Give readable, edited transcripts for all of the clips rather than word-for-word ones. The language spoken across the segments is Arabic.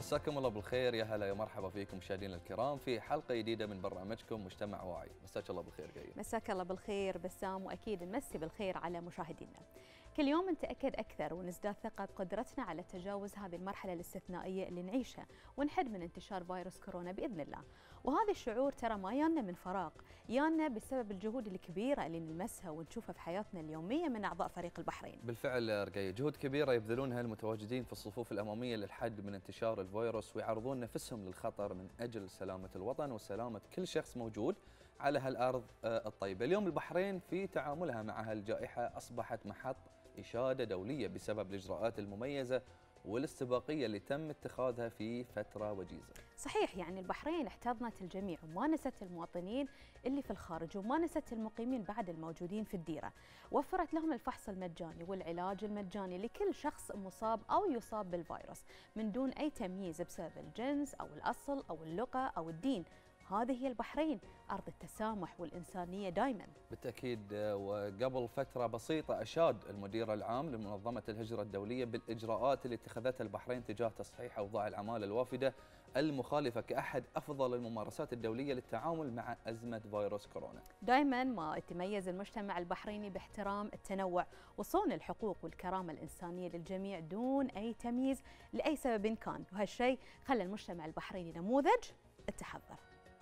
مساكم الله بالخير، يا هلا يا مرحبا فيكم مشاهدينا الكرام في حلقة جديدة من برنامجكم مجتمع واعي. مساك الله بالخير قايل. مساك الله بالخير بسام، واكيد نمسي بالخير على مشاهدينا. كل يوم نتاكد اكثر ونزداد ثقه بقدرتنا على تجاوز هذه المرحله الاستثنائيه اللي نعيشها ونحد من انتشار فيروس كورونا باذن الله. وهذا الشعور ترى ما يانا من فراغ، يانا بسبب الجهود الكبيره اللي نلمسها ونشوفها في حياتنا اليوميه من اعضاء فريق البحرين. بالفعل رقية، جهود كبيرة يبذلونها المتواجدين في الصفوف الأمامية للحد من انتشار الفيروس ويعرضون نفسهم للخطر من أجل سلامة الوطن وسلامة كل شخص موجود على هالأرض الطيبة. اليوم البحرين في تعاملها مع هالجائحة أصبحت محط إشادة دولية بسبب الإجراءات المميزة والاستباقية اللي تم اتخاذها في فترة وجيزة. صحيح، يعني البحرين احتضنت الجميع وما نست المواطنين اللي في الخارج وما نست المقيمين بعد الموجودين في الديرة. وفرت لهم الفحص المجاني والعلاج المجاني لكل شخص مصاب أو يصاب بالفيروس من دون أي تمييز بسبب الجنس أو الأصل أو اللغة أو الدين. هذه هي البحرين، أرض التسامح والإنسانية دائما. بالتأكيد. وقبل فترة بسيطة أشاد المدير العام لمنظمة الهجرة الدولية بالإجراءات اللي اتخذتها البحرين تجاه تصحيح أوضاع العمالة الوافدة المخالفة كأحد أفضل الممارسات الدولية للتعامل مع أزمة فيروس كورونا. دائما ما يتميز المجتمع البحريني باحترام التنوع وصون الحقوق والكرامة الإنسانية للجميع دون أي تمييز لأي سبب كان، وهالشيء خلى المجتمع البحريني نموذج التحضر.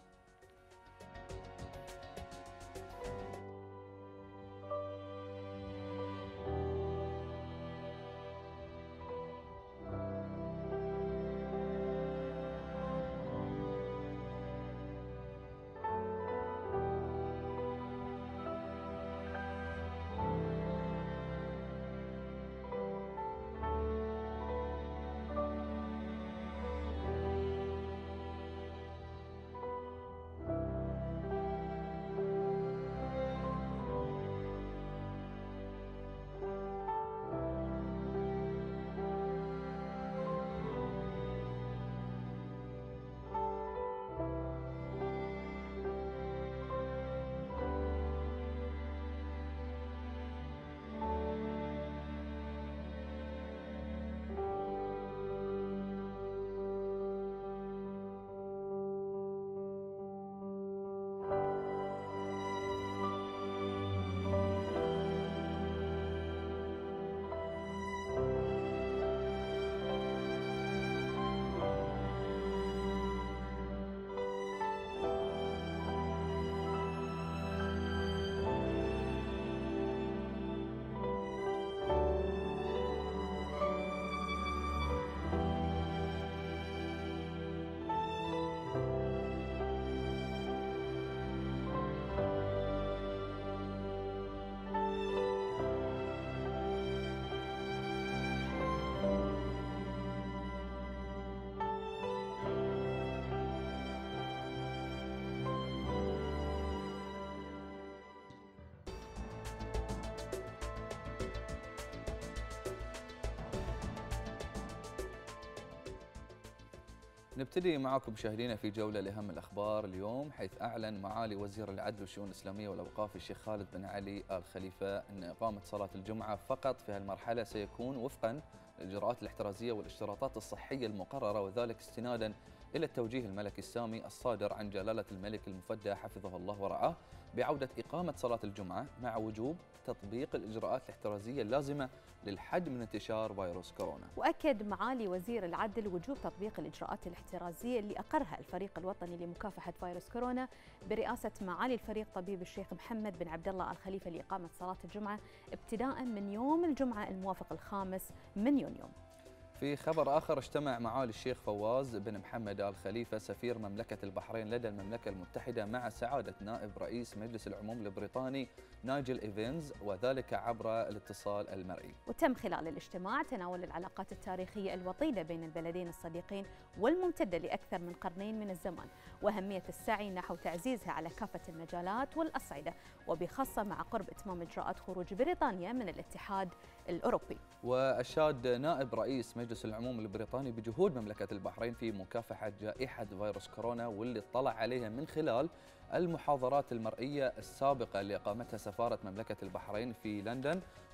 نبتدي معاكم مشاهدينا في جولة لأهم الأخبار اليوم، حيث أعلن معالي وزير العدل والشؤون الإسلامية والأوقاف الشيخ خالد بن علي آل خليفة أن إقامة صلاة الجمعة فقط في هالمرحلة سيكون وفقا للإجراءات الاحترازية والاشتراطات الصحية المقررة، وذلك استنادا إلى التوجيه الملكي السامي الصادر عن جلالة الملك المفدى حفظه الله ورعاه بعودة إقامة صلاة الجمعة مع وجوب تطبيق الإجراءات الاحترازية اللازمة للحد من انتشار فيروس كورونا. وأكد معالي وزير العدل وجوب تطبيق الإجراءات الاحترازية اللي أقرها الفريق الوطني لمكافحة فيروس كورونا برئاسة معالي الفريق طبيب الشيخ محمد بن عبد الله آل خليفة لإقامة صلاة الجمعة ابتداء من يوم الجمعة الموافق 5 من يونيو. في خبر آخر، اجتمع معالي الشيخ فواز بن محمد آل خليفة سفير مملكة البحرين لدى المملكة المتحدة مع سعادة نائب رئيس مجلس العموم البريطاني نايجل إيفنز، وذلك عبر الاتصال المرئي. وتم خلال الاجتماع تناول العلاقات التاريخية الوطيدة بين البلدين الصديقين والممتدة لأكثر من قرنين من الزمان، وأهمية السعي نحو تعزيزها على كافة المجالات والأصعدة، وبخاصة مع قرب إتمام إجراءات خروج بريطانيا من الاتحاد الأوروبي. وأشاد نائب رئيس مجلس العموم البريطاني بجهود مملكة البحرين في مكافحة جائحة فيروس كورونا، واللي اطلع عليها من خلال المحاضرات المرئية السابقة اللي أقامتها سفارة مملكة البحرين في لندن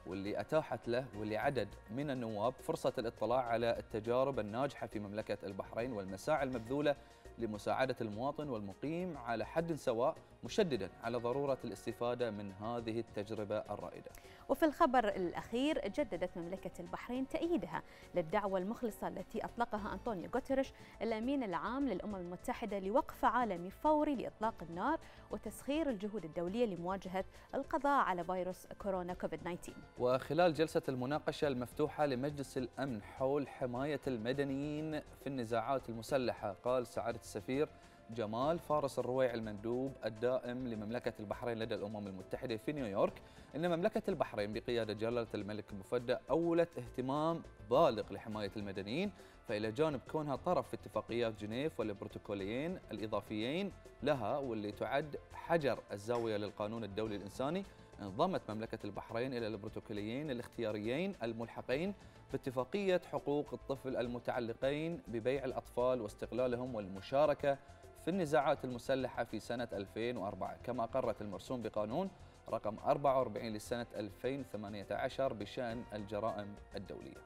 واللي أتاحت له ولعدد من النواب فرصة الاطلاع على التجارب الناجحة في مملكة البحرين والمساعي المبذولة لمساعدة المواطن والمقيم على حد سواء، مشددا على ضرورة الاستفادة من هذه التجربة الرائدة. وفي الخبر الأخير، جددت مملكة البحرين تأييدها للدعوة المخلصة التي أطلقها أنطونيو غوتيريش الأمين العام للأمم المتحدة لوقف عالمي فوري لإطلاق النار وتسخير الجهود الدولية لمواجهة القضاء على فيروس كورونا كوفيد-19. وخلال جلسة المناقشة المفتوحة لمجلس الأمن حول حماية المدنيين في النزاعات المسلحة، قال سعادة السفير جمال فارس الرويع المندوب الدائم لمملكة البحرين لدى الأمم المتحدة في نيويورك إن مملكة البحرين بقيادة جلالة الملك المفدى أولت اهتمام بالغ لحماية المدنيين، فإلى جانب كونها طرف في اتفاقيات جنيف والبروتوكوليين الإضافيين لها واللي تعد حجر الزاوية للقانون الدولي الإنساني، انضمت مملكة البحرين إلى البروتوكوليين الاختياريين الملحقين باتفاقية حقوق الطفل المتعلقين ببيع الأطفال واستغلالهم والمشاركة في النزاعات المسلحة في سنة 2004، كما أقرت المرسوم بقانون رقم 44 لسنة 2018 بشأن الجرائم الدولية.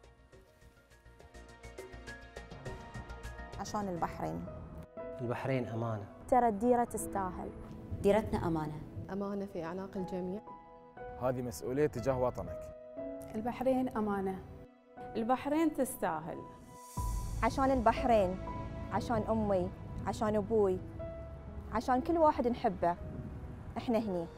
عشان البحرين أمانة، ترى الديرة تستاهل، ديرتنا أمانة، أمانة في أعناق الجميع، هذه مسؤولية تجاه وطنك. البحرين أمانة، البحرين تستاهل. عشان البحرين، عشان أمي، عشان أبوي، عشان كل واحد نحبه، إحنا هني.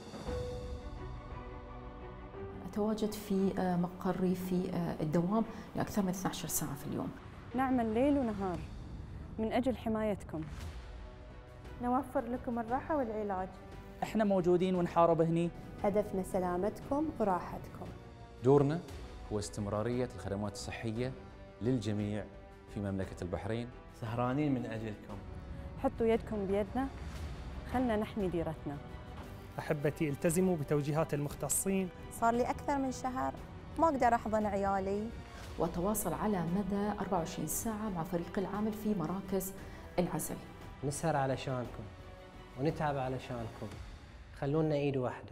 أتواجد في مقري في الدوام لأكثر من 12 ساعة في اليوم. نعمل ليل ونهار من أجل حمايتكم، نوفر لكم الراحة والعلاج. احنا موجودين ونحارب هني، هدفنا سلامتكم وراحتكم. دورنا هو استمرارية الخدمات الصحية للجميع في مملكة البحرين. سهرانين من أجلكم. حطوا يدكم بيدنا، خلنا نحمي ديرتنا. أحبتي التزموا بتوجيهات المختصين. صار لي أكثر من شهر ما أقدر أحضن عيالي، وأتواصل على مدى 24 ساعة مع فريق العمل في مراكز العزل. نسهر علشانكم ونتعب علشانكم، خلونا إيد واحدة.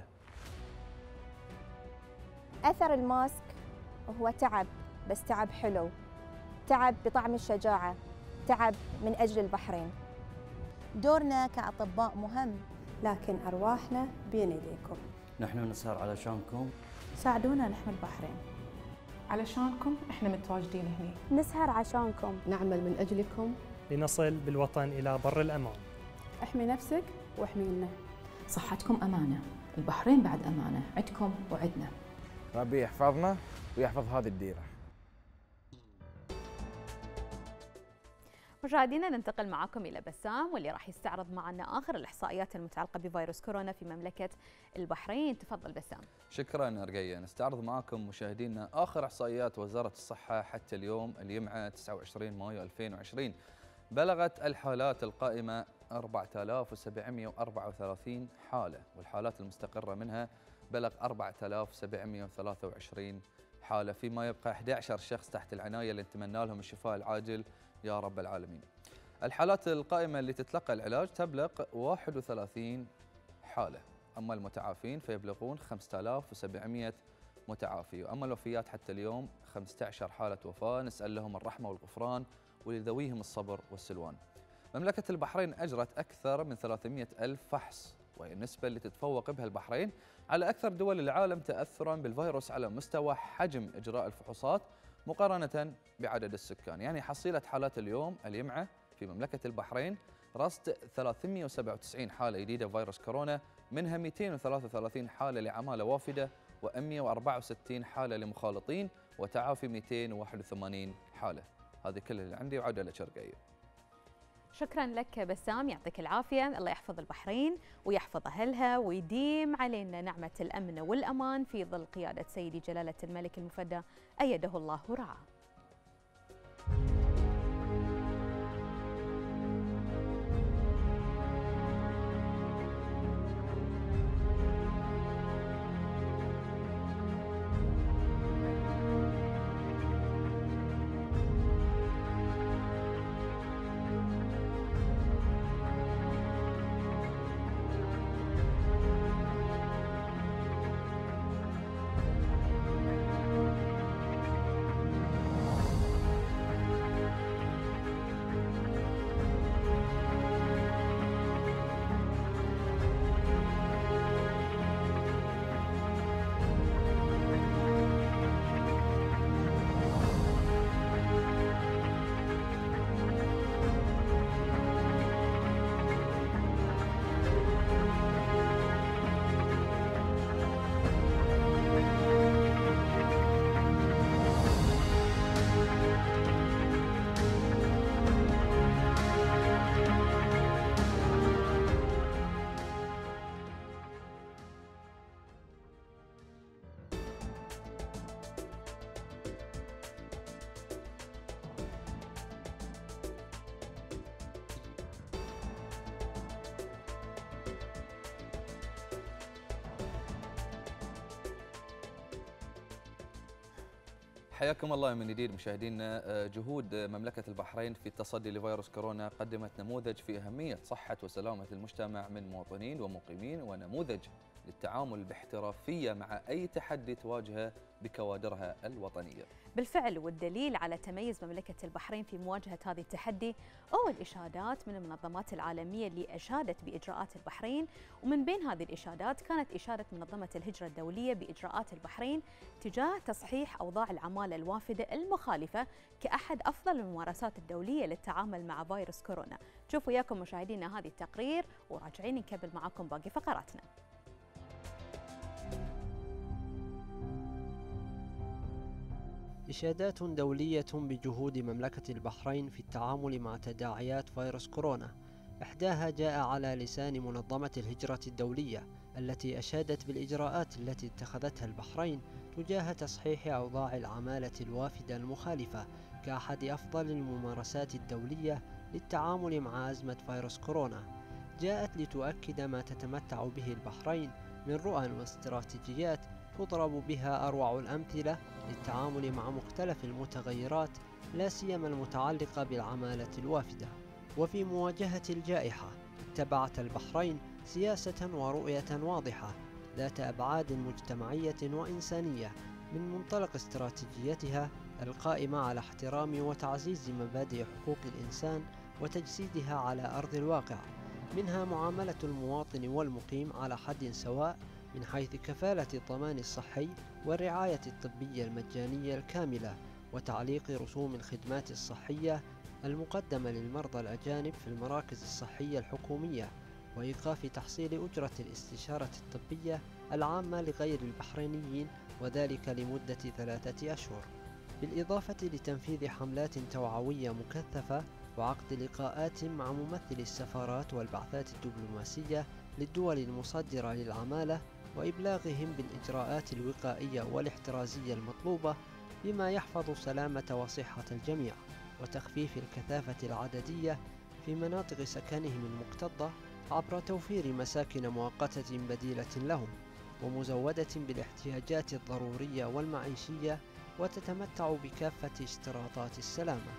أثر الماسك هو تعب، بس تعب حلو، تعب بطعم الشجاعة، تعب من أجل البحرين. دورنا كأطباء مهم، لكن أرواحنا بين يديكم. نحن نسهر علشانكم، ساعدونا نحمي البحرين. علشانكم احنا متواجدين هنا، نسهر عشانكم، نعمل من أجلكم لنصل بالوطن إلى بر الأمان. احمي نفسك واحمينا. صحتكم أمانة، البحرين بعد أمانة، عدكم وعدنا. ربي يحفظنا ويحفظ هذه الديرة. مشاهدينا، ننتقل معكم إلى بسام واللي راح يستعرض معنا آخر الإحصائيات المتعلقة بفيروس كورونا في مملكة البحرين. تفضل بسام. شكرا رقية. نستعرض معكم مشاهدينا آخر إحصائيات وزارة الصحة حتى اليوم اليمعة 29 مايو 2020. بلغت الحالات القائمة 4734 حالة، والحالات المستقرة منها بلغ 4723 حالة، فيما يبقى 11 شخص تحت العناية اللي نتمنى لهم الشفاء العاجل يا رب العالمين. الحالات القائمة اللي تتلقى العلاج تبلغ 31 حالة، أما المتعافين فيبلغون 5700 متعافي، وأما الوفيات حتى اليوم 15 حالة وفاة، نسأل لهم الرحمة والغفران ولذويهم الصبر والسلوان. مملكة البحرين أجرت أكثر من 300 ألف فحص، وهي النسبة اللي تتفوق بها البحرين على أكثر دول العالم تأثراً بالفيروس على مستوى حجم إجراء الفحوصات مقارنة بعدد السكان. يعني حصيلة حالات اليوم اليمعة في مملكة البحرين رصد 397 حالة جديدة فيروس كورونا، منها 233 حالة لعمالة وافدة و164 حالة لمخالطين، وتعافي 281 حالة. هذه كل اللي عندي، وعودة لك رقية. شكرا لك بسام، يعطيك العافية. الله يحفظ البحرين ويحفظ أهلها ويديم علينا نعمة الأمن والأمان في ظل قيادة سيدي جلالة الملك المفدى أيده الله ورعاه. حياكم الله من جديد مشاهدينا. جهود مملكة البحرين في التصدي لفيروس كورونا قدمت نموذج في أهمية صحة وسلامة المجتمع من مواطنين ومقيمين، ونموذج للتعامل باحترافية مع أي تحدي تواجهه بكوادرها الوطنية. بالفعل، والدليل على تميز مملكة البحرين في مواجهة هذه التحدي أول إشادات من المنظمات العالمية اللي أشادت بإجراءات البحرين، ومن بين هذه الإشادات كانت إشادة منظمة الهجرة الدولية بإجراءات البحرين تجاه تصحيح أوضاع العمالة الوافدة المخالفة كأحد أفضل الممارسات الدولية للتعامل مع فيروس كورونا. شوفوا وياكم مشاهدينا هذه التقرير وراجعين نكمل معكم باقي فقراتنا. إشادات دولية بجهود مملكة البحرين في التعامل مع تداعيات فيروس كورونا، إحداها جاء على لسان منظمة الهجرة الدولية التي أشادت بالإجراءات التي اتخذتها البحرين تجاه تصحيح أوضاع العمالة الوافدة المخالفة كأحد أفضل الممارسات الدولية للتعامل مع أزمة فيروس كورونا. جاءت لتؤكد ما تتمتع به البحرين من رؤى واستراتيجيات تضرب بها أروع الأمثلة للتعامل مع مختلف المتغيرات، لا سيما المتعلقة بالعمالة الوافدة. وفي مواجهة الجائحة اتبعت البحرين سياسة ورؤية واضحة ذات أبعاد مجتمعية وإنسانية من منطلق استراتيجيتها القائمة على احترام وتعزيز مبادئ حقوق الإنسان وتجسيدها على أرض الواقع، منها معاملة المواطن والمقيم على حد سواء من حيث كفالة الضمان الصحي والرعاية الطبية المجانية الكاملة، وتعليق رسوم الخدمات الصحية المقدمة للمرضى الأجانب في المراكز الصحية الحكومية، وإيقاف تحصيل أجرة الاستشارة الطبية العامة لغير البحرينيين وذلك لمدة 3 أشهر، بالإضافة لتنفيذ حملات توعوية مكثفة وعقد لقاءات مع ممثلي السفارات والبعثات الدبلوماسية للدول المصدرة للعمالة وإبلاغهم بالإجراءات الوقائية والاحترازية المطلوبة بما يحفظ سلامة وصحة الجميع، وتخفيف الكثافة العددية في مناطق سكنهم المكتظة عبر توفير مساكن مؤقتة بديلة لهم ومزودة بالاحتياجات الضرورية والمعيشية وتتمتع بكافة اشتراطات السلامة.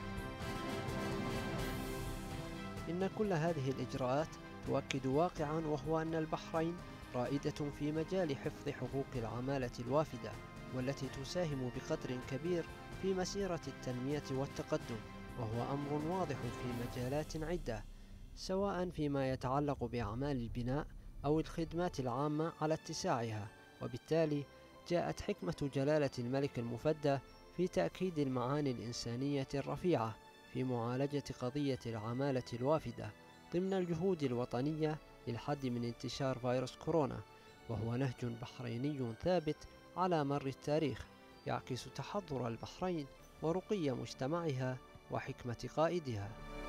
إن كل هذه الإجراءات تؤكد واقعاً، وهو أن البحرين رائدة في مجال حفظ حقوق العمالة الوافدة، والتي تساهم بقدر كبير في مسيرة التنمية والتقدم، وهو أمر واضح في مجالات عدة، سواء فيما يتعلق بأعمال البناء أو الخدمات العامة على اتساعها. وبالتالي جاءت حكمة جلالة الملك المفدى في تأكيد المعاني الإنسانية الرفيعة في معالجة قضية العمالة الوافدة ضمن الجهود الوطنية للحد من انتشار فيروس كورونا، وهو نهج بحريني ثابت على مر التاريخ يعكس تحضر البحرين ورقي مجتمعها وحكمة قائدها.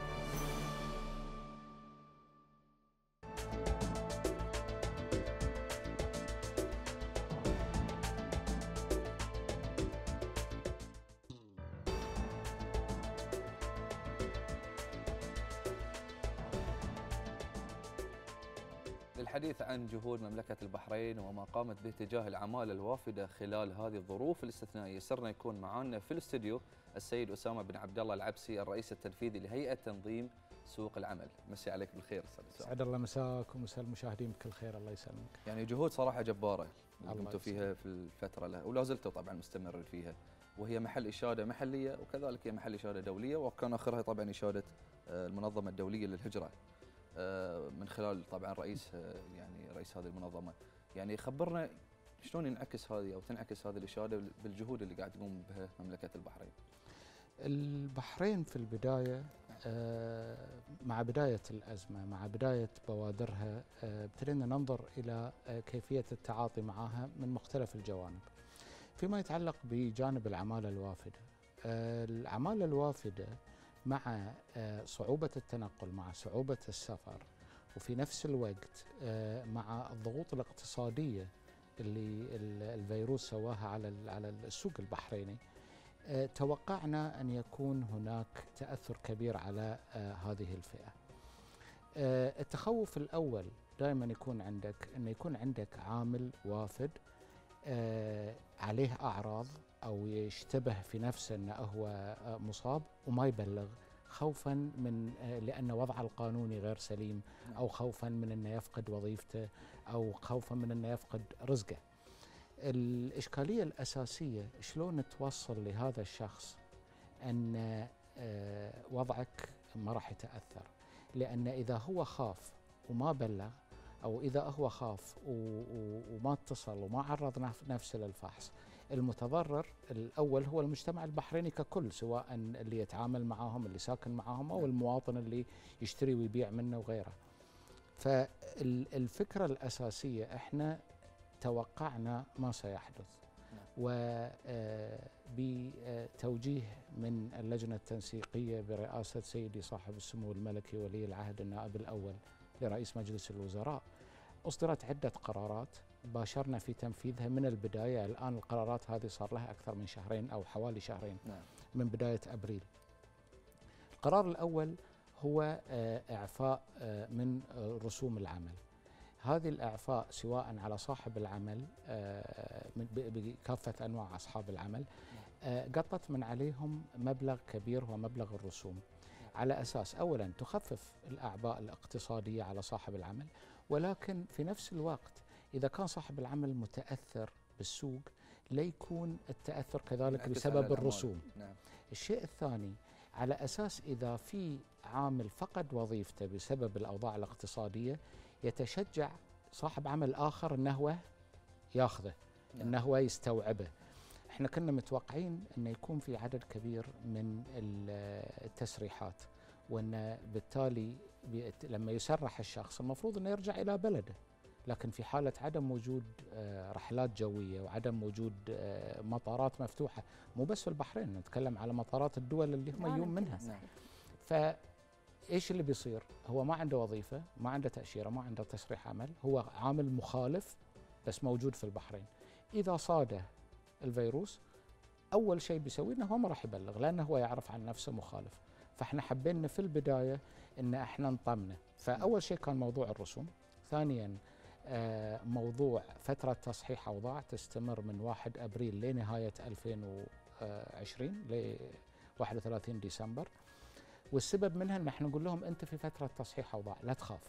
للحديث عن جهود مملكة البحرين وما قامت به تجاه العمالة الوافدة خلال هذه الظروف الاستثنائية، سرنا يكون معنا في الاستديو السيد أسامة بن عبد الله العبسي، الرئيس التنفيذي لهيئة تنظيم سوق العمل. مسي عليك بالخير استاذ أسامة. سعد الله مساك ومساء المشاهدين بكل خير. الله يسلمك. يعني جهود صراحة جبارة قمتوا فيها في الفترة ولا زلتوا طبعا مستمر فيها، وهي محل إشادة محلية وكذلك هي محل إشادة دولية، وكان آخرها طبعا إشادة المنظمة الدولية للهجرة من خلال طبعا رئيس هذه المنظمة. يعني خبرنا شلون ينعكس هذه أو تنعكس هذه الإشادة بالجهود اللي قاعد تقوم بها مملكة البحرين. البحرين في البداية مع بداية الأزمة، مع بداية بوادرها، ابتدينا ننظر إلى كيفية التعاطي معها من مختلف الجوانب. فيما يتعلق بجانب العمالة الوافدة، العمالة الوافدة مع صعوبة التنقل، مع صعوبة السفر، وفي نفس الوقت مع الضغوط الاقتصادية اللي الفيروس سواها على السوق البحريني، توقعنا أن يكون هناك تأثر كبير على هذه الفئة. التخوف الأول دائما يكون عندك عامل وافد عليه أعراض أو يشتبه في نفسه أنه هو مصاب وما يبلغ، خوفا من لأن وضعه القانوني غير سليم، أو خوفا من أنه يفقد وظيفته، أو خوفا من أنه يفقد رزقه. الإشكالية الأساسية شلون توصل لهذا الشخص أن وضعك ما راح يتأثر، لأن إذا هو خاف وما بلغ، أو إذا هو خاف وما اتصل وما عرض نفسه للفحص، المتضرر الأول هو المجتمع البحريني ككل، سواء اللي يتعامل معهم، اللي ساكن معهم، أو المواطن اللي يشتري ويبيع منه وغيره. فالفكرة الأساسية احنا توقعنا ما سيحدث، وبتوجيه من اللجنة التنسيقية برئاسة سيدي صاحب السمو الملكي ولي العهد النائب الأول لرئيس مجلس الوزراء، أصدرت عدة قرارات باشرنا في تنفيذها من البداية. الآن القرارات هذه صار لها أكثر من شهرين أو حوالي شهرين من بداية أبريل. القرار الأول هو إعفاء من رسوم العمل. هذه الإعفاء سواء على صاحب العمل بكافة أنواع أصحاب العمل، قطت من عليهم مبلغ كبير هو مبلغ الرسوم، على أساس أولا تخفف الأعباء الاقتصادية على صاحب العمل، ولكن في نفس الوقت إذا كان صاحب العمل متأثر بالسوق لا يكون التأثر كذلك بسبب الرسوم. الشيء الثاني، على أساس إذا في عامل فقد وظيفته بسبب الأوضاع الاقتصادية يتشجع صاحب عمل آخر أنه ياخذه، أنه يستوعبه. احنا كنا متوقعين أن يكون في عدد كبير من التسريحات، وأن بالتالي لما يسرح الشخص المفروض أنه يرجع إلى بلده، لكن في حالة عدم وجود رحلات جوية وعدم وجود مطارات مفتوحة، مو بس في البحرين، نتكلم على مطارات الدول اللي هم يوم منها. فإيش اللي بيصير؟ هو ما عنده وظيفة، ما عنده تأشيرة، ما عنده تصريح عمل، هو عامل مخالف بس موجود في البحرين. إذا صاده الفيروس أول شيء بيسويه أنه هو ما راح يبلغ، لأنه هو يعرف عن نفسه مخالف. فإحنا حبينا في البداية أن إحنا نطمنه. فأول شيء كان موضوع الرسوم. ثانياً موضوع فترة تصحيح أوضاع تستمر من 1 أبريل لنهاية 2020 ل 31 ديسمبر، والسبب منها أن احنا نقول لهم أنت في فترة تصحيح أوضاع لا تخاف،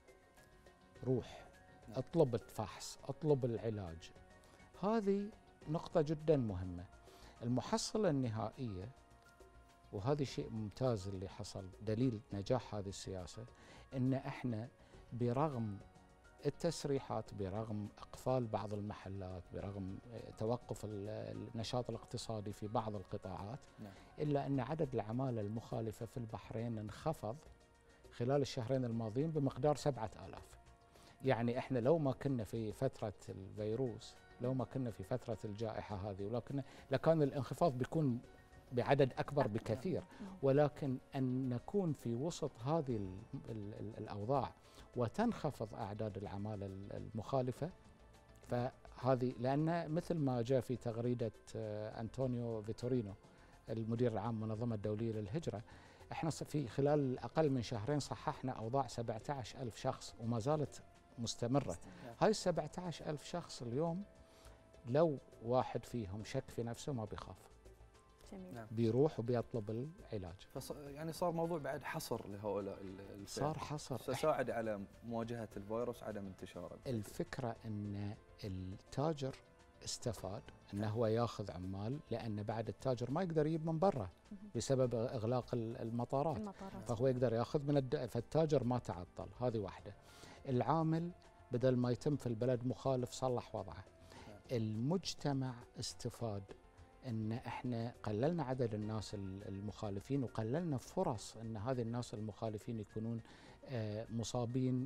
روح اطلب الفحص، اطلب العلاج. هذه نقطة جدا مهمة. المحصلة النهائية، وهذا شيء ممتاز اللي حصل، دليل نجاح هذه السياسة، أن احنا برغم التسريحات، برغم إقفال بعض المحلات، برغم توقف النشاط الاقتصادي في بعض القطاعات، إلا أن عدد العمالة المخالفة في البحرين انخفض خلال الشهرين الماضيين بمقدار 7000. يعني إحنا لو ما كنا في فترة الفيروس، لو ما كنا في فترة الجائحة هذه، لكان الانخفاض بيكون بعدد أكبر بكثير، ولكن أن نكون في وسط هذه الأوضاع وتنخفض أعداد العمالة المخالفة، فهذه لأن مثل ما جاء في تغريدة أنطونيو فيتورينو المدير العام المنظمة الدولية للهجرة، احنا في خلال أقل من شهرين صححنا أوضاع 17,000 شخص وما زالت مستمرة. هاي 17,000 شخص اليوم لو واحد فيهم شك في نفسه ما بيخاف، بيروح وبيطلب العلاج. يعني صار موضوع بعد حصر لهؤلاء صار حصر تساعد على مواجهة الفيروس، عدم انتشاره. الفكرة أن التاجر استفاد أنه هو ياخذ عمال، لأن بعد التاجر ما يقدر يجيب من برا بسبب إغلاق المطارات. فهو يقدر ياخذ من فالتاجر ما تعطل. هذه واحدة. العامل بدل ما يتم في البلد مخالف صلح وضعه. المجتمع استفاد أن احنا قللنا عدد الناس المخالفين، وقللنا فرص أن هذه الناس المخالفين يكونون مصابين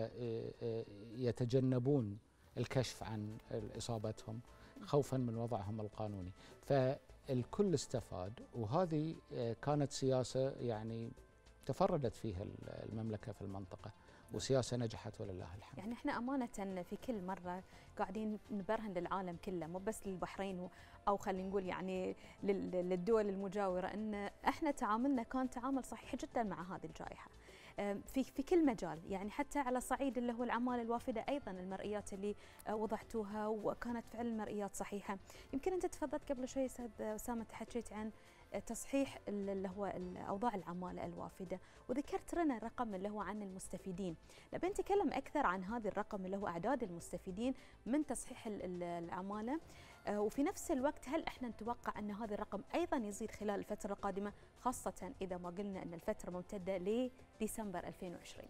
ويتجنبون الكشف عن إصابتهم خوفا من وضعهم القانوني. فالكل استفاد، وهذه كانت سياسة يعني تفردت فيها المملكة في المنطقة، وسياسة نجحت ولله الحمد. يعني احنا أمانة في كل مرة قاعدين نبرهن للعالم كله، مو بس للبحرين أو خلينا نقول يعني للدول المجاورة، أن احنا تعاملنا كان تعامل صحيح جدا مع هذه الجائحة. في كل مجال، يعني حتى على صعيد اللي هو العمالة الوافدة أيضا المرئيات اللي وضعتوها وكانت فعلا المرئيات صحيحة. يمكن أنت تفضلت قبل شوي أستاذ أسامة تحكيت عن تصحيح اللي هو أوضاع العمالة الوافدة، وذكرت لنا رقم اللي هو عن المستفيدين. نبي نتكلم أكثر عن هذا الرقم اللي هو أعداد المستفيدين من تصحيح العمالة، وفي نفس الوقت هل احنا نتوقع أن هذا الرقم أيضا يزيد خلال الفترة القادمة، خاصة إذا ما قلنا أن الفترة ممتدة لديسمبر 2020؟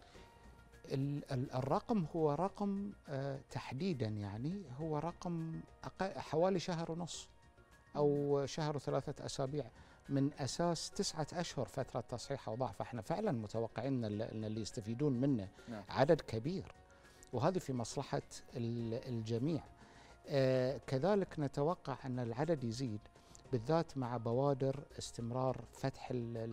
الرقم هو رقم تحديدا، يعني هو رقم حوالي شهر ونص أو شهر و3 أسابيع من أساس 9 أشهر فترة تصحيح أوضاع. فإحنا فعلا متوقعين أن اللي يستفيدون منه عدد كبير، وهذه في مصلحة الجميع. كذلك نتوقع أن العدد يزيد بالذات مع بوادر استمرار فتح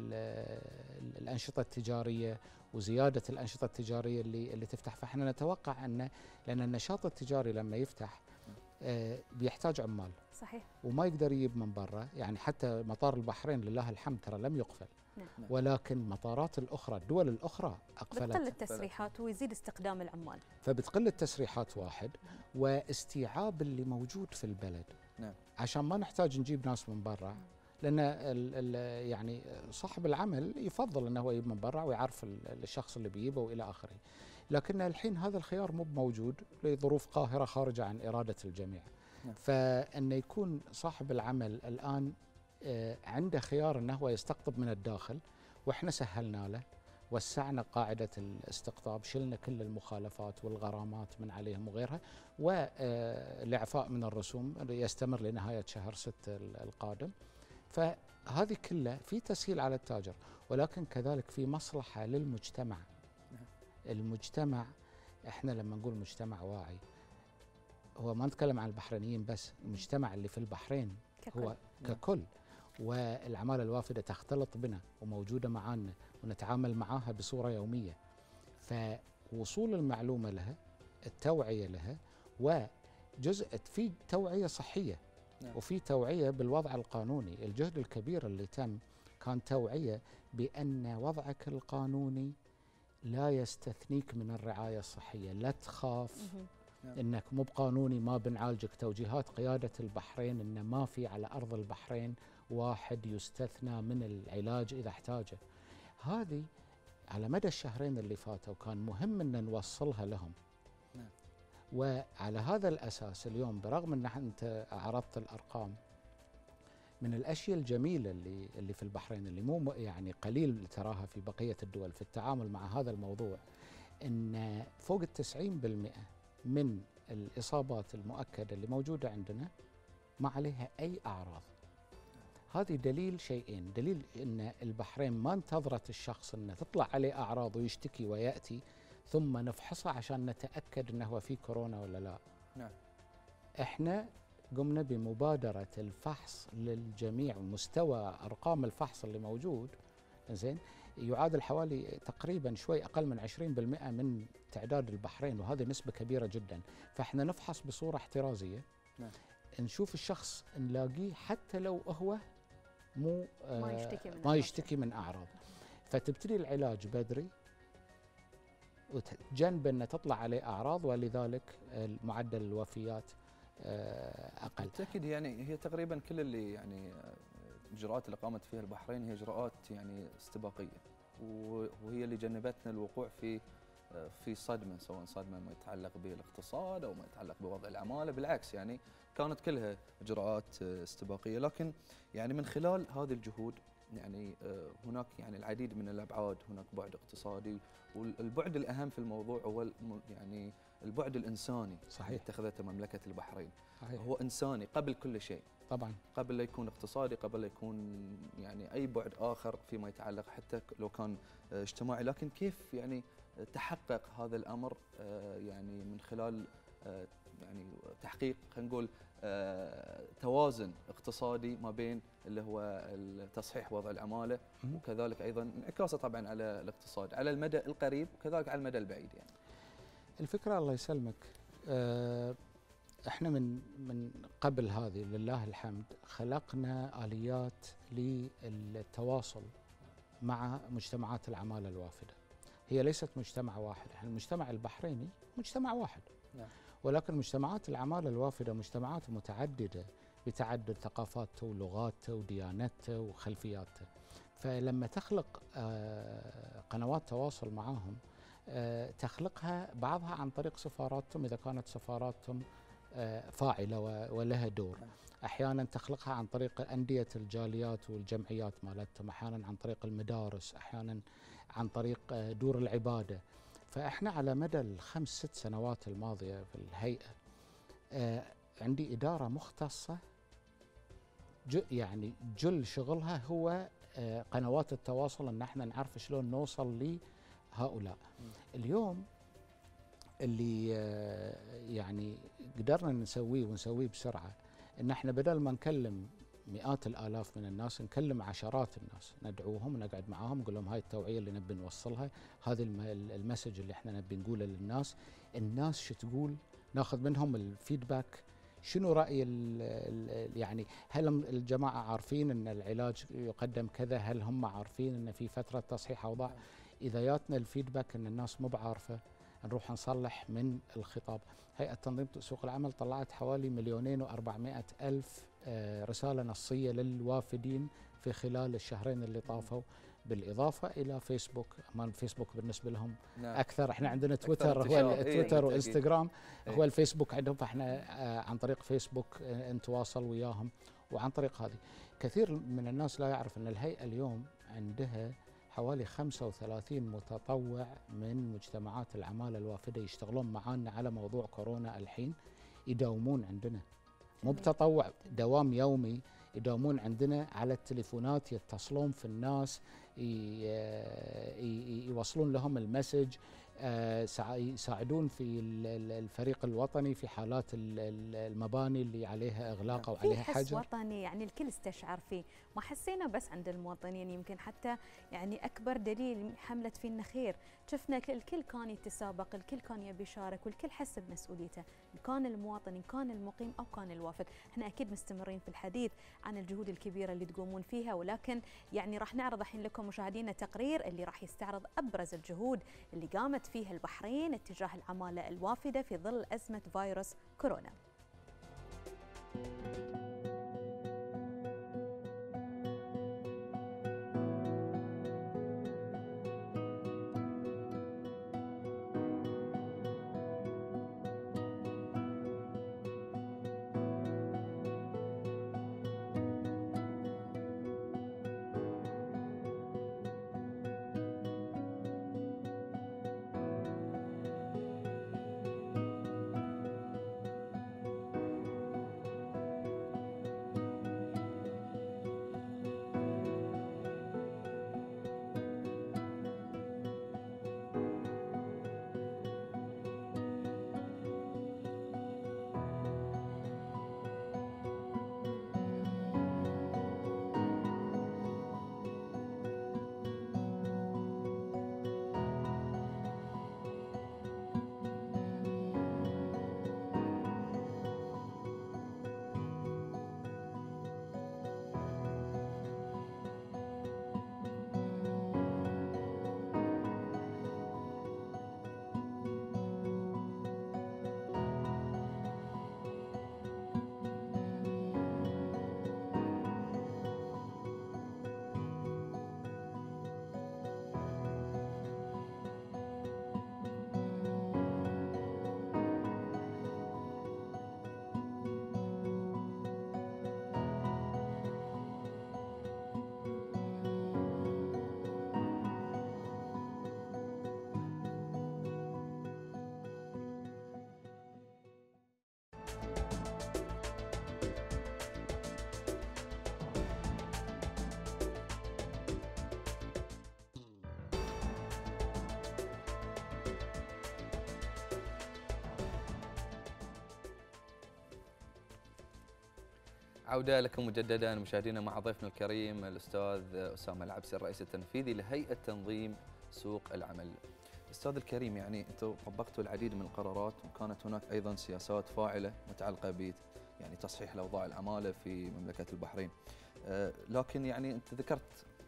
الأنشطة التجارية وزيادة الأنشطة التجارية اللي تفتح. فإحنا نتوقع لأن النشاط التجاري لما يفتح بيحتاج عمال، صحيح، وما يقدر يجيب من برا. يعني حتى مطار البحرين لله الحمد ترى لم يقفل، ولكن مطارات الأخرى الدول الأخرى أقفلت. بتقل التسريحات ويزيد استخدام العمال، فبتقل التسريحات واحد، واستيعاب اللي موجود في البلد عشان ما نحتاج نجيب ناس من برا. لأن يعني صاحب العمل يفضل أنه هو يجيب من برا ويعرف الشخص اللي بيجيبه وإلى آخره. لكن الحين هذا الخيار مو موجود لظروف قاهرة خارجة عن إرادة الجميع. فأن يكون صاحب العمل الآن عنده خيار أنه هو يستقطب من الداخل، وإحنا سهلنا له، وسعنا قاعدة الاستقطاب، شلنا كل المخالفات والغرامات من عليهم وغيرها، والإعفاء من الرسوم يستمر لنهاية شهر 6 القادم. فهذه كلها في تسهيل على التاجر، ولكن كذلك في مصلحة للمجتمع. المجتمع، احنا لما نقول مجتمع واعي هو ما نتكلم عن البحرينيين بس، المجتمع اللي في البحرين هو ككل. والعمالة الوافدة تختلط بنا وموجودة معانا ونتعامل معاها بصورة يومية. فوصول المعلومة لها، التوعية لها، وجزء في توعية صحية وفي توعية بالوضع القانوني. الجهد الكبير اللي تم كان توعية بأن وضعك القانوني لا يستثنيك من الرعاية الصحية، لا تخاف انك مو بقانوني ما بنعالجك. توجيهات قيادة البحرين ان ما في على ارض البحرين واحد يستثنى من العلاج اذا احتاجه. هذه على مدى الشهرين اللي فاتوا كان مهم ان نوصلها لهم. وعلى هذا الاساس اليوم برغم ان انت عرضت الارقام، من الاشياء الجميله اللي في البحرين اللي مو يعني قليل تراها في بقيه الدول في التعامل مع هذا الموضوع، ان فوق 90% من الإصابات المؤكدة اللي موجودة عندنا ما عليها أي أعراض. هذه دليل شيئين: دليل أن البحرين ما انتظرت الشخص أنه تطلع عليه أعراض ويشتكي ويأتي ثم نفحصه عشان نتأكد أنه هو في كورونا ولا لا. إحنا قمنا بمبادرة الفحص للجميع، ومستوى أرقام الفحص اللي موجود زين يعادل حوالي تقريبا شوي أقل من 20% من تعداد البحرين، وهذه نسبة كبيرة جدا. فإحنا نفحص بصورة احترازية، نشوف الشخص نلاقيه حتى لو هو ما يشتكي من أعراض. فتبتدي العلاج بدري وتجنب أن تطلع عليه أعراض، ولذلك معدل الوفيات أقل. بالتأكيد يعني هي تقريبا كل اللي يعني الإجراءات اللي قامت فيها البحرين هي إجراءات يعني استباقية، وهي اللي جنبتنا الوقوع في صدمة، سواء صدمة ما يتعلق بالاقتصاد أو ما يتعلق بوضع العمالة. بالعكس يعني كانت كلها إجراءات استباقية. لكن يعني من خلال هذه الجهود يعني هناك يعني العديد من الأبعاد. هناك بعد اقتصادي، والبعد الأهم في الموضوع هو يعني البعد الإنساني. صحيح. اتخذته مملكة البحرين. صحيح. هو إنساني قبل كل شيء طبعا، قبل لا يكون اقتصادي، قبل لا يكون يعني أي بعد آخر فيما يتعلق حتى لو كان اجتماعي. لكن كيف يعني تحقق هذا الأمر يعني من خلال يعني تحقيق خلينا نقول توازن اقتصادي ما بين اللي هو تصحيح وضع العمالة، وكذلك أيضا انعكاسه طبعا على الاقتصاد على المدى القريب وكذلك على المدى البعيد. يعني الفكرة الله يسلمك، احنا من قبل هذه لله الحمد خلقنا آليات للتواصل مع مجتمعات العمالة الوافدة. هي ليست مجتمع واحد، المجتمع البحريني مجتمع واحد. ولكن مجتمعات العمالة الوافدة مجتمعات متعددة بتعدد ثقافاته ولغاته وديانته وخلفياته. فلما تخلق قنوات تواصل معهم تخلقها بعضها عن طريق سفاراتهم إذا كانت سفاراتهم فاعلة ولها دور، أحيانا تخلقها عن طريق أندية الجاليات والجمعيات مالتهم، أحيانا عن طريق المدارس، أحيانا عن طريق دور العبادة. فإحنا على مدى ال5 6 سنوات الماضية في الهيئة عندي إدارة مختصة يعني جل شغلها هو قنوات التواصل، ان احنا نعرف شلون نوصل لهؤلاء. اليوم اللي يعني قدرنا ونسويه بسرعه، ان احنا بدل ما نكلم مئات الالاف من الناس نكلم عشرات الناس، ندعوهم ونقعد معاهم نقول لهم هاي التوعيه اللي نبي نوصلها، هذا المسج اللي احنا نبي نقوله للناس، الناس شو تقول، ناخذ منهم الفيدباك، شنو رأي يعني هل الجماعة عارفين أن العلاج يقدم كذا، هل هم عارفين أن في فترة تصحيح أوضاع. إذا جاتنا الفيدباك أن الناس مو بعارفة نروح نصلح من الخطاب. هيئة تنظيم سوق العمل طلعت حوالي 2,400,000 رسالة نصية للوافدين في خلال الشهرين اللي طافوا، بالإضافة إلى فيسبوك. أمان فيسبوك بالنسبة لهم أكثر، إحنا عندنا تويتر، هو تويتر وإنستغرام، هو الفيسبوك عندهم، فإحنا عن طريق فيسبوك نتواصل وياهم، وعن طريق هذه. كثير من الناس لا يعرف أن الهيئة اليوم عندها حوالي 35 متطوع من مجتمعات العمالة الوافدة يشتغلون معانا على موضوع كورونا الحين، يداومون عندنا، مو بتطوع، دوام يومي، يداومون عندنا على التليفونات، يتصلون في الناس، يوصلون لهم المسج، يساعدون في الفريق الوطني في حالات المباني اللي عليها إغلاق أو عليها حجر. في حس وطني يعني الكل استشعر فيه، ما حسينا بس عند المواطنين، يمكن حتى يعني أكبر دليل حملة فينا خير، شفنا الكل كان يتسابق، الكل كان يبي يشارك، والكل حس بمسؤوليته، كان المواطن، كان المقيم أو كان الوافد. احنا أكيد مستمرين في الحديث عن الجهود الكبيرة اللي تقومون فيها، ولكن يعني راح نعرض الحين لكم مشاهدينا تقرير اللي راح يستعرض أبرز الجهود اللي قامت فيها البحرين اتجاه العمالة الوافدة في ظل أزمة فيروس كورونا. عودة لكم مجددا مشاهدينا مع ضيفنا الكريم الأستاذ أسامة العبسي الرئيس التنفيذي لهيئة تنظيم سوق العمل. أستاذ الكريم، يعني أنتم طبقتوا العديد من القرارات، وكانت هناك أيضا سياسات فاعلة متعلقة ب يعني تصحيح الأوضاع العمالة في مملكة البحرين، لكن يعني أنت ذكرت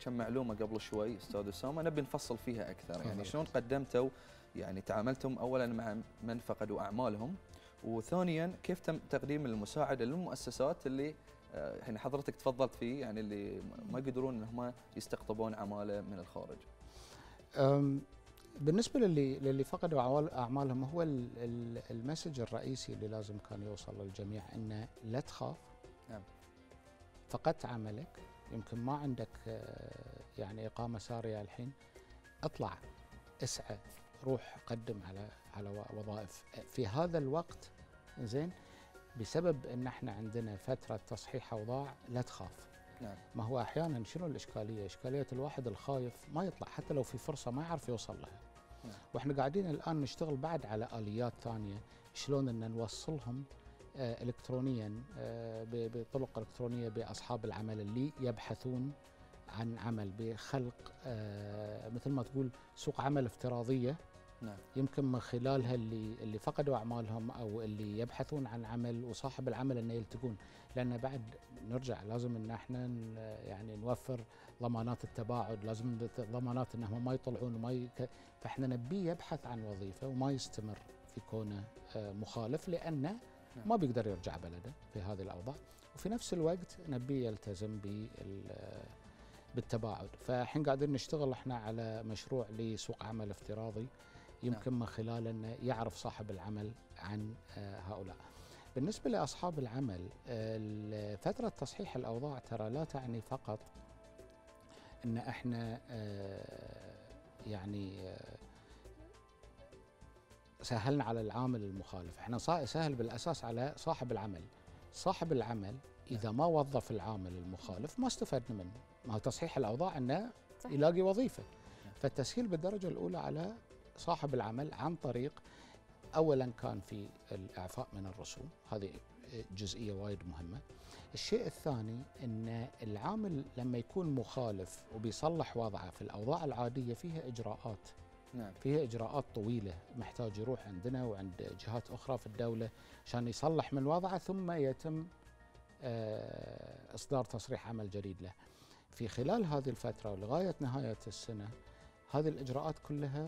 كم معلومه قبل شوي استاذ اسامه نبي نفصل فيها اكثر، يعني شلون قدمتوا يعني تعاملتم اولا مع من فقدوا اعمالهم، وثانيا كيف تم تقديم المساعده للمؤسسات اللي يعني حضرتك تفضلت فيه، يعني اللي ما يقدرون انهم يستقطبون عماله من الخارج. بالنسبه للي فقدوا اعمالهم، هو المسج الرئيسي اللي لازم كان يوصل للجميع انه لا تخاف. نعم. فقدت عملك، يمكن ما عندك يعني اقامه ساريه الحين، اطلع اسعى، روح قدم على وظائف في هذا الوقت. زين، بسبب ان احنا عندنا فتره تصحيح اوضاع، لا تخاف. نعم. ما هو احيانا شنو الاشكاليه؟ اشكاليه الواحد الخايف ما يطلع، حتى لو في فرصه ما يعرف يوصل لها. نعم. واحنا قاعدين الان نشتغل بعد على اليات ثانيه، شلون ان نوصلهم الكترونيا بطرق الكترونيه باصحاب العمل اللي يبحثون عن عمل، بخلق مثل ما تقول سوق عمل افتراضيه. نعم. يمكن من خلالها اللي فقدوا اعمالهم او اللي يبحثون عن عمل وصاحب العمل انه يلتقون، لان بعد نرجع لازم ان احنا يعني نوفر ضمانات التباعد، لازم ضمانات انهم ما يطلعون فاحنا نبيه يبحث عن وظيفه وما يستمر في كونه مخالف، لانه ما بيقدر يرجع بلده في هذه الاوضاع، وفي نفس الوقت نبيه يلتزم بالتباعد. فالحين قاعدين نشتغل احنا على مشروع لسوق عمل افتراضي، يمكن من خلاله انه يعرف صاحب العمل عن هؤلاء. بالنسبه لاصحاب العمل، فتره تصحيح الاوضاع ترى لا تعني فقط ان احنا يعني سهلنا على العامل المخالف، احنا سهل بالاساس على صاحب العمل. صاحب العمل اذا ما وظف العامل المخالف ما استفدنا منه، ما هو تصحيح الاوضاع انه يلاقي وظيفه. فالتسهيل بالدرجه الاولى على صاحب العمل عن طريق اولا كان في الاعفاء من الرسوم، هذه جزئيه وايد مهمه. الشيء الثاني ان العامل لما يكون مخالف وبيصلح وضعه في الاوضاع العاديه فيها اجراءات. نعم. فيها اجراءات طويله، محتاج يروح عندنا وعند جهات اخرى في الدوله عشان يصلح من وضعه، ثم يتم اصدار تصريح عمل جديد له. في خلال هذه الفتره ولغايه نهايه السنه هذه الاجراءات كلها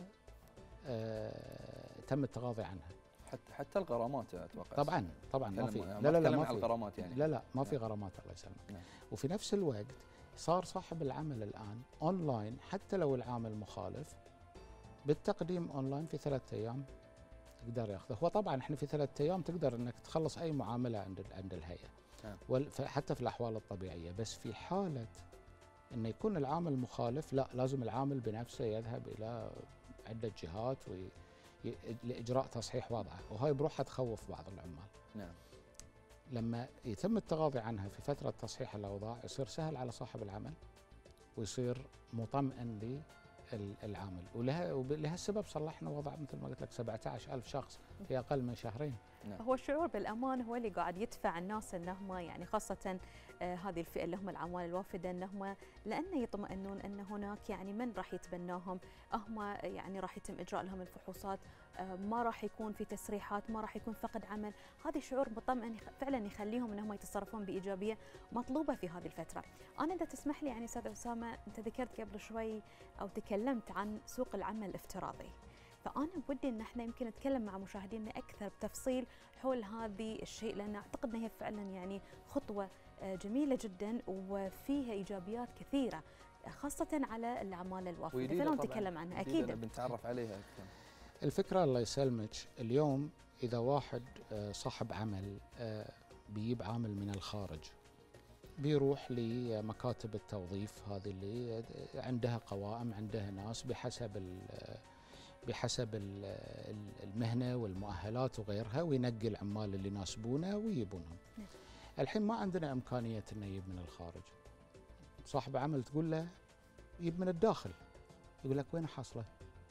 تم التغاضي عنها. حتى الغرامات اتوقع. طبعا ما في، لا ما في الغرامات يعني. لا ما في غرامات الله يسلمك. نعم. وفي نفس الوقت صار صاحب العمل الان اونلاين، حتى لو العامل مخالف بالتقديم اونلاين في 3 ايام تقدر ياخذه. هو طبعا احنا في 3 ايام تقدر انك تخلص اي معامله عند الهيئه. نعم. حتى في الاحوال الطبيعيه، بس في حاله انه يكون العامل مخالف لا، لازم العامل بنفسه يذهب الى عده جهات لاجراء تصحيح وضعه، وهاي بروحها تخوف بعض العمال. نعم. لما يتم التغاضي عنها في فتره تصحيح الاوضاع يصير سهل على صاحب العمل ويصير مطمئن للعامل، ولها السبب صلحنا وضع مثل ما قلت لك 17,000 شخص في اقل من شهرين. نعم. هو الشعور بالامان هو اللي قاعد يدفع الناس انهم يعني خاصه هذه الفئه اللي هم العمال الوافده انهم لانه يطمئنون ان هناك يعني من راح يتبناهم، هم يعني راح يتم اجراء لهم الفحوصات، ما راح يكون في تسريحات، ما راح يكون فقد عمل. هذا شعور مطمئن فعلا يخليهم انهم يتصرفون بايجابيه مطلوبه في هذه الفتره. انا اذا تسمح لي يعني استاذ اسامه، انت ذكرت قبل شوي او تكلمت عن سوق العمل الافتراضي، فأنا بودي إن احنا يمكن نتكلم مع مشاهدينا أكثر بتفصيل حول هذه الشيء، لأن أعتقد إن هي فعلا يعني خطوة جميلة جدا وفيها إيجابيات كثيرة خاصة على العمالة الوافدة، فلو نتكلم عنها أكيد بنتعرف عليها أكثر. الفكرة الله يسلمك، اليوم إذا واحد صاحب عمل بيجيب عامل من الخارج، بيروح لمكاتب التوظيف هذه اللي عندها قوائم، عندها ناس بحسب المهنة والمؤهلات وغيرها، وينقي العمال اللي يناسبونه ويجيبونهم. الحين ما عندنا إمكانية إنه يجيب من الخارج. صاحب عمل تقول له يجيب من الداخل، يقول لك وين حصله؟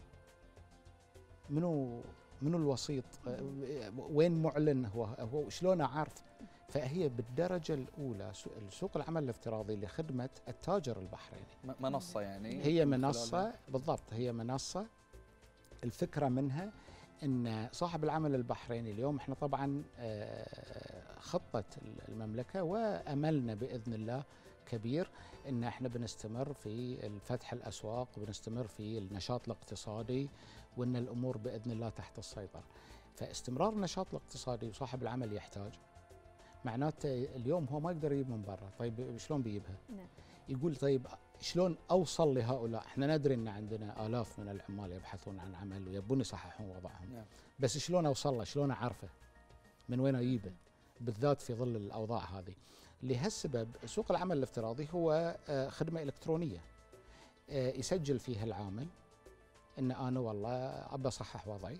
منو الوسيط؟ وين معلن هو شلون أعرف؟ فهي بالدرجة الأولى سوق العمل الافتراضي لخدمة التاجر البحريني. منصة يعني؟ هي منصة بالضبط، هي منصة. الفكرة منها أن صاحب العمل البحريني اليوم احنا طبعا خطة المملكة وأملنا بإذن الله كبير ان احنا بنستمر في فتح الاسواق وبنستمر في النشاط الاقتصادي، وان الامور باذن الله تحت السيطره. فاستمرار النشاط الاقتصادي وصاحب العمل يحتاج، معناته اليوم هو ما يقدر يجيب من برا، طيب شلون بيجيبها؟ يقول طيب شلون اوصل لهؤلاء؟ احنا ندري ان عندنا الاف من العمال يبحثون عن عمل ويبون يصححون وضعهم، بس شلون اوصل له؟ شلون اعرفه؟ من وين اجيبه؟ بالذات في ظل الاوضاع هذه. لهالسبب سوق العمل الافتراضي هو خدمه الكترونيه يسجل فيها العامل ان انا والله ابى اصحح وضعي،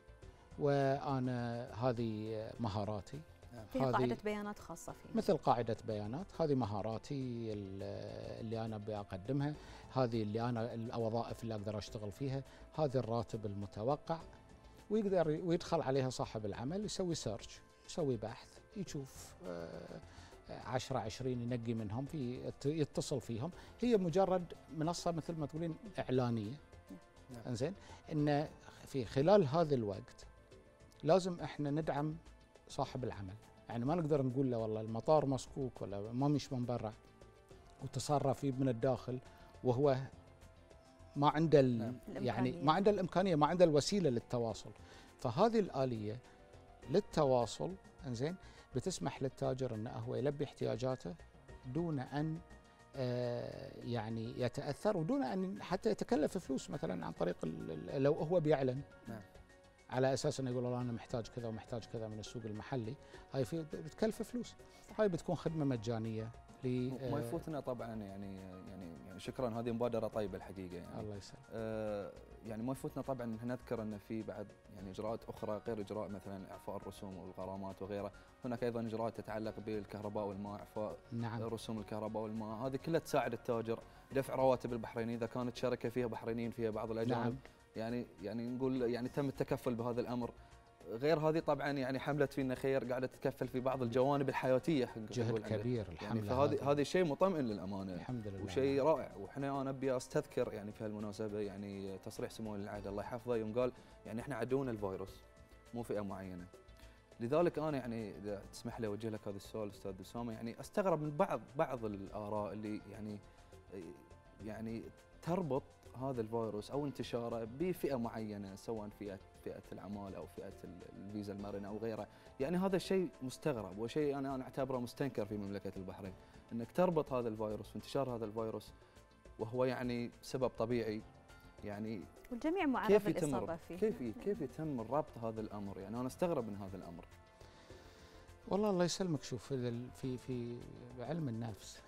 وانا هذه مهاراتي، في قاعدة بيانات خاصة فيه، مثل قاعدة بيانات، هذه مهاراتي اللي أنا بقدمها، هذه اللي أنا الوظائف اللي أقدر أشتغل فيها، هذا الراتب المتوقع، ويدخل عليها صاحب العمل يسوي سيرش، يسوي بحث، يشوف 10 20 ينقي منهم، يتصل فيهم. هي مجرد منصة مثل ما تقولين إعلانية. انزين، إن في خلال هذا الوقت لازم إحنا ندعم صاحب العمل، يعني ما نقدر نقول له والله المطار مسكوك ولا ما مش من برا وتصرف فيه من الداخل وهو ما عنده يعني ما عنده الامكانيه، ما عنده الوسيله للتواصل. فهذه الاليه للتواصل انزين بتسمح للتاجر انه هو يلبي احتياجاته دون ان يعني يتاثر، ودون ان حتى يتكلف فلوس مثلا عن طريق لو هو بيعلن على اساس انه يقول والله انا محتاج كذا ومحتاج كذا من السوق المحلي، هاي بتكلف فلوس. هاي بتكون خدمه مجانيه ما يفوتنا طبعا يعني شكرا، هذه مبادره طيبه الحقيقه يعني. الله يسلمك. يعني ما يفوتنا طبعا نذكر ان في بعد يعني اجراءات اخرى غير اجراء مثلا اعفاء الرسوم والغرامات وغيرها، هناك ايضا اجراءات تتعلق بالكهرباء والماء، اعفاء رسوم الكهرباء والماء، هذه كلها تساعد التاجر، دفع رواتب البحرينيين اذا كانت شركه فيها بحرينيين فيها بعض الاجانب. يعني نقول يعني تم التكفل بهذا الامر. غير هذه طبعا يعني حمله فينا خير قاعده تتكفل في بعض الجوانب الحياتيه حق جهد كبير الحمد لله. يعني فهذه شيء مطمئن للامانه الحمد لله وشيء رائع. واحنا انا ابي استذكر يعني في هالمناسبه يعني تصريح سمو ولي العهد الله يحفظه يوم قال يعني احنا عدونا الفيروس مو فئه معينه. لذلك انا يعني اذا تسمح لي اوجه لك هذا السؤال استاذ اسامه، يعني استغرب من بعض الاراء اللي يعني تربط هذا الفيروس او انتشاره بفئه معينه، سواء فئه العمال او فئه الفيزا المرنه او غيرها. يعني هذا شيء مستغرب وشيء انا اعتبره مستنكر في مملكه البحرين، انك تربط هذا الفيروس وانتشار هذا الفيروس وهو يعني سبب طبيعي، يعني والجميع معرض للاصابه فيه. كيف يتم ربط هذا الامر؟ يعني انا استغرب من هذا الامر. والله الله يسلمك. شوف في علم النفس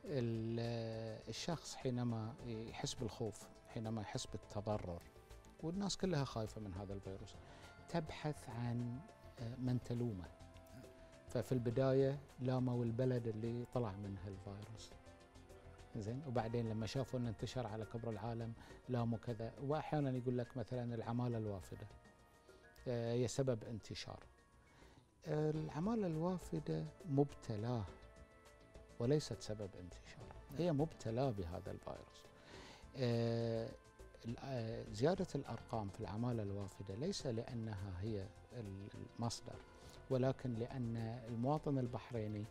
الشخص حينما يحس بالخوف، حينما يحس بالتضرر، والناس كلها خايفة من هذا الفيروس، تبحث عن من تلومه. ففي البداية لاموا البلد اللي طلع منها الفيروس، زين، وبعدين لما شافوا انه انتشر على كبر العالم لاموا كذا. واحيانا يقول لك مثلا العمالة الوافدة هي سبب انتشار. العمالة الوافدة مبتلاه وليست سبب انتشار، هي مبتلاه بهذا الفيروس. زيادة الأرقام في العمالة الوافدة ليس لأنها هي المصدر، ولكن لأن المواطن البحريني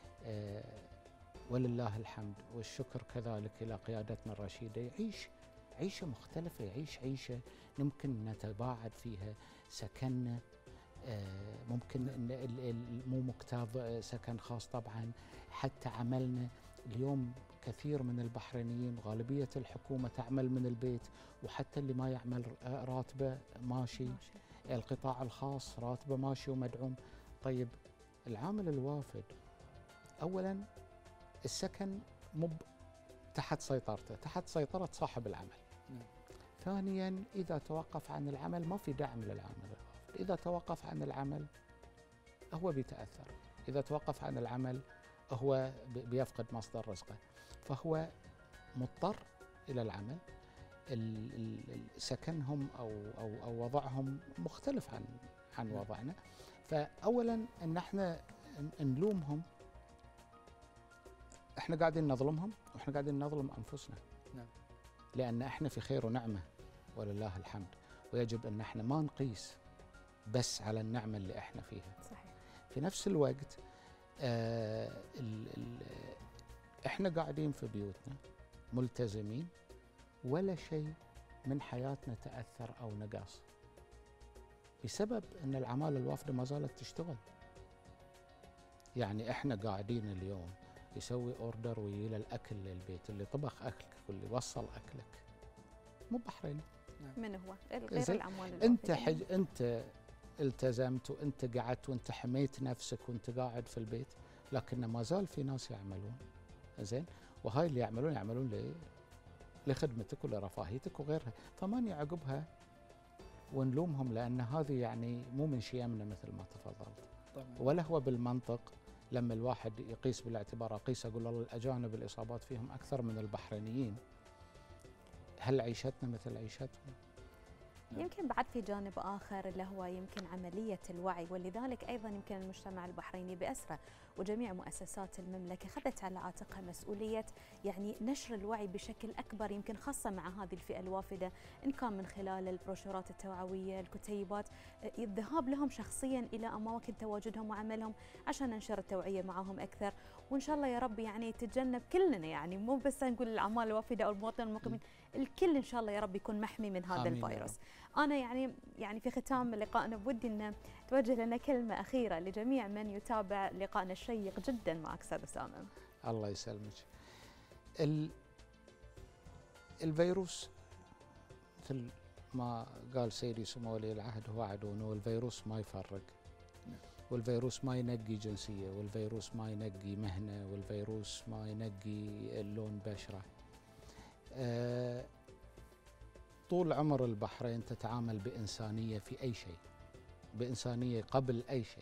ولله الحمد والشكر كذلك إلى قيادتنا الرشيدة يعيش عيشة مختلفة، يعيش عيشة ممكن نتباعد فيها، سكننا ممكن مو مكتظ سكن خاص طبعا، حتى عملنا اليوم كثير من البحرينيين غالبية الحكومة تعمل من البيت، وحتى اللي ما يعمل راتبه ماشي. القطاع الخاص راتبه ماشي ومدعوم. طيب العامل الوافد أولا السكن مو تحت سيطرته، تحت سيطرة صاحب العمل. ثانيا إذا توقف عن العمل ما في دعم للعامل الوافد، إذا توقف عن العمل هو بيتأثر، إذا توقف عن العمل هو بيفقد مصدر رزقه، فهو مضطر إلى العمل. سكنهم أو وضعهم مختلف عن وضعنا. فأولا أن احنا نلومهم، احنا قاعدين نظلمهم واحنا قاعدين نظلم أنفسنا. لأن احنا في خير ونعمة ولله الحمد، ويجب أن احنا ما نقيس بس على النعمة اللي احنا فيها. صحيح. في نفس الوقت احنا قاعدين في بيوتنا ملتزمين، ولا شيء من حياتنا تأثر أو نقص بسبب أن العمالة الوافدة ما زالت تشتغل. يعني احنا قاعدين اليوم يسوي اوردر ويجي الأكل للبيت، اللي طبخ أكلك واللي وصل أكلك مو بحريني. من هو؟ غير العمال انت التزمت وانت قعدت وانت حميت نفسك وانت قاعد في البيت، لكن ما زال في ناس يعملون. زين، وهاي اللي يعملون لخدمتك ولرفاهيتك وغيرها، فما نعقبها ونلومهم، لان هذه يعني مو من شيمنا مثل ما تفضلت طبعا. ولا هو بالمنطق لما الواحد يقيس بالاعتبار، اقول والله الاجانب الاصابات فيهم اكثر من البحرينيين، هل عيشتنا مثل عيشتهم؟ يمكن بعد في جانب آخر اللي هو يمكن عملية الوعي، ولذلك أيضا يمكن المجتمع البحريني بأسره وجميع مؤسسات المملكة خذت على عاتقها مسؤولية يعني نشر الوعي بشكل أكبر، يمكن خاصة مع هذه الفئة الوافدة، إن كان من خلال البروشورات التوعوية، الكتيبات، الذهاب لهم شخصيا إلى أماكن تواجدهم وعملهم عشان ننشر التوعية معهم أكثر. وإن شاء الله يا رب يعني تتجنب كلنا، يعني مو بس نقول العمال الوافدة أو المواطنين المقيمين، الكل إن شاء الله يا رب يكون محمي من هذا الفيروس. أنا يعني في ختام لقائنا بودي أن توجه لنا كلمة أخيرة لجميع من يتابع لقائنا الشيق جدا معك أستاذ أسامة. الله يسلمك. الفيروس مثل ما قال سيدي سمو ولي العهد هو عدو، والفيروس ما يفرق، والفيروس ما ينقي جنسية، والفيروس ما ينقي مهنة، والفيروس ما ينقي لون بشرة. طول عمر البحرين تتعامل بإنسانية في أي شيء، بإنسانية قبل أي شيء.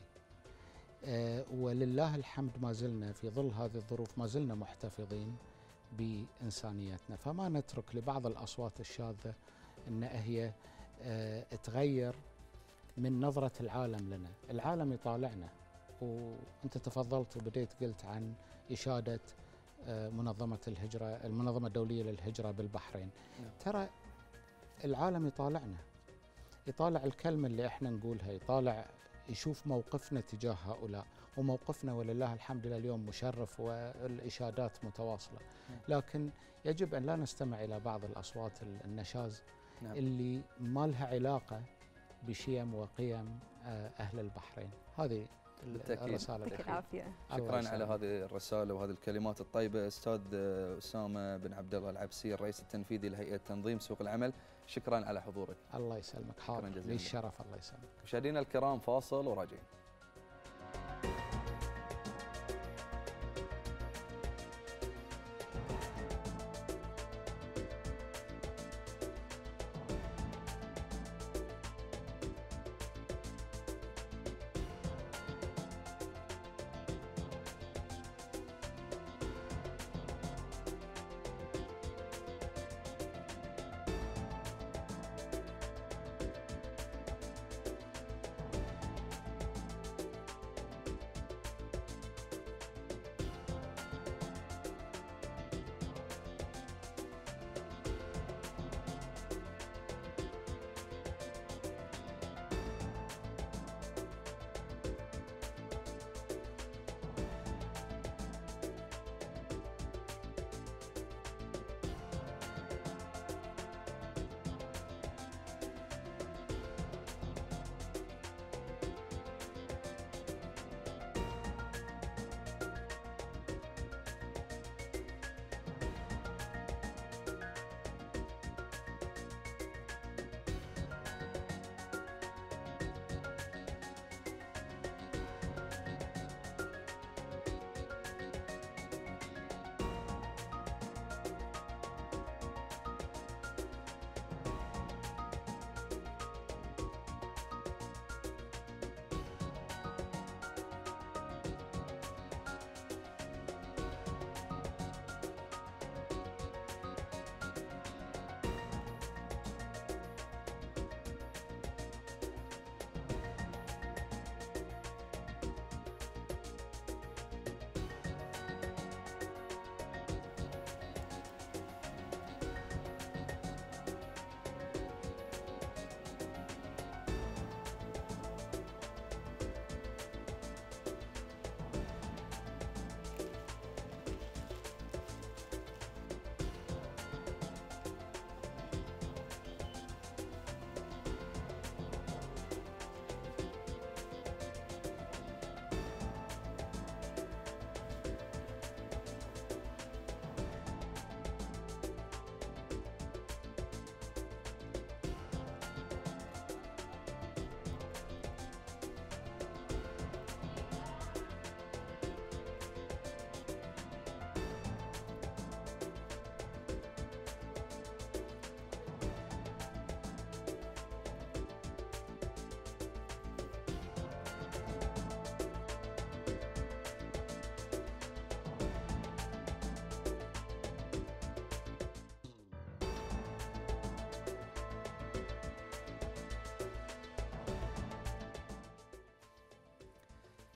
ولله الحمد ما زلنا في ظل هذه الظروف ما زلنا محتفظين بإنسانيتنا، فما نترك لبعض الأصوات الشاذة أن هي تغير من نظرة العالم لنا. العالم يطالعنا، وأنت تفضلت وبديت قلت عن إشادة منظمة الهجرة، المنظمة الدولية للهجرة بالبحرين. ترى العالم يطالعنا، يطالع الكلمة اللي احنا نقولها، يطالع يشوف موقفنا تجاه هؤلاء، وموقفنا ولله الحمد لله اليوم مشرف والإشادات متواصلة. لكن يجب أن لا نستمع إلى بعض الأصوات النشاز اللي ما لها علاقة بشيم وقيم أهل البحرين. هذه الرسالة الأخيرة. شكرا على هذه الرسالة وهذه الكلمات الطيبة أستاذ أسامة بن عبد الله العبسي، الرئيس التنفيذي لهيئة تنظيم سوق العمل، شكرا على حضورك. الله يسلمك، حاضر لي الشرف. الله يسلمك. مشاهدينا الكرام فاصل وراجعين.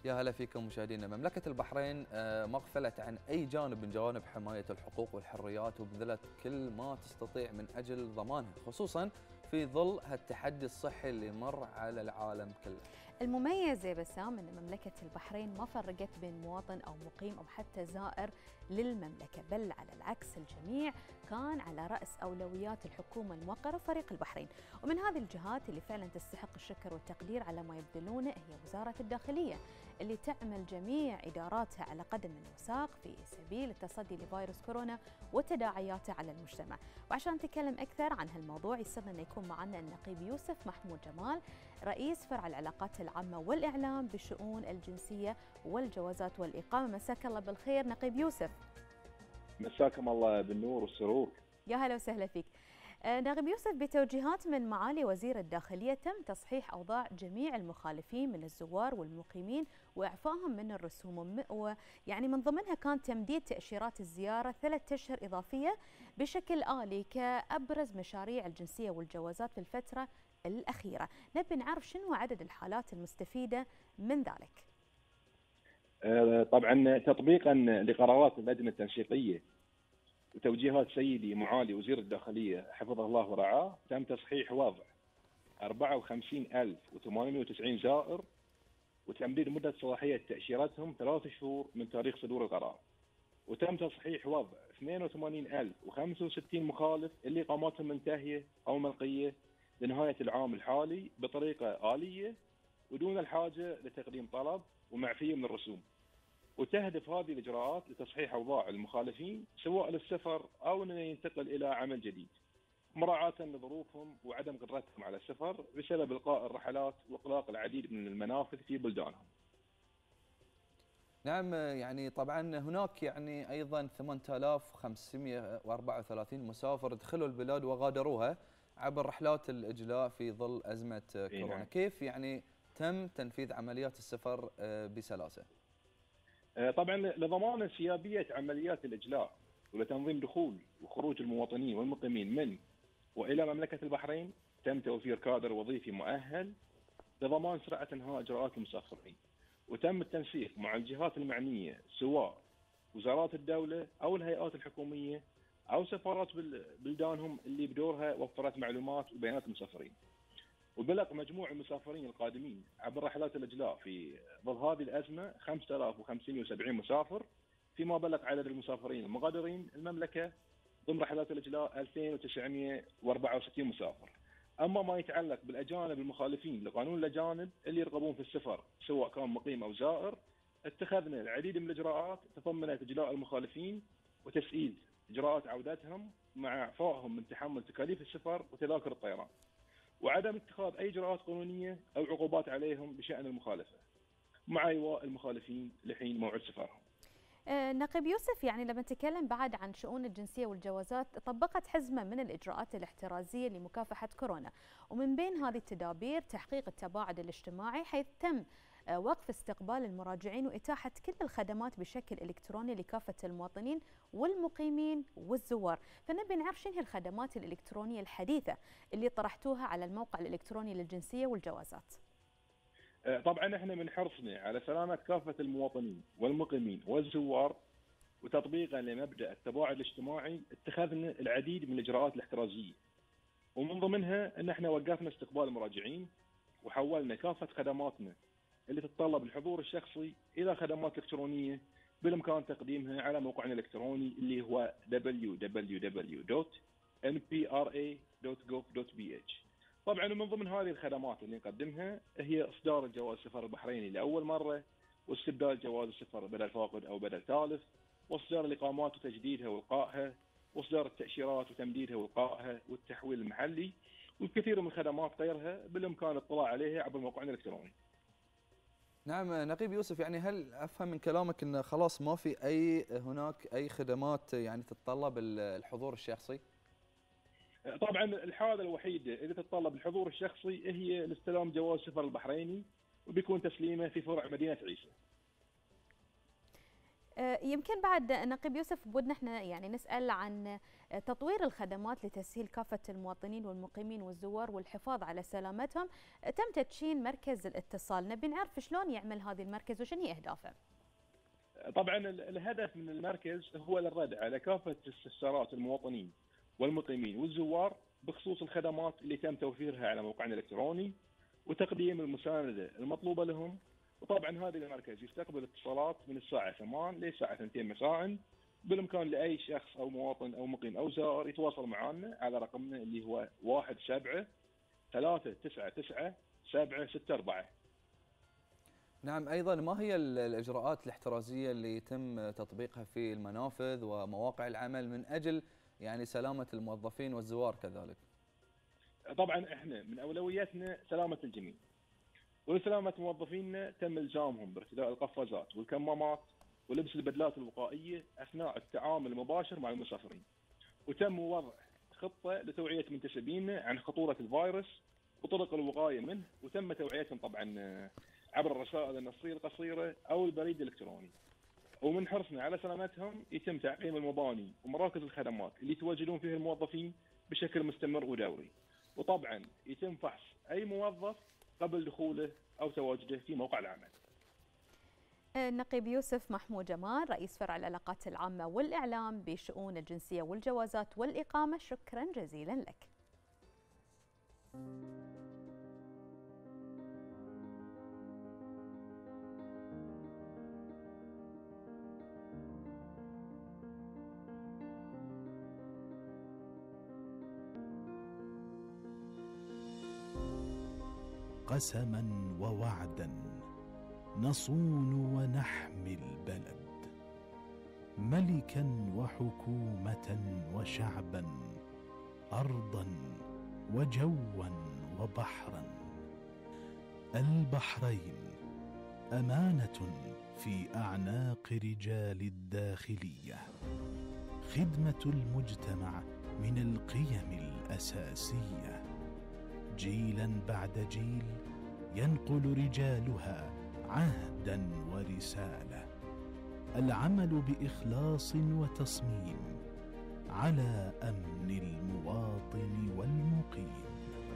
يا هلا فيكم مشاهدينا. مملكة البحرين ما غفلت عن أي جانب من جوانب حماية الحقوق والحريات، وبذلت كل ما تستطيع من أجل ضمانها، خصوصا في ظل هالتحدي الصحي اللي مر على العالم كله. المميز يا بسام أن مملكة البحرين ما فرقت بين مواطن أو مقيم أو حتى زائر للمملكة، بل على العكس الجميع كان على رأس أولويات الحكومة الموقرة وفريق البحرين. ومن هذه الجهات اللي فعلا تستحق الشكر والتقدير على ما يبذلونه هي وزارة الداخلية، اللي تعمل جميع إداراتها على قدم وساق في سبيل التصدي لفيروس كورونا وتداعياته على المجتمع. وعشان نتكلم أكثر عن هالموضوع يسرنا أن يكون معنا النقيب يوسف محمود جمال، رئيس فرع العلاقات العامة والإعلام بشؤون الجنسية والجوازات والإقامة. مساك الله بالخير نقيب يوسف. مساكم الله بالنور والسرور. يا هلا وسهلا فيك. نقيب يوسف، بتوجيهات من معالي وزير الداخلية تم تصحيح أوضاع جميع المخالفين من الزوار والمقيمين وإعفائهم من الرسوم، ويعني من ضمنها كان تمديد تأشيرات الزيارة 3 أشهر إضافية بشكل آلي كأبرز مشاريع الجنسية والجوازات في الفترة الأخيرة. نبي نعرف شنو عدد الحالات المستفيدة من ذلك. طبعا تطبيقا لقرارات اللجنة التنسيقية وتوجيهات سيدي معالي وزير الداخلية حفظه الله ورعاه، تم تصحيح وضع 54,890 زائر وتمديد مدة صلاحية تأشيرتهم 3 شهور من تاريخ صدور القرار. وتم تصحيح وضع 82,065 مخالف اللي إقامتهم منتهية أو ملغية لنهاية العام الحالي بطريقة آلية ودون الحاجة لتقديم طلب ومعفية من الرسوم. وتهدف هذه الإجراءات لتصحيح أوضاع المخالفين سواء للسفر أو أن ينتقل إلى عمل جديد، مراعاة لظروفهم وعدم قدرتهم على السفر بسبب إلغاء الرحلات وإغلاق العديد من المنافذ في بلدانهم. نعم، يعني طبعا هناك يعني أيضا 8534 مسافر دخلوا البلاد وغادروها عبر رحلات الإجلاء في ظل أزمة كورونا. كيف يعني تم تنفيذ عمليات السفر بسلاسة؟ طبعا لضمان انسيابية عمليات الإجلاء ولتنظيم دخول وخروج المواطنين والمقيمين من وإلى مملكة البحرين، تم توفير كادر وظيفي مؤهل لضمان سرعة انهاء إجراءات المسافرين. وتم التنسيق مع الجهات المعنية سواء وزارات الدولة أو الهيئات الحكومية أو سفارات بلدانهم اللي بدورها وفرت معلومات وبيانات المسافرين. وبلغ مجموع المسافرين القادمين عبر رحلات الإجلاء في ظل هذه الأزمة 5075 مسافر، فيما بلغ عدد المسافرين المغادرين المملكة ضمن رحلات الإجلاء 2964 مسافر. أما ما يتعلق بالأجانب المخالفين لقانون الأجانب اللي يرغبون في السفر سواء كان مقيم أو زائر، اتخذنا العديد من الإجراءات تضمنت إجلاء المخالفين وتسهيل إجراءات عودتهم مع إعفائهم من تحمل تكاليف السفر وتذاكر الطيران، وعدم اتخاذ أي إجراءات قانونية أو عقوبات عليهم بشأن المخالفة مع إيواء المخالفين لحين موعد سفرهم. نقيب يوسف، يعني لما نتكلم بعد عن شؤون الجنسية والجوازات، طبقت حزمة من الإجراءات الاحترازية لمكافحة كورونا، ومن بين هذه التدابير تحقيق التباعد الاجتماعي، حيث تم وقف استقبال المراجعين وإتاحة كل الخدمات بشكل إلكتروني لكافة المواطنين والمقيمين والزوار. فنبي نعرف شنو هي الخدمات الإلكترونية الحديثة اللي طرحتوها على الموقع الإلكتروني للجنسية والجوازات. طبعا احنا من حرصنا على سلامة كافة المواطنين والمقيمين والزوار وتطبيقا لمبدأ التباعد الاجتماعي، اتخذنا العديد من الإجراءات الاحترازية، ومن ضمنها ان احنا وقفنا استقبال المراجعين وحولنا كافة خدماتنا اللي تتطلب الحضور الشخصي إلى خدمات إلكترونية بالإمكان تقديمها على موقعنا الإلكتروني اللي هو www.npra.gov.bh. طبعا ومن ضمن هذه الخدمات اللي نقدمها هي إصدار الجواز السفر البحريني لأول مرة، واستبدال جواز السفر بدل فاقد أو بدل تالف، واصدار الإقامات وتجديدها والقائها، واصدار التأشيرات وتمديدها والقائها، والتحويل المحلي، والكثير من الخدمات غيرها بالإمكان الاطلاع عليها عبر موقعنا الإلكتروني. نعم نقيب يوسف، يعني هل أفهم من كلامك أن خلاص ما في هناك أي خدمات يعني تتطلب الحضور الشخصي؟ طبعا الحالة الوحيدة اللي تتطلب الحضور الشخصي هي لاستلام جواز السفر البحريني، وبيكون تسليمه في فرع مدينة عيسى. يمكن بعد نقيب يوسف بودنا احنا يعني نسأل عن تطوير الخدمات لتسهيل كافة المواطنين والمقيمين والزوار والحفاظ على سلامتهم. تم تدشين مركز الاتصال، نبي نعرف شلون يعمل هذا المركز وشنو هي أهدافه؟ طبعا الهدف من المركز هو الرد على كافة استفسارات المواطنين والمقيمين والزوار بخصوص الخدمات اللي تم توفيرها على موقعنا الإلكتروني وتقديم المساندة المطلوبة لهم. وطبعا هذا المركز يستقبل اتصالات من الساعة 8 للساعة 2 مساء. بالإمكان لأي شخص أو مواطن أو مقيم أو زائر يتواصل معنا على رقمنا اللي هو 17-399-764. نعم، أيضا ما هي الإجراءات الاحترازية اللي يتم تطبيقها في المنافذ ومواقع العمل من أجل يعني سلامة الموظفين والزوار كذلك؟ طبعا احنا من أولوياتنا سلامة الجميع، ولسلامة موظفينا تم إلزامهم بارتداء القفازات والكمامات ولبس البدلات الوقائية أثناء التعامل المباشر مع المسافرين. وتم وضع خطة لتوعية منتسبينا عن خطورة الفيروس وطرق الوقاية منه، وتم توعيتهم طبعا عبر الرسائل النصية القصيرة أو البريد الإلكتروني. ومن حرصنا على سلامتهم يتم تعقيم المباني ومراكز الخدمات اللي يتواجدون فيها الموظفين بشكل مستمر ودوري. وطبعا يتم فحص أي موظف قبل دخوله أو تواجده في موقع العمل. النقيب يوسف محمود جمال، رئيس فرع العلاقات العامة والإعلام بشؤون الجنسية والجوازات والإقامة، شكرا جزيلا لك. قسما ووعدا نصون ونحمي البلد، ملكا وحكومة وشعبا، أرضا وجوا وبحرا. البحرين أمانة في أعناق رجال الداخلية، خدمة المجتمع من القيم الأساسية. جيلا بعد جيل ينقل رجالها عهدا ورسالة، العمل بإخلاص وتصميم على أمن المواطن والمقيم.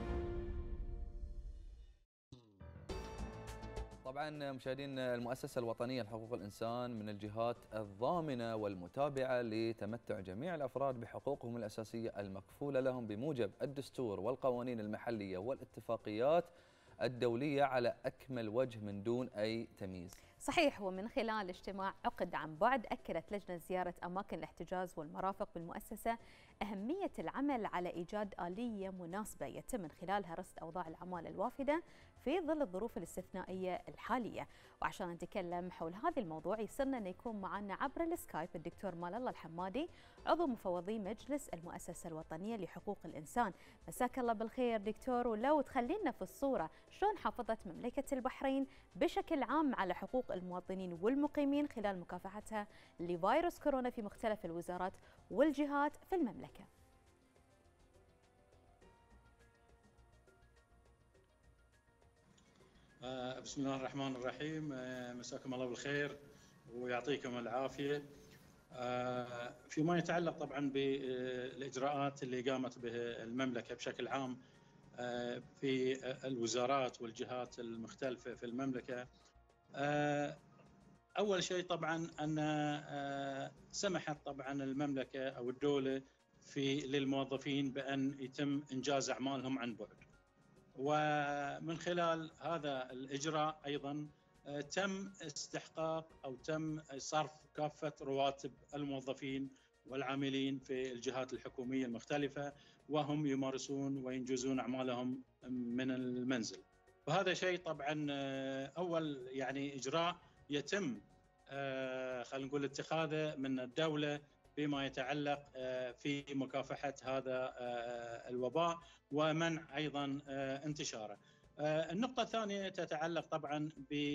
طبعا مشاهدينا، المؤسسة الوطنية لحقوق الإنسان من الجهات الضامنة والمتابعة لتمتع جميع الأفراد بحقوقهم الأساسية المكفولة لهم بموجب الدستور والقوانين المحلية والاتفاقيات الدولية على أكمل وجه من دون أي تمييز. صحيح. ومن خلال اجتماع عقد عن بعد، أكدت لجنة زيارة أماكن الاحتجاز والمرافق بالمؤسسة أهمية العمل على إيجاد آلية مناسبة يتم من خلالها رصد أوضاع العمالة الوافدة في ظل الظروف الاستثنائية الحالية. وعشان نتكلم حول هذا الموضوع يسرنا أن يكون معنا عبر السكايب الدكتور مال الله الحمادي، عضو مفوضي مجلس المؤسسة الوطنية لحقوق الإنسان. مساك الله بالخير دكتور، ولو تخلينا في الصورة شلون حافظت مملكة البحرين بشكل عام على حقوق المواطنين والمقيمين خلال مكافحتها لفيروس كورونا في مختلف الوزارات والجهات في المملكة. بسم الله الرحمن الرحيم. مساكم الله بالخير ويعطيكم العافية. فيما يتعلق طبعا بالإجراءات اللي قامت به المملكة بشكل عام في الوزارات والجهات المختلفة في المملكة، أول شيء طبعا أن سمحت طبعا المملكة أو الدولة للموظفين بأن يتم إنجاز أعمالهم عن بعد، ومن خلال هذا الإجراء أيضا تم استحقاق أو تم صرف كافة رواتب الموظفين والعاملين في الجهات الحكومية المختلفة وهم يمارسون وينجزون أعمالهم من المنزل. وهذا شيء طبعا أول يعني إجراء يتم خلينا نقول اتخاذه من الدولة بما يتعلق في مكافحة هذا الوباء ومنع أيضا انتشاره. النقطة الثانية تتعلق طبعا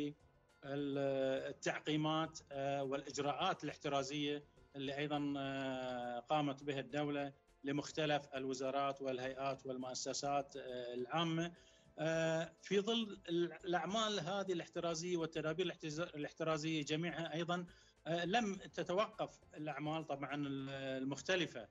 بالتعقيمات والإجراءات الاحترازية اللي أيضا قامت بها الدولة لمختلف الوزارات والهيئات والمؤسسات العامة في ظل الأعمال هذه الاحترازية والتدابير الاحترازية جميعها. أيضا لم تتوقف الأعمال طبعا المختلفة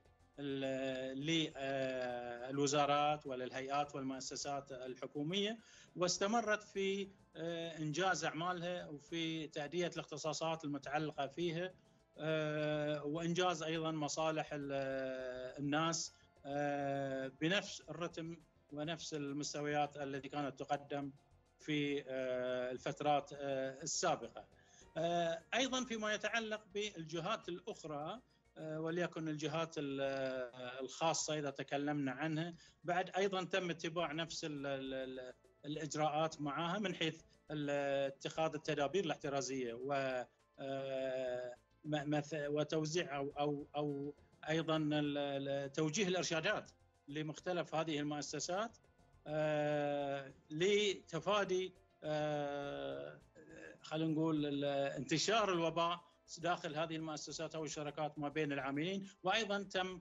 للوزارات وللهيئات والمؤسسات الحكومية، واستمرت في إنجاز أعمالها وفي تأدية الاختصاصات المتعلقة فيها، وإنجاز أيضا مصالح الناس بنفس الرتم ونفس المستويات التي كانت تقدم في الفترات السابقة. أيضا فيما يتعلق بالجهات الأخرى وليكن الجهات الخاصة إذا تكلمنا عنها، بعد أيضا تم اتباع نفس الإجراءات معها من حيث اتخاذ التدابير الاحترازية وتوزيع أو أيضا توجيه الإرشادات لمختلف هذه المؤسسات لتفادي خلينا نقول انتشار الوباء داخل هذه المؤسسات او الشركات ما بين العاملين. وايضا تم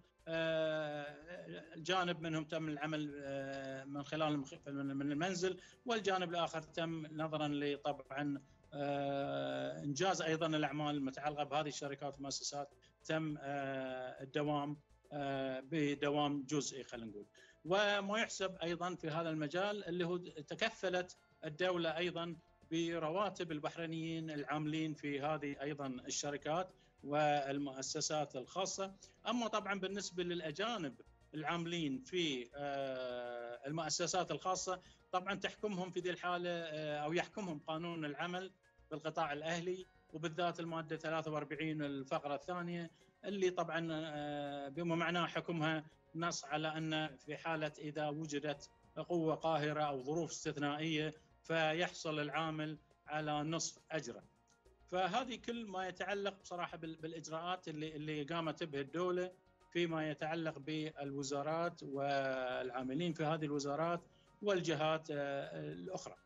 جانب منهم تم العمل من خلال من المنزل، والجانب الاخر تم نظرا لطبعا انجاز ايضا الاعمال المتعلقه بهذه الشركات والمؤسسات تم الدوام بدوام جزئي خلينا نقول. وما يحسب ايضا في هذا المجال اللي هو تكفلت الدوله ايضا برواتب البحرينيين العاملين في هذه ايضا الشركات والمؤسسات الخاصه. اما طبعا بالنسبه للاجانب العاملين في المؤسسات الخاصه طبعا تحكمهم في ذي الحاله او يحكمهم قانون العمل بالقطاع الاهلي، وبالذات الماده 43 الفقره الثانيه اللي طبعا بما معناه حكمها نص على ان في حاله اذا وجدت قوه قاهره او ظروف استثنائيه فيحصل العامل على نصف اجره. فهذه كل ما يتعلق بصراحه بالاجراءات اللي قامت به الدوله فيما يتعلق بالوزارات والعاملين في هذه الوزارات والجهات الاخرى.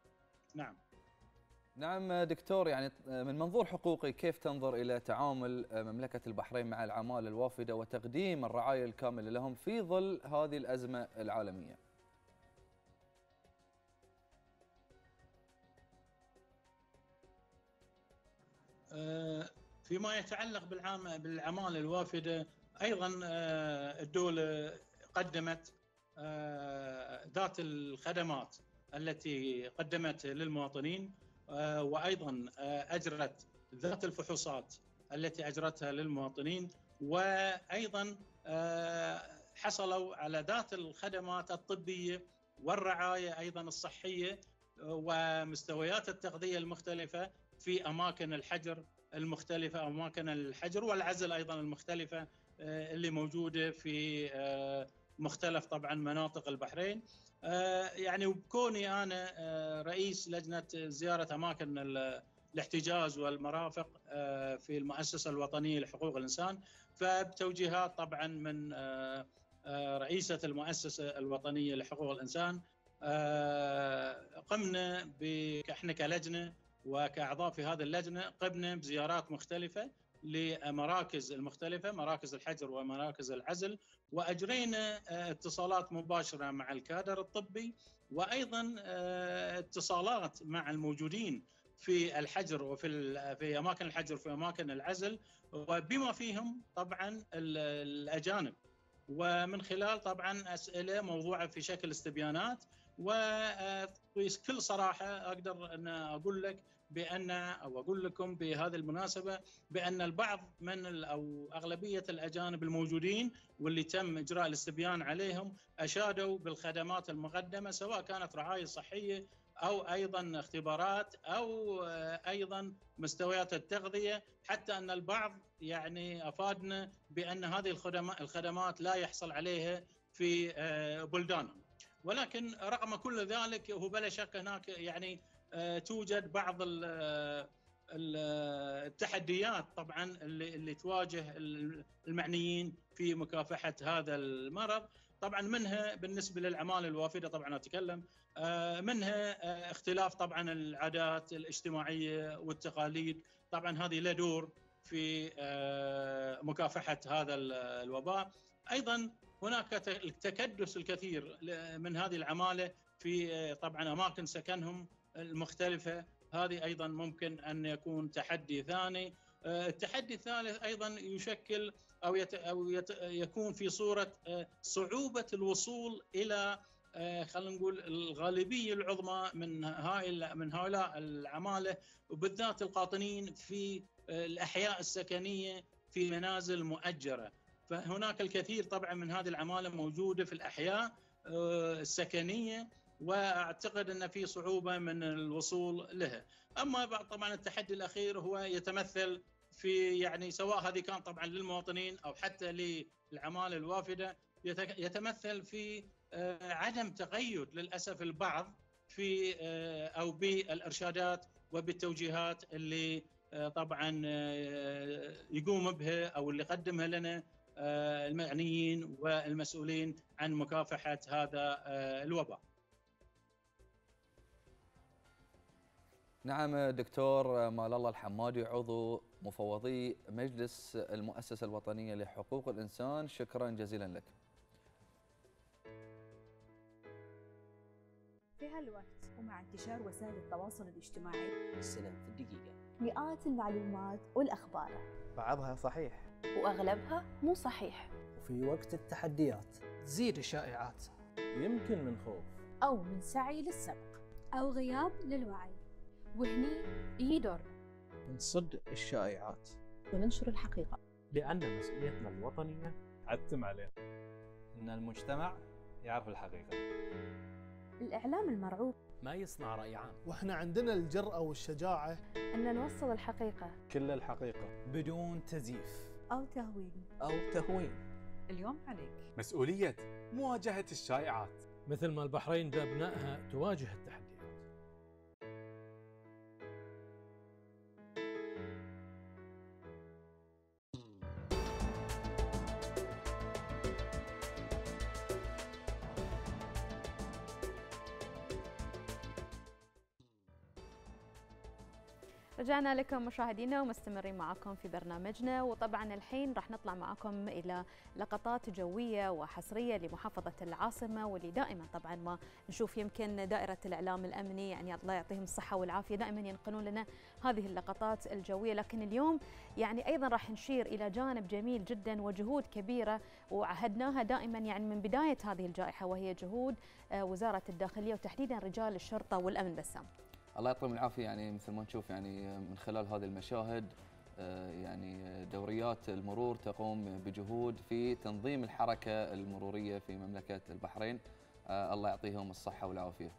نعم دكتور، يعني من منظور حقوقي كيف تنظر الى تعامل مملكه البحرين مع العماله الوافده وتقديم الرعايه الكامله لهم في ظل هذه الازمه العالميه؟ فيما يتعلق بالعمالة الوافدة أيضا الدولة قدمت ذات الخدمات التي قدمت للمواطنين، وأيضا أجرت ذات الفحوصات التي أجرتها للمواطنين، وأيضا حصلوا على ذات الخدمات الطبية والرعاية أيضا الصحية ومستويات التغذية المختلفة في أماكن الحجر المختلفة، أماكن الحجر والعزل أيضا المختلفة اللي موجودة في مختلف طبعا مناطق البحرين. يعني وبكوني أنا رئيس لجنة زيارة أماكن الاحتجاز والمرافق في المؤسسة الوطنية لحقوق الإنسان، فبتوجيهات طبعا من رئيسة المؤسسة الوطنية لحقوق الإنسان قمنا احنا كلجنة وكأعضاء في هذه اللجنة قمنا بزيارات مختلفة لمراكز المختلفة، مراكز الحجر ومراكز العزل، وأجرينا اتصالات مباشرة مع الكادر الطبي، وأيضا اتصالات مع الموجودين في الحجر وفي أماكن الحجر وفي أماكن العزل، وبما فيهم طبعا الأجانب، ومن خلال طبعا أسئلة موضوعة في شكل استبيانات. وبكل صراحة أقدر أن أقول لك بأن أو أقول لكم بهذه المناسبة بأن البعض من أو أغلبية الأجانب الموجودين واللي تم إجراء الاستبيان عليهم أشادوا بالخدمات المقدمة، سواء كانت رعاية صحية أو أيضا اختبارات أو أيضا مستويات التغذية، حتى أن البعض يعني أفادنا بأن هذه الخدمات لا يحصل عليها في بلدانهم. ولكن رغم كل ذلك هو بلا شك هناك يعني توجد بعض التحديات طبعا اللي تواجه المعنيين في مكافحة هذا المرض. طبعا منها بالنسبة للعمالة الوافدة طبعا أتكلم منها اختلاف طبعا العادات الاجتماعية والتقاليد، طبعا هذه له دور في مكافحة هذا الوباء. أيضا هناك التكدس الكثير من هذه العمالة في طبعا أماكن سكنهم المختلفة، هذه أيضا ممكن أن يكون تحدي ثاني. التحدي الثالث أيضا يشكل أو يكون في صورة صعوبة الوصول إلى خلينا نقول الغالبية العظمى من هؤلاء العمالة، وبالذات القاطنين في الأحياء السكنية في منازل مؤجرة. فهناك الكثير طبعا من هذه العمالة موجودة في الأحياء السكنية، واعتقد ان في صعوبه من الوصول لها. اما طبعا التحدي الاخير هو يتمثل في يعني سواء هذه كان طبعا للمواطنين او حتى للعماله الوافده، يتمثل في عدم تقيد للاسف البعض في او بالارشادات وبالتوجيهات اللي طبعا يقوم بها او اللي قدمها لنا المعنيين والمسؤولين عن مكافحه هذا الوباء. نعم دكتور مال الله الحمادي، عضو مفوضي مجلس المؤسسة الوطنية لحقوق الإنسان، شكرا جزيلا لك. في هالوقت ومع انتشار وسائل التواصل الاجتماعي السنة في الدقيقة مئات المعلومات والأخبار، بعضها صحيح وأغلبها مو صحيح. وفي وقت التحديات تزيد الشائعات، يمكن من خوف أو من سعي للسبق أو غياب للوعي، وهني يجي دورنا نصد الشائعات وننشر الحقيقة، لأن مسؤوليتنا الوطنية عتم علينا إن المجتمع يعرف الحقيقة. الإعلام المرعوب ما يصنع رأي عام، وإحنا عندنا الجرأة والشجاعة أن نوصل الحقيقة، كل الحقيقة بدون تزييف أو تهوين أو تهوين. اليوم عليك مسؤولية مواجهة الشائعات، مثل ما البحرين بأبنائها تواجه التحديات. رجعنا لكم مشاهدينا ومستمرين معكم في برنامجنا، وطبعا الحين راح نطلع معكم إلى لقطات جوية وحصرية لمحافظة العاصمة، واللي دائما طبعا ما نشوف يمكن دائرة الإعلام الأمني يعني الله يعطيهم الصحة والعافية دائما ينقلون لنا هذه اللقطات الجوية. لكن اليوم يعني أيضا راح نشير إلى جانب جميل جدا وجهود كبيرة وعهدناها دائما يعني من بداية هذه الجائحة، وهي جهود وزارة الداخلية وتحديدا رجال الشرطة والأمن. بسام الله يعطيهم العافية، يعني مثل ما نشوف يعني من خلال هذه المشاهد يعني دوريات المرور تقوم بجهود في تنظيم الحركة المرورية في مملكة البحرين، الله يعطيهم الصحة والعافية.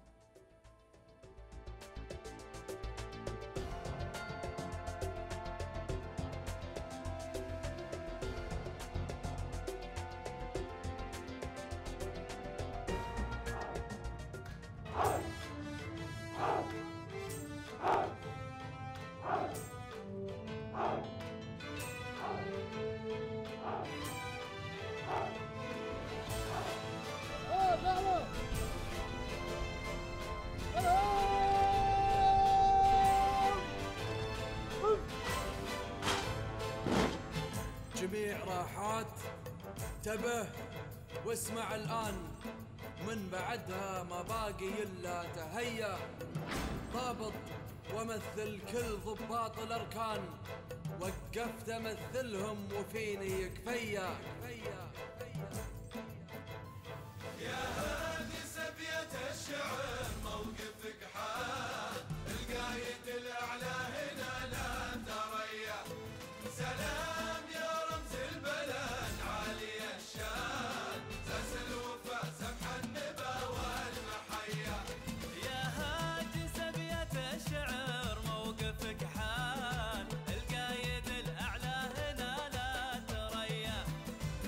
جميع راحات انتبه واسمع الآن، من بعدها ما باقي إلا تهيأ، ضابط ومثل كل ضباط الأركان، وقفت أمثلهم وفيني يكفيا. يا هادي سبية الشعر موقفك حاد، القايد الأعلى هنا لا تريا، سلام يا رمز البلد عالي الشان، ساس الوفا سمح النبا والمحيا. يا هادي سبية الشعر موقفك حاد، القايد الأعلى هنا لا تريا،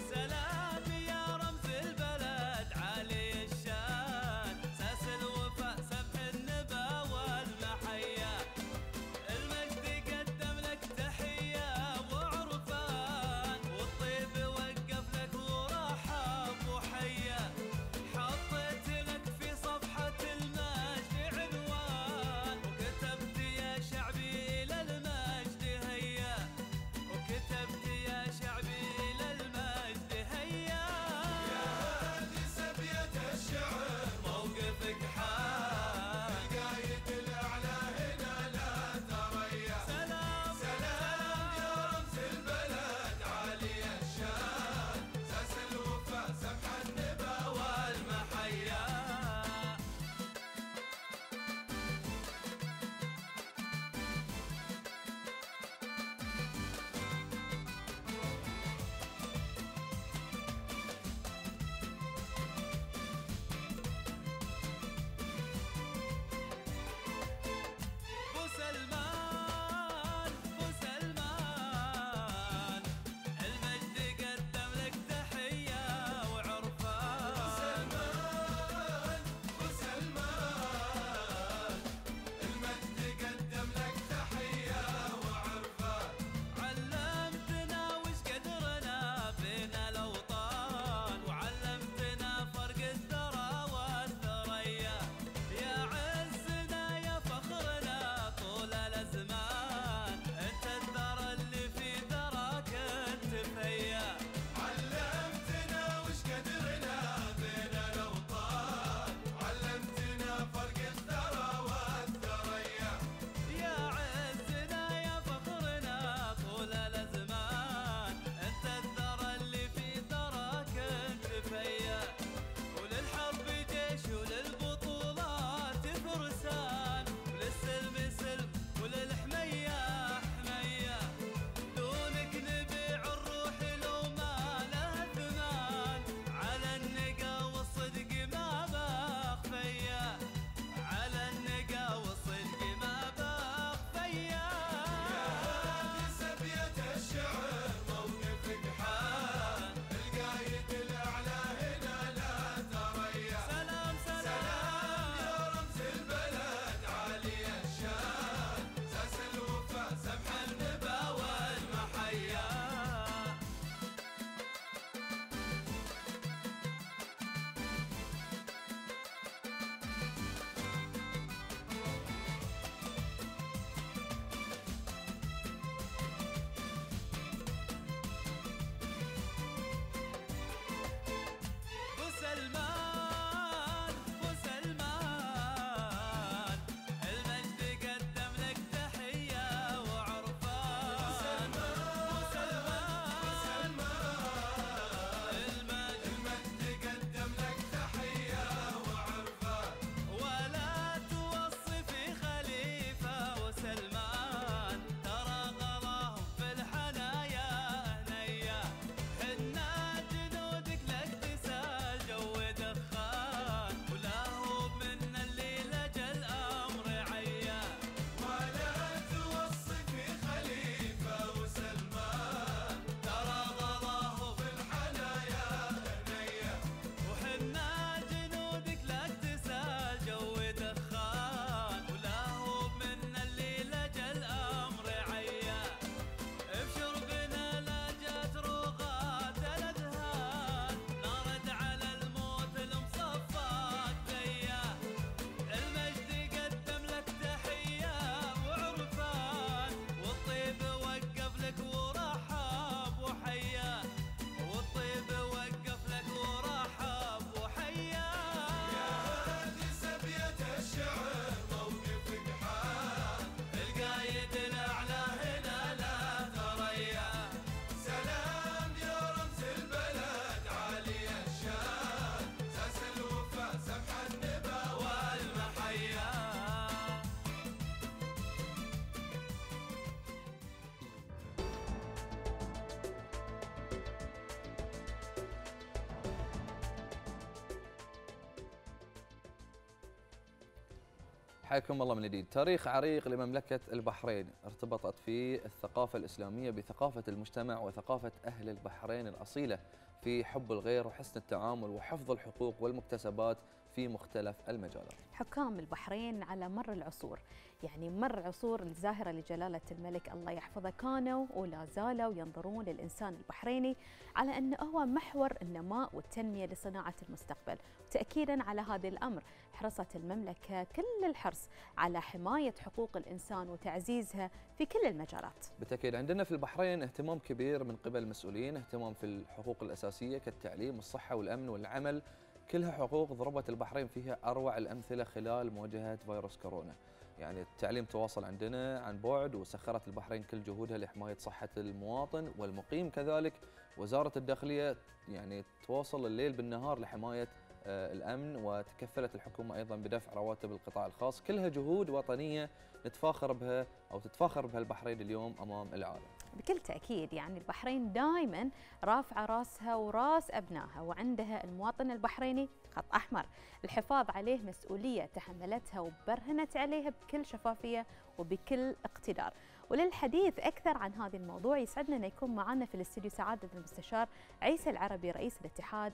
حياكم الله من جديد. تاريخ عريق لمملكة البحرين ارتبطت فيه الثقافة الإسلامية بثقافة المجتمع وثقافة أهل البحرين الأصيلة في حب الغير وحسن التعامل وحفظ الحقوق والمكتسبات في مختلف المجالات. حكام البحرين على مر العصور، يعني مر عصور الزاهرة لجلالة الملك الله يحفظه، كانوا ولا زالوا ينظرون للإنسان البحريني على أنه هو محور النماء والتنمية لصناعة المستقبل. وتأكيدا على هذا الأمر حرصت المملكة كل الحرص على حماية حقوق الإنسان وتعزيزها في كل المجالات. بالتأكيد عندنا في البحرين اهتمام كبير من قبل المسؤولين، اهتمام في الحقوق الأساسية كالتعليم والصحة والأمن والعمل، كلها حقوق ضربت البحرين فيها أروع الأمثلة خلال مواجهة فيروس كورونا. يعني التعليم تواصل عندنا عن بعد، وسخرت البحرين كل جهودها لحماية صحة المواطن والمقيم. كذلك وزارة الداخلية يعني تواصل الليل بالنهار لحماية الأمن، وتكفلت الحكومة أيضا بدفع رواتب القطاع الخاص. كلها جهود وطنية نتفاخر بها أو تتفاخر بها البحرين اليوم أمام العالم. بكل تأكيد يعني البحرين دائما رافعة راسها وراس أبنائها، وعندها المواطن البحريني خط أحمر الحفاظ عليه مسؤولية تحملتها وبرهنت عليها بكل شفافية وبكل اقتدار. وللحديث أكثر عن هذا الموضوع يسعدنا أن يكون معنا في الاستديو سعادة المستشار عيسى العربي رئيس الاتحاد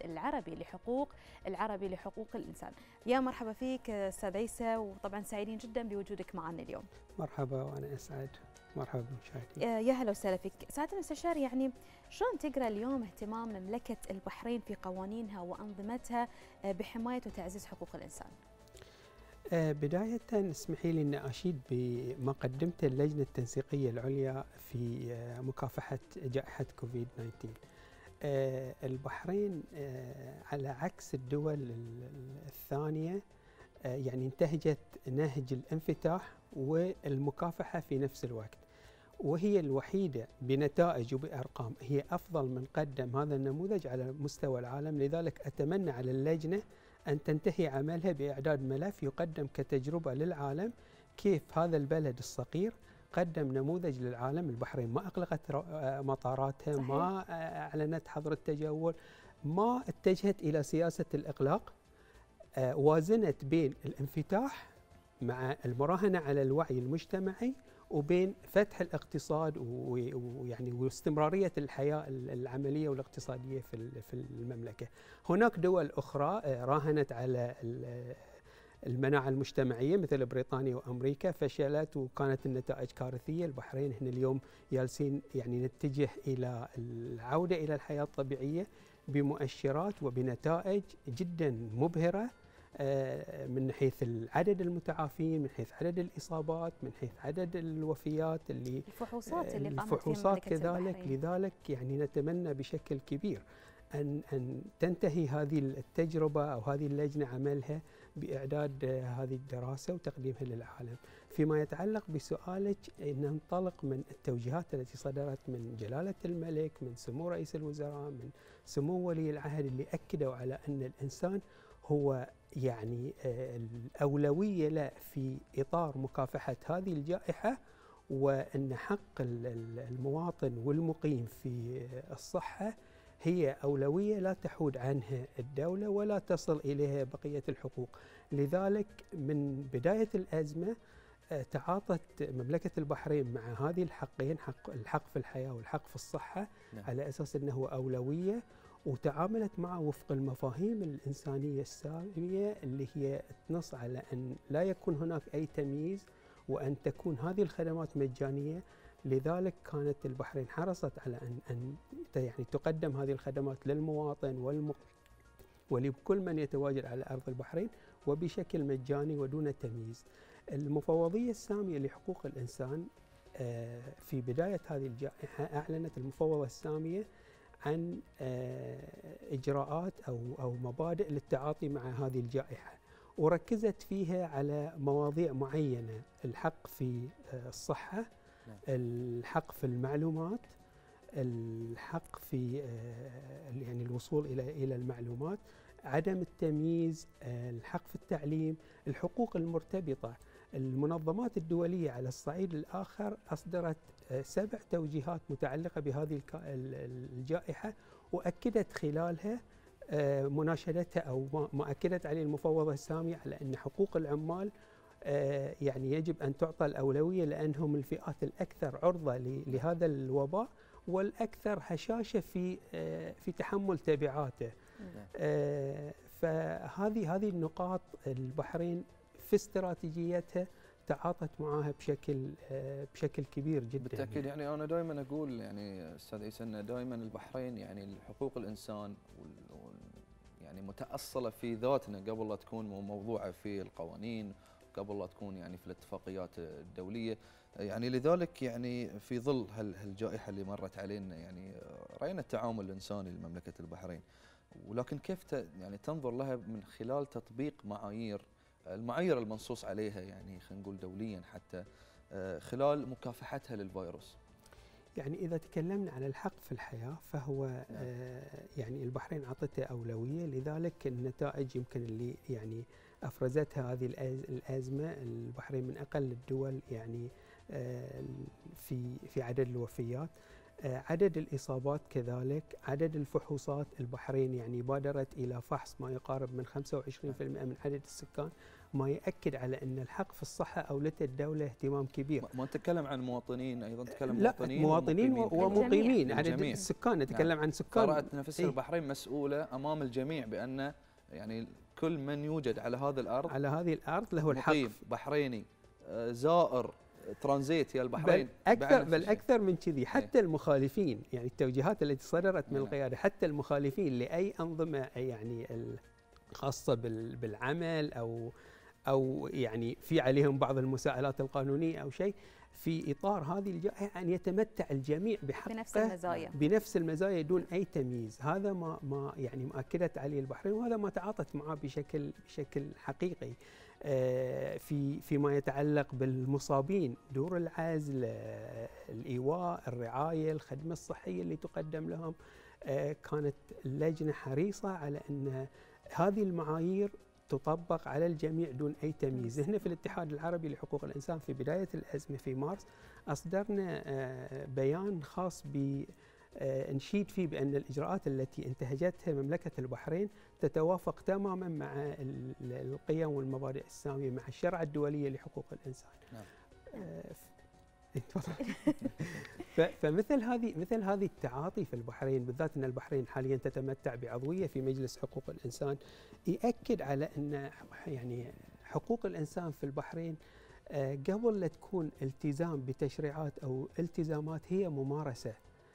العربي لحقوق الإنسان. يا مرحبا فيك أستاذ عيسى، وطبعا سعيدين جدا بوجودك معنا اليوم. مرحبا وأنا أسعد. مرحبا بالمشاهدين. يا هلا وسهلا فيك سعادة المستشار. يعني شلون تقرأ اليوم اهتمام مملكة البحرين في قوانينها وأنظمتها بحماية وتعزيز حقوق الإنسان؟ بداية اسمحي لي أن أشيد بما قدمته اللجنة التنسيقية العليا في مكافحة جائحة كوفيد-19. البحرين على عكس الدول الثانية يعني انتهجت نهج الانفتاح والمكافحة في نفس الوقت، وهي الوحيدة بنتائج وبأرقام هي أفضل من قدم هذا النموذج على مستوى العالم. لذلك أتمنى على اللجنة أن تنتهي عملها بإعداد ملف يقدم كتجربة للعالم كيف هذا البلد الصغير قدم نموذج للعالم. البحرين ما أغلقت مطاراتها، صحيح. ما أعلنت حظر التجول، ما اتجهت إلى سياسة الإغلاق، وازنت بين الانفتاح مع المراهنة على الوعي المجتمعي وبين فتح الاقتصاد ويعني واستمرارية الحياة العملية والاقتصادية في المملكة. هناك دول أخرى راهنت على المناعة المجتمعية مثل بريطانيا وأمريكا، فشلت وكانت النتائج كارثية. البحرين احنا اليوم جالسين يعني نتجه إلى العودة إلى الحياة الطبيعية بمؤشرات وبنتائج جدا مبهرة من حيث عدد المتعافين، من حيث عدد الإصابات، من حيث عدد الوفيات اللي الفحوصات كذلك. لذلك يعني نتمنى بشكل كبير أن تنتهي هذه التجربة أو هذه اللجنة عملها بإعداد هذه الدراسة وتقديمها للعالم. فيما يتعلق بسؤالك، ننطلق من التوجيهات التي صدرت من جلالة الملك، من سمو رئيس الوزراء، من سمو ولي العهد، اللي أكدوا على أن الإنسان هو يعني الأولوية له في إطار مكافحة هذه الجائحة، وأن حق المواطن والمقيم في الصحة هي أولوية لا تحود عنها الدولة ولا تصل إليها بقية الحقوق. لذلك من بداية الأزمة تعاطت مملكة البحرين مع هذه الحقين، الحق في الحياة والحق في الصحة، على أساس أنه أولوية، وتعاملت معه وفق المفاهيم الإنسانية السامية اللي هي تنص على أن لا يكون هناك أي تمييز وأن تكون هذه الخدمات مجانية. لذلك كانت البحرين حرصت على أن يعني تقدم هذه الخدمات للمواطن ولكل من يتواجد على أرض البحرين وبشكل مجاني ودون تمييز. المفوضية السامية لحقوق الإنسان في بداية هذه الجائحة أعلنت المفوضة السامية عن إجراءات أو مبادئ للتعاطي مع هذه الجائحة، وركزت فيها على مواضيع معينة: الحق في الصحة، الحق في المعلومات، الحق في يعني الوصول إلى المعلومات، عدم التمييز، الحق في التعليم، الحقوق المرتبطة. المنظمات الدولية على الصعيد الآخر أصدرت 7 توجيهات متعلقة بهذه الجائحة، وأكدت خلالها مناشدتها أو ما أكدت عليه المفوضة السامية على أن حقوق العمال يعني يجب أن تعطى الأولوية لأنهم الفئات الأكثر عرضة لهذا الوباء والأكثر هشاشة في تحمل تبعاته. فهذه النقاط البحرين في استراتيجيتها تعاطت معها بشكل كبير جدا. بالتاكيد يعني انا دائما اقول يعني استاذ عيسى ان دائما البحرين يعني حقوق الانسان يعني متاصله في ذاتنا قبل لا تكون موضوعه في القوانين، قبل لا تكون يعني في الاتفاقيات الدوليه. يعني لذلك يعني في ظل هالجائحه اللي مرت علينا يعني راينا التعامل الانساني لمملكه البحرين، ولكن كيف يعني تنظر لها من خلال تطبيق المعايير المنصوص عليها يعني خلينا نقول دوليا حتى خلال مكافحتها للفيروس. يعني إذا تكلمنا عن الحق في الحياة فهو يعني البحرين عطته أولوية، لذلك النتائج يمكن اللي يعني أفرزتها هذه الأزمة. البحرين من أقل الدول يعني في عدد الوفيات، عدد الإصابات كذلك، عدد الفحوصات. البحرين يعني بادرت إلى فحص ما يقارب من 25% من عدد السكان، ما يأكد على أن الحق في الصحة أولته الدولة اهتمام كبير. ما نتكلم عن مواطنين أيضا، نتكلم لا مواطنين ومقيمين، عدد السكان نتكلم عن سكان. قرأت نفسها البحرين مسؤولة أمام الجميع بأن يعني كل من يوجد على هذه الأرض له الحق، مقيم بحريني زائر ترانزيت يا البحرين، بل أكثر من كذي. حتى المخالفين يعني التوجيهات التي صدرت من القيادة، حتى المخالفين لأي أنظمة يعني خاصة بالعمل أو يعني في عليهم بعض المساءلات القانونية أو شيء، في إطار هذه الجائحة أن يتمتع الجميع بحقه بنفس المزايا دون أي تمييز. هذا ما يعني ما أكدت عليه البحرين، وهذا ما تعاطت معه بشكل حقيقي. فيما يتعلق بالمصابين، دور العزل، الإيواء، الرعاية، الخدمة الصحية اللي تقدم لهم، كانت اللجنة حريصة على أن هذه المعايير تطبق على الجميع دون أي تمييز. هنا في الاتحاد العربي لحقوق الإنسان في بداية الأزمة في مارس أصدرنا بيان خاص نشيد فيه بأن الإجراءات التي انتهجتها مملكة البحرين تتوافق تماما مع القيم والمبادئ السامية، مع الشرع الدولية لحقوق الإنسان. فمثل هذه التعاطي في البحرين، بالذات أن البحرين حاليا تتمتع بعضوية في مجلس حقوق الإنسان، يؤكد على أن يعني حقوق الإنسان في البحرين قبل لا تكون التزام بتشريعات أو التزامات هي ممارسة.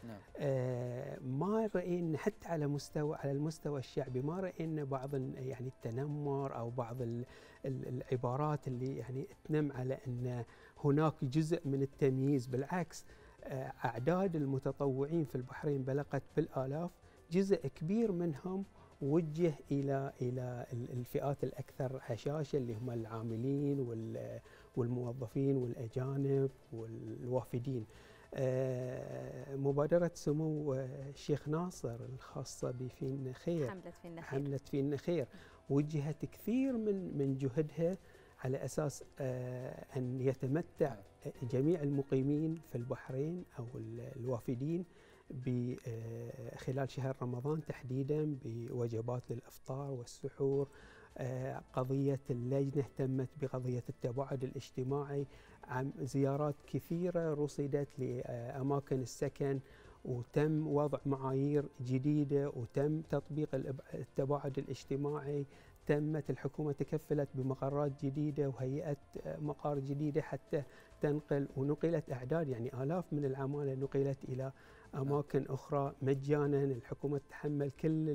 ما رأينا حتى على المستوى الشعبي، ما رأينا بعض يعني التنمر أو بعض العبارات اللي يعني تنم على أن هناك جزء من التمييز. بالعكس، أعداد المتطوعين في البحرين بلغت بالآلاف، جزء كبير منهم وجه إلى الفئات الأكثر هشاشة اللي هم العاملين والموظفين والأجانب والوافدين. مبادرة سمو الشيخ ناصر الخاصة بفينا خير، حملة فينا خير، وجهت كثير من جهدها على أساس أن يتمتع جميع المقيمين في البحرين أو الوافدين خلال شهر رمضان تحديدا بوجبات للإفطار والسحور. قضية اللجنة اهتمت بقضية التباعد الاجتماعي، زيارات كثيرة رصدت لأماكن السكن، وتم وضع معايير جديدة، وتم تطبيق التباعد الاجتماعي. تمت الحكومة تكفلت بمقرات جديدة وهيئة مقار جديدة حتى ونقلت أعداد يعني آلاف من العمالة نقلت إلى أماكن أخرى مجانا. الحكومة تتحمل كل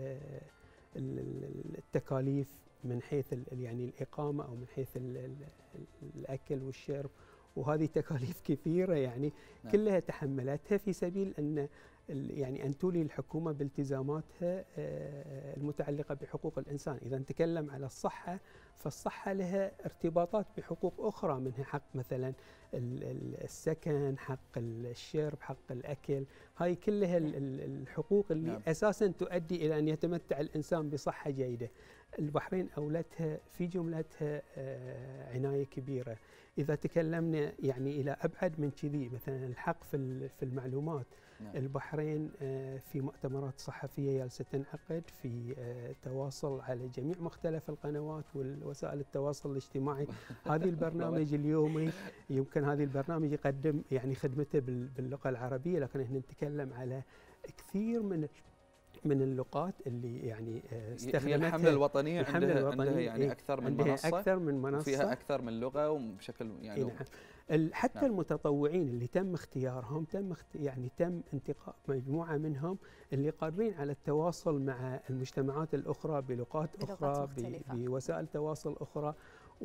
التكاليف من حيث يعني الإقامة أو من حيث الأكل والشرب، وهذه تكاليف كثيرة يعني كلها تحملتها في سبيل أن يعني أن تولي الحكومة بالتزاماتها المتعلقة بحقوق الإنسان. إذا نتكلم على الصحة، فالصحة لها ارتباطات بحقوق أخرى، منها حق مثلا السكن، حق الشرب، حق الأكل. هاي كلها الحقوق اللي أساسا تؤدي إلى أن يتمتع الإنسان بصحة جيدة. البحرين أولتها في جملتها عناية كبيرة. إذا تكلمنا يعني إلى أبعد من كذي، مثلا الحق في المعلومات، البحرين في مؤتمرات صحفية جالسة تنعقد، في تواصل على جميع مختلف القنوات والوسائل التواصل الاجتماعي. هذه البرنامج اليومي يمكن هذه البرنامج يقدم يعني خدمته باللغة العربية، لكن احنا نتكلم على كثير من اللغات اللي يعني استخدمتها. الحملة الوطنية عندها يعني أكثر من منصة، أكثر من منصة وفيها أكثر من لغة وبشكل يعني حتى نعم. المتطوعين اللي تم اختيارهم تم انتقاء مجموعة منهم اللي قادرين على التواصل مع المجتمعات الأخرى بلغات أخرى، بوسائل تواصل أخرى،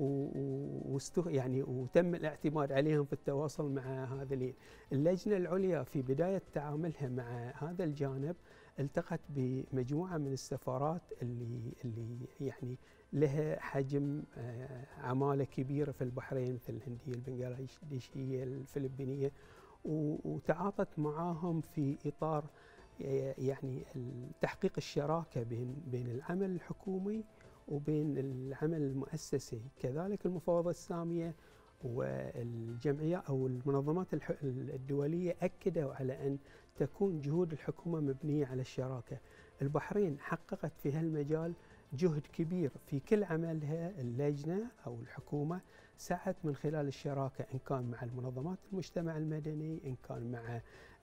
يعني وتم الاعتماد عليهم في التواصل مع هذه اللجنة العليا. في بداية تعاملها مع هذا الجانب التقت بمجموعة من السفارات اللي يعني لها حجم عمالة كبيرة في البحرين، مثل الهندية، البنغلاديشية، الفلبينية، وتعاطت معاهم في إطار يعني تحقيق الشراكة بين العمل الحكومي وبين العمل المؤسسي. كذلك المفوضة السامية والجمعية أو المنظمات الدولية أكدوا على أن تكون جهود الحكومة مبنية على الشراكة. البحرين حققت في هالمجال جهد كبير في كل عملها. اللجنة أو الحكومة سعت من خلال الشراكة، إن كان مع المنظمات المجتمع المدني، إن كان مع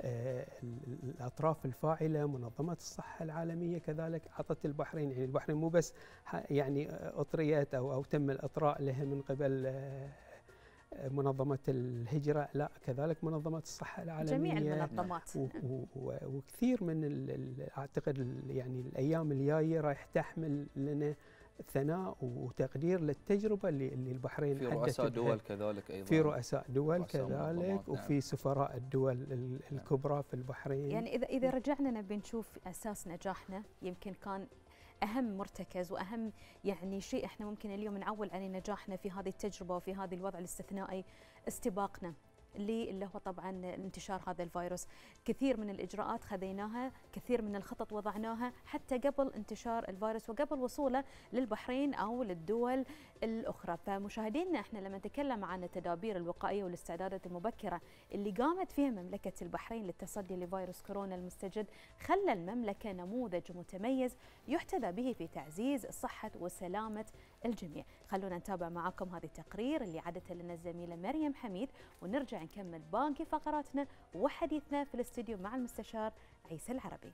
الأطراف الفاعلة، منظمات الصحة العالمية كذلك أعطت البحرين. يعني البحرين مو بس يعني أطريت أو تم الإطراء لها من قبل منظمة الهجرة، لا كذلك منظمات الصحة العالمية، جميع المنظمات. وكثير من أعتقد يعني الأيام الجاية راح تحمل لنا ثناء وتقدير للتجربة اللي البحرين في رؤساء دول كذلك أيضا، في رؤساء دول كذلك، وفي سفراء الدول الكبرى في البحرين. يعني إذا رجعنا نبي نشوف أساس نجاحنا، يمكن كان أهم مرتكز وأهم يعني شيء احنا ممكن اليوم نعول عليه نجاحنا في هذه التجربة وفي هذا الوضع الاستثنائي، استباقنا اللي هو طبعا انتشار هذا الفيروس. كثير من الإجراءات خذيناها، كثير من الخطط وضعناها حتى قبل انتشار الفيروس وقبل وصوله للبحرين أو للدول الأخرى. فمشاهدينا احنا لما نتكلم عن التدابير الوقائية والاستعدادات المبكرة اللي قامت فيها مملكة البحرين للتصدي لفيروس كورونا المستجد، خلى المملكة نموذج متميز يحتذى به في تعزيز صحة وسلامة الجميع. خلونا نتابع معكم هذه التقرير اللي عادتها لنا الزميلة مريم حميد، ونرجع نكمل باقي فقراتنا وحديثنا في الاستديو مع المستشار عيسى العربي.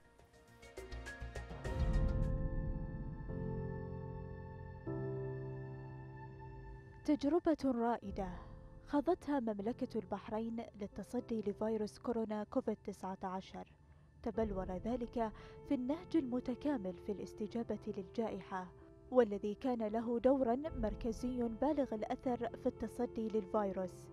تجربة رائدة خاضتها مملكة البحرين للتصدي لفيروس كورونا كوفيد-19، تبلور ذلك في النهج المتكامل في الاستجابة للجائحة، والذي كان له دور مركزي بالغ الأثر في التصدي للفيروس.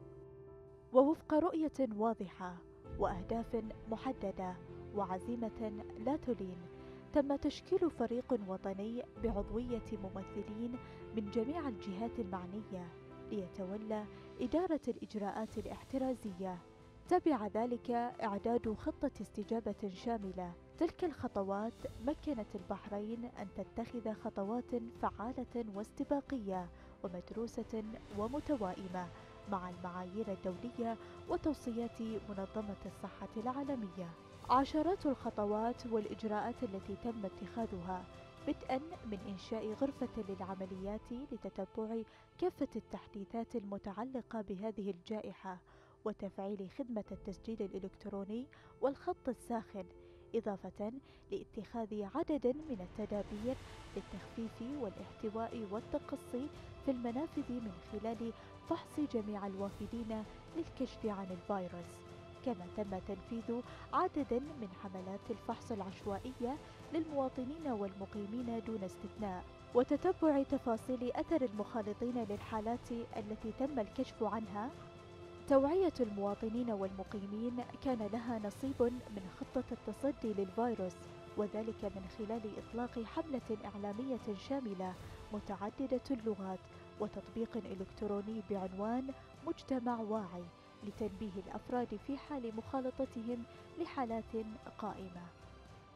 ووفق رؤية واضحة وأهداف محددة وعزيمة لا تلين، تم تشكيل فريق وطني بعضوية ممثلين من جميع الجهات المعنية ليتولى إدارة الإجراءات الاحترازية. تبع ذلك إعداد خطة استجابة شاملة. تلك الخطوات مكنت البحرين أن تتخذ خطوات فعالة واستباقية ومدروسة ومتوائمة مع المعايير الدولية وتوصيات منظمة الصحة العالمية. عشرات الخطوات والإجراءات التي تم اتخاذها، بدءا من إنشاء غرفة للعمليات لتتبع كافة التحديثات المتعلقة بهذه الجائحة، وتفعيل خدمة التسجيل الإلكتروني والخط الساخن، إضافة لاتخاذ عدد من التدابير للتخفيف والاحتواء والتقصي في المنافذ من خلال فحص جميع الوافدين للكشف عن الفيروس. كما تم تنفيذ عدد من حملات الفحص العشوائية للمواطنين والمقيمين دون استثناء، وتتبع تفاصيل أثر المخالطين للحالات التي تم الكشف عنها. توعية المواطنين والمقيمين كان لها نصيب من خطة التصدي للفيروس، وذلك من خلال إطلاق حملة إعلامية شاملة متعددة اللغات وتطبيق إلكتروني بعنوان مجتمع واعي لتنبيه الأفراد في حال مخالطتهم لحالات قائمة.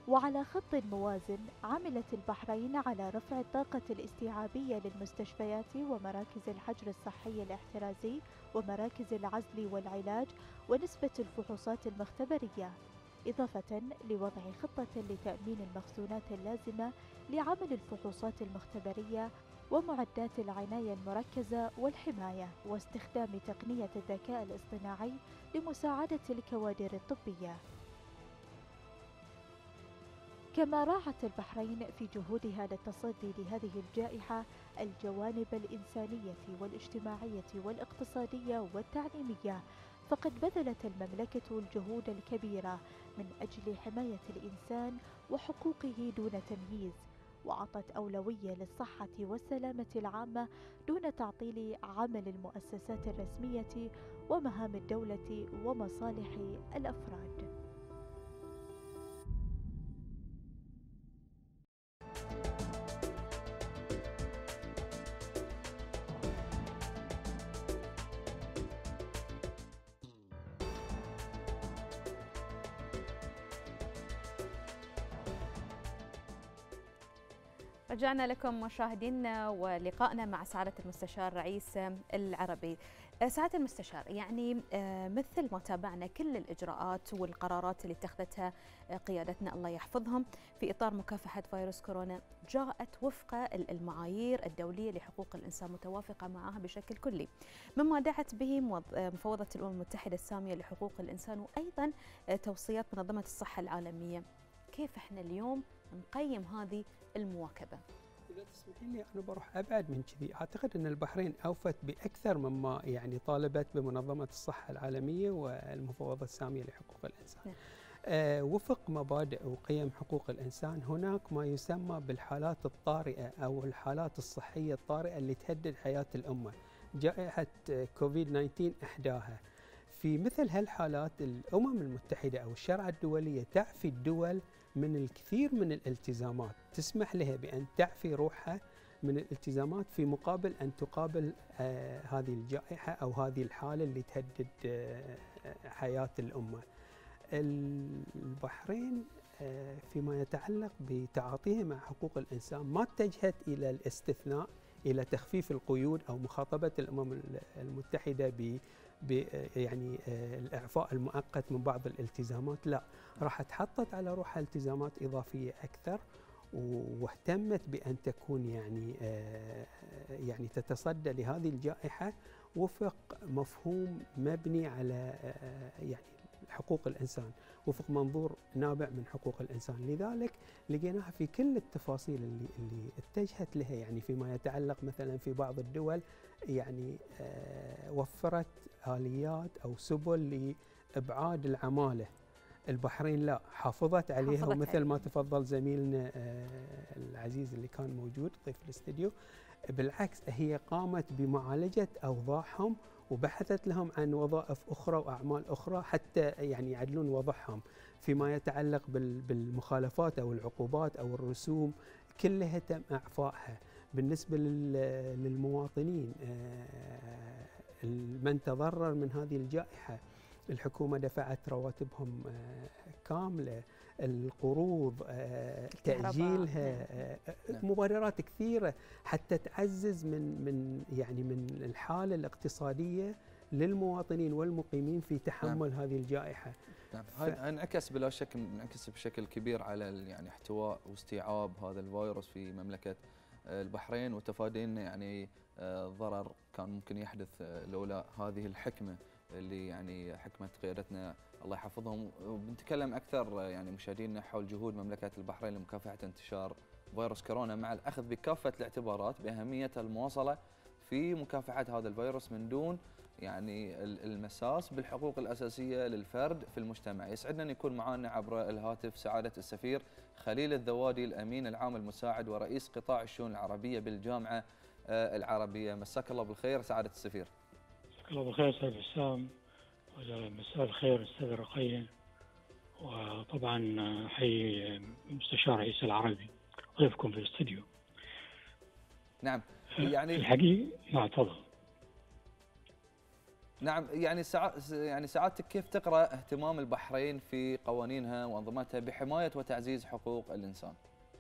وعلى خط موازن عملت البحرين على رفع الطاقة الاستيعابية للمستشفيات ومراكز الحجر الصحي الاحترازي ومراكز العزل والعلاج ونسبة الفحوصات المختبرية، إضافة لوضع خطة لتأمين المخزونات اللازمة لعمل الفحوصات المختبرية ومعدات العناية المركزة والحماية، واستخدام تقنية الذكاء الاصطناعي لمساعدة الكوادر الطبية. كما راعت البحرين في جهودها للتصدي لهذه الجائحة الجوانب الإنسانية والاجتماعية والاقتصادية والتعليمية، فقد بذلت المملكة الجهود الكبيرة من أجل حماية الإنسان وحقوقه دون تمييز، وأعطت أولوية للصحة والسلامة العامة دون تعطيل عمل المؤسسات الرسمية ومهام الدولة ومصالح الأفراد. رجعنا لكم مشاهدينا ولقائنا مع سعادة المستشار رئيس العربي. سعادة المستشار، يعني مثل ما تابعنا كل الإجراءات والقرارات اللي اتخذتها قيادتنا الله يحفظهم في إطار مكافحة فيروس كورونا جاءت وفق المعايير الدولية لحقوق الإنسان، متوافقة معها بشكل كلي، مما دعت به مفوضة الأمم المتحدة السامية لحقوق الإنسان وأيضا توصيات منظمة الصحة العالمية. كيف احنا اليوم نقيم هذه المواكبة؟ إذا تسمحين لي أنا بروح أبعد من كذي، أعتقد أن البحرين أوفت بأكثر مما يعني طالبت بمنظمة الصحة العالمية والمفوضة السامية لحقوق الإنسان. وفق مبادئ وقيم حقوق الإنسان هناك ما يسمى بالحالات الطارئة أو الحالات الصحية الطارئة اللي تهدد حياة الأمة. جائحة كوفيد 19 إحداها. في مثل هالحالات الأمم المتحدة أو الشرع الدولية تعفي الدول من الكثير من الالتزامات، تسمح لها بأن تعفي روحها من الالتزامات في مقابل أن تقابل هذه الجائحة أو هذه الحالة اللي تهدد حياة الأمة. البحرين فيما يتعلق بتعاطيها مع حقوق الإنسان ما اتجهت إلى الاستثناء، إلى تخفيف القيود أو مخاطبة الأمم المتحدة يعني الإعفاء المؤقت من بعض الالتزامات، لا، راح حطت على روحها التزامات إضافية أكثر واهتمت بأن تكون يعني تتصدى لهذه الجائحة وفق مفهوم مبني على يعني حقوق الإنسان، وفق منظور نابع من حقوق الإنسان. لذلك لقيناها في كل التفاصيل اللي اتجهت لها، يعني فيما يتعلق مثلا في بعض الدول يعني وفرت آليات أو سبل لإبعاد العمالة. البحرين لا، حافظت عليها، ومثل ما تفضل زميلنا العزيز اللي كان موجود ضيف الاستديو، بالعكس هي قامت بمعالجة أوضاعهم وبحثت لهم عن وظائف أخرى وأعمال أخرى حتى يعني يعدلون وضعهم. فيما يتعلق بالمخالفات أو العقوبات أو الرسوم كلها تم إعفائها. بالنسبة للمواطنين من تضرر من هذه الجائحة، الحكومة دفعت رواتبهم كاملة، القروض تأجيلها، مبررات كثيرة حتى تعزز من الحالة الاقتصادية للمواطنين والمقيمين في تحمل هذه الجائحة. نعم، هاي انعكس بلا شك، انعكس بشكل كبير على يعني احتواء واستيعاب هذا الفيروس في مملكة البحرين، وتفادينا يعني ضرر كان ممكن يحدث لولا هذه الحكمة اللي يعني حكمة قيادتنا الله يحفظهم. وبنتكلم أكثر يعني مشاهدينا حول جهود مملكة البحرين لمكافحة انتشار فيروس كورونا مع الأخذ بكافة الاعتبارات بأهمية المواصلة في مكافحة هذا الفيروس من دون يعني المساس بالحقوق الأساسية للفرد في المجتمع. يسعدنا أن يكون معنا عبر الهاتف سعادة السفير خليل الذوادي، الأمين العام المساعد ورئيس قطاع الشؤون العربية بالجامعة العربية. مساك الله بالخير سعادة السفير. مساك الله بالخير أستاذ بسام، ومساء الخير أستاذ رقية، وطبعا حي مستشار رئيس العربي ضيفكم في الاستديو. نعم، يعني الحقيقة تفضل. نعم، يعني سعادتك كيف تقرأ اهتمام البحرين في قوانينها وأنظمتها بحماية وتعزيز حقوق الإنسان؟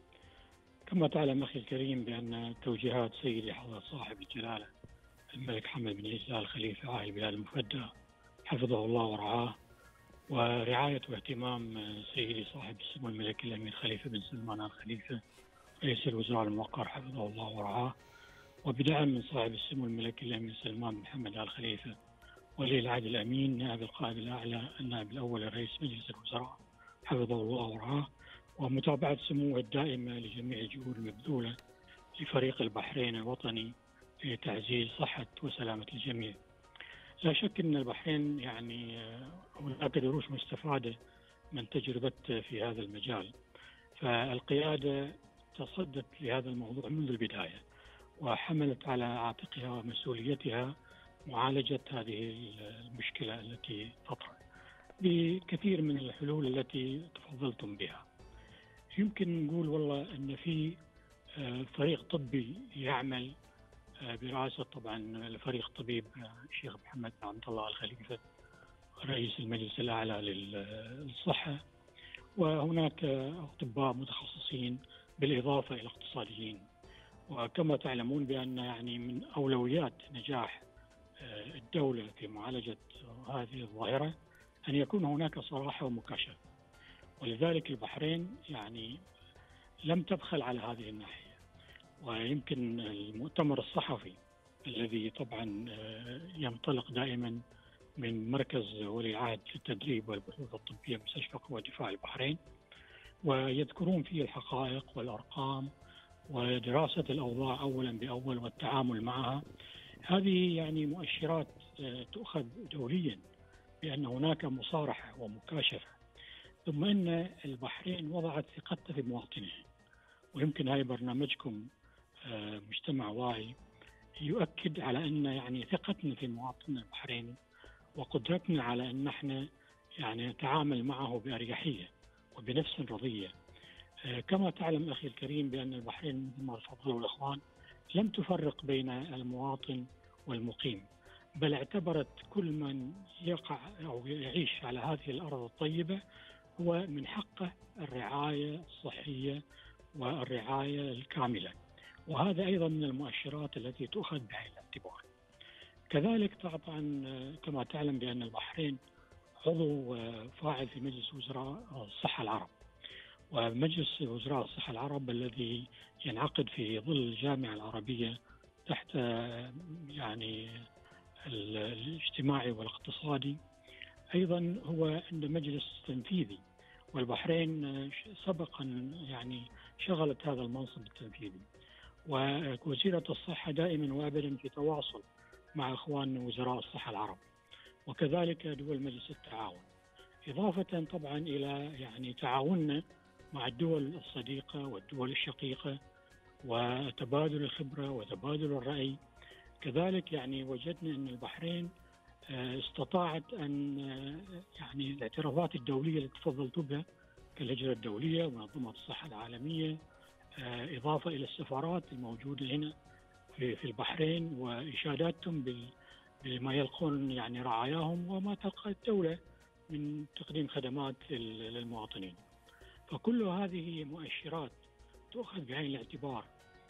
كما تعلم أخي الكريم بأن توجيهات سيدي حضرة صاحب الجلالة الملك حمد بن عيسى آل خليفة عاهل البلاد المفدى حفظه الله ورعاه، ورعاية واهتمام سيدي صاحب السمو الملك الأمير خليفة بن سلمان آل خليفة رئيس الوزراء الموقر حفظه الله ورعاه، وبدعم من صاحب السمو الملك الأمير سلمان بن محمد آل خليفة ولي العهد الأمين نائب القائد الأعلى النائب الأول لرئيس مجلس الوزراء حفظه الله ورعاه، ومتابعة سموه الدائمة لجميع الجهود المبذولة لفريق البحرين الوطني لتعزيز صحة وسلامة الجميع. لا شك أن البحرين يعني هناك دروس مستفادة من تجربته في هذا المجال، فالقيادة تصدت لهذا الموضوع منذ البداية وحملت على عاتقها ومسؤوليتها معالجة هذه المشكلة التي تطرأ بكثير من الحلول التي تفضلتم بها. يمكن نقول والله أن في فريق طبي يعمل برئاسة طبعا الفريق الطبيب الشيخ محمد بن عبد الله آل خليفة رئيس المجلس الأعلى للصحة، وهناك أطباء متخصصين بالإضافة إلى اقتصاديين. وكما تعلمون بأن يعني من أولويات نجاح الدولة في معالجة هذه الظاهرة أن يكون هناك صراحة ومكاشفة، ولذلك البحرين يعني لم تبخل على هذه الناحية. ويمكن المؤتمر الصحفي الذي طبعا ينطلق دائما من مركز ولي العهد للتدريب والبحوث الطبية مستشفى قوى دفاع البحرين، ويذكرون فيه الحقائق والأرقام ودراسة الأوضاع أولا بأول والتعامل معها. هذه يعني مؤشرات تؤخذ دوليا بأن هناك مصارحة ومكاشفة، ثم أن البحرين وضعت ثقتها في مواطنها. ويمكن هاي برنامجكم مجتمع واعي يؤكد على أن يعني ثقتنا في مواطننا البحريني وقدرتنا على أن نحن يعني نتعامل معه بأريحية وبنفس رضية. كما تعلم أخي الكريم بأن البحرين مثل ما تفضلوا الأخوان لم تفرق بين المواطن والمقيم، بل اعتبرت كل من يقع أو يعيش على هذه الأرض الطيبة هو من حقه الرعاية الصحية والرعاية الكاملة، وهذا أيضا من المؤشرات التي تؤخذ بعين الاعتبار. كذلك طبعا كما تعلم بأن البحرين عضو فاعل في مجلس وزراء الصحة العرب، ومجلس وزراء الصحة العرب الذي ينعقد في ظل الجامعة العربية تحت يعني الاجتماعي والاقتصادي، أيضا هو عند مجلس تنفيذي، والبحرين سبقا يعني شغلت هذا المنصب التنفيذي. ووزيرة الصحة دائما وابدا في تواصل مع إخوان وزراء الصحة العرب، وكذلك دول مجلس التعاون، إضافة طبعا إلى يعني تعاوننا مع الدول الصديقة والدول الشقيقة وتبادل الخبرة وتبادل الرأي. كذلك يعني وجدنا أن البحرين استطاعت أن يعني الاعترافات الدولية اللي تفضلت بها كالهجرة الدولية ومنظمة الصحة العالمية، إضافة إلى السفارات الموجودة هنا في البحرين وإشاداتهم بما يلقون يعني رعاياهم وما تلقى الدولة من تقديم خدمات للمواطنين. فكل هذه مؤشرات تؤخذ بعين الاعتبار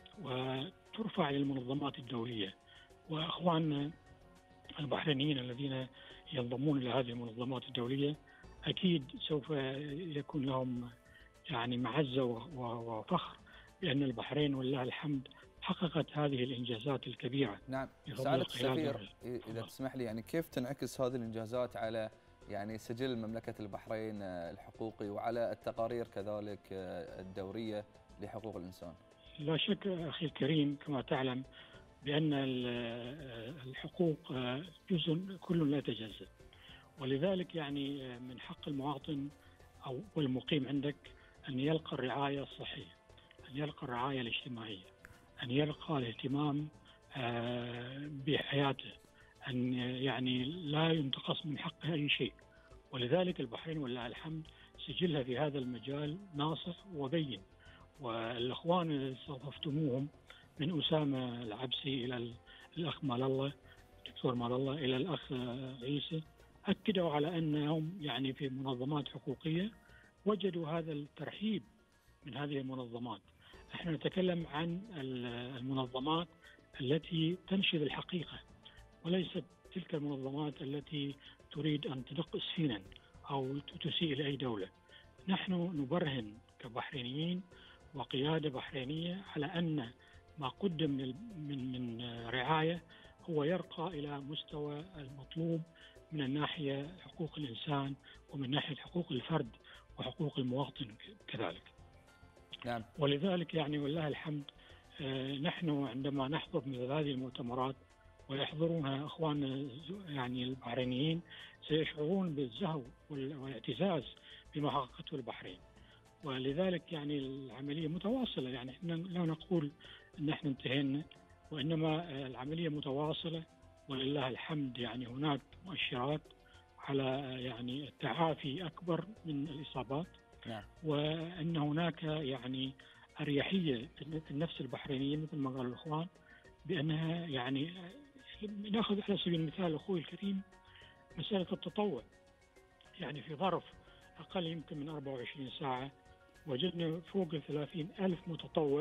وترفع للمنظمات الدولية، وأخواننا البحرينيين الذين ينضمون إلى هذه المنظمات الدولية أكيد سوف يكون لهم يعني معزة وفخر بأن البحرين ولله الحمد حققت هذه الإنجازات الكبيرة. نعم سعادة السفير، إذا تسمح لي يعني كيف تنعكس هذه الإنجازات على يعني سجل مملكة البحرين الحقوقي وعلى التقارير كذلك الدورية لحقوق الإنسان؟ لا شك أخي الكريم كما تعلم بأن الحقوق جزء كل لا يتجزأ، ولذلك يعني من حق المواطن أو والمقيم عندك أن يلقى الرعاية الصحية، أن يلقى الرعاية الاجتماعية، أن يلقى الاهتمام بحياته، أن يعني لا ينتقص من حقه أي شيء. ولذلك البحرين ولله الحمد سجلها في هذا المجال ناصع وبين، والأخوان اللي استضفتموهم من أسامة العبسي إلى الأخ مال الله الدكتور مال الله إلى الأخ عيسى، أكدوا على أنهم يعني في منظمات حقوقية وجدوا هذا الترحيب من هذه المنظمات. احنا نتكلم عن المنظمات التي تنشد الحقيقة، وليست تلك المنظمات التي تريد أن تدق اسفينا أو تسيء لأي دولة. نحن نبرهن كبحرينيين وقيادة بحرينية على أن ما قدم من رعاية هو يرقى إلى مستوى المطلوب من الناحية حقوق الإنسان ومن ناحية حقوق الفرد وحقوق المواطن كذلك. نعم. ولذلك يعني والله الحمد نحن عندما نحضر مثل هذه المؤتمرات ويحضرونها اخواننا يعني البحرينيين سيشعرون بالزهو والاعتزاز بما حققته البحرين. ولذلك يعني العمليه متواصله، يعني احنا لا نقول ان احنا انتهينا، وانما العمليه متواصله ولله الحمد. يعني هناك مؤشرات على يعني التعافي اكبر من الاصابات. نعم. وان هناك يعني اريحيه في النفس البحرينيه مثل ما قال الاخوان، بانها يعني ناخذ على سبيل المثال اخوي الكريم مساله التطوع. يعني في ظرف اقل يمكن من 24 ساعه وجدنا فوق 30,000 متطوع،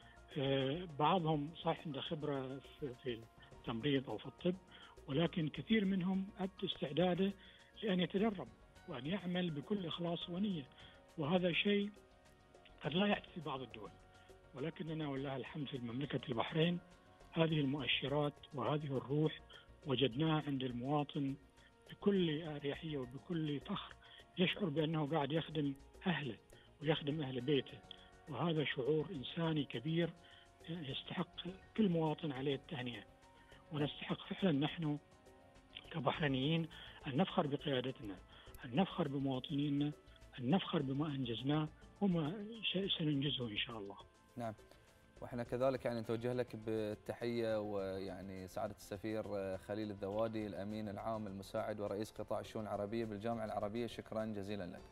بعضهم صحيح عنده خبره في التمريض او في الطب، ولكن كثير منهم ابدى استعداده لان يتدرب وان يعمل بكل اخلاص ونيه. وهذا شيء قد لا يحدث في بعض الدول، ولكننا والله الحمد في مملكة البحرين هذه المؤشرات وهذه الروح وجدناها عند المواطن بكل أريحية وبكل فخر، يشعر بأنه قاعد يخدم أهله ويخدم أهل بيته، وهذا شعور إنساني كبير يستحق كل مواطن عليه التهنئة. ونستحق فعلا نحن كبحرينيين أن نفخر بقيادتنا، أن نفخر بمواطنينا، أن نفخر بما أنجزناه وما سننجزه إن شاء الله. نعم. وإحنا كذلك يعني نتوجه لك بالتحية، ويعني سعادة السفير خليل الذوادي الأمين العام المساعد ورئيس قطاع الشؤون العربية بالجامعة العربية، شكرا جزيلا لك.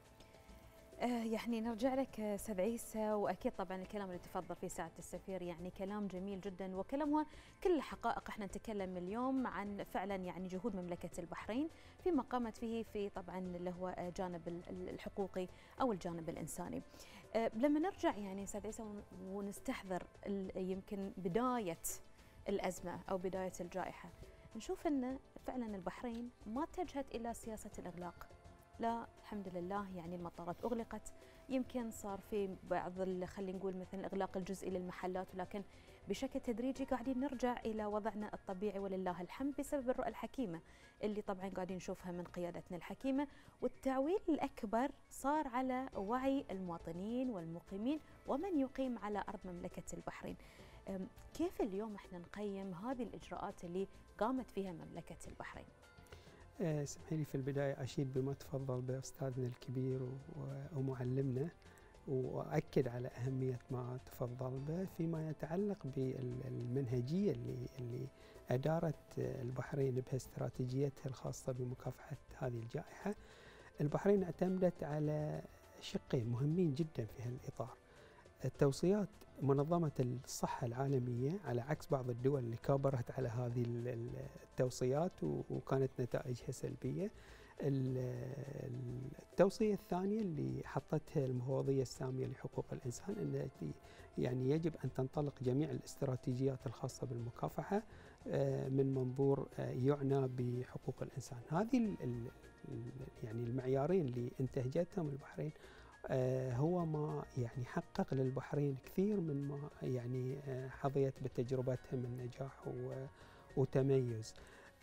يعني نرجع لك استاذ عيسى، واكيد طبعا الكلام اللي تفضل فيه سعاده السفير يعني كلام جميل جدا، وكلام هو كل حقائق. احنا نتكلم اليوم عن فعلا يعني جهود مملكه البحرين فيما قامت فيه في طبعا اللي هو جانب الحقوقي او الجانب الانساني. لما نرجع يعني استاذ عيسى ونستحضر يمكن بدايه الازمه او بدايه الجائحه، نشوف ان فعلا البحرين ما اتجهت الى سياسه الاغلاق. لا الحمد لله، يعني المطارات أغلقت، يمكن صار في بعض خلينا نقول مثلا الإغلاق الجزئي للمحلات، ولكن بشكل تدريجي قاعدين نرجع إلى وضعنا الطبيعي ولله الحمد بسبب الرؤى الحكيمة اللي طبعا قاعدين نشوفها من قيادتنا الحكيمة. والتعويل الأكبر صار على وعي المواطنين والمقيمين ومن يقيم على أرض مملكة البحرين. كيف اليوم احنا نقيم هذه الإجراءات اللي قامت فيها مملكة البحرين؟ اسمحي لي في البداية أشيد بما تفضل بأستاذنا الكبير ومعلمنا، وأكد على أهمية ما تفضل به فيما يتعلق بالمنهجية اللي أدارت البحرين بها استراتيجيتها الخاصة بمكافحة هذه الجائحة. البحرين اعتمدت على شقين مهمين جدا في هذا الإطار: التوصيات منظمة الصحة العالمية على عكس بعض الدول اللي كابرت على هذه التوصيات وكانت نتائجها سلبية. التوصية الثانية اللي حطتها المفوضية السامية لحقوق الإنسان أن يعني يجب أن تنطلق جميع الاستراتيجيات الخاصة بالمكافحة من منظور يعنى بحقوق الإنسان. هذه يعني المعيارين اللي انتهجتهم البحرين هو ما يعني حقق للبحرين كثير من ما يعني حظيت بتجربتها من نجاح وتميز.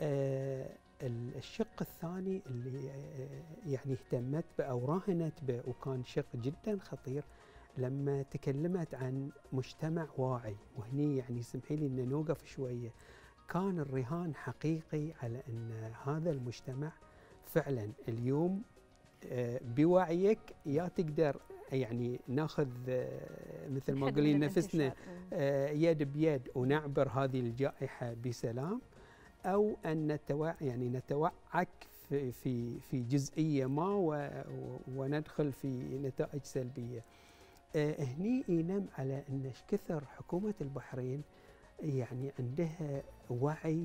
الشق الثاني اللي يعني اهتمت به أو راهنت به وكان شق جدا خطير لما تكلمت عن مجتمع واعي، وهني يعني اسمحي لي ان نوقف شويه. كان الرهان حقيقي على ان هذا المجتمع فعلا اليوم بوعيك يا تقدر يعني ناخذ مثل ما قلنا نفسنا يد بيد ونعبر هذه الجائحة بسلام، أو أن يعني نتوعك في جزئية ما وندخل في نتائج سلبية. هني ينم على أن كثر حكومة البحرين يعني عندها وعي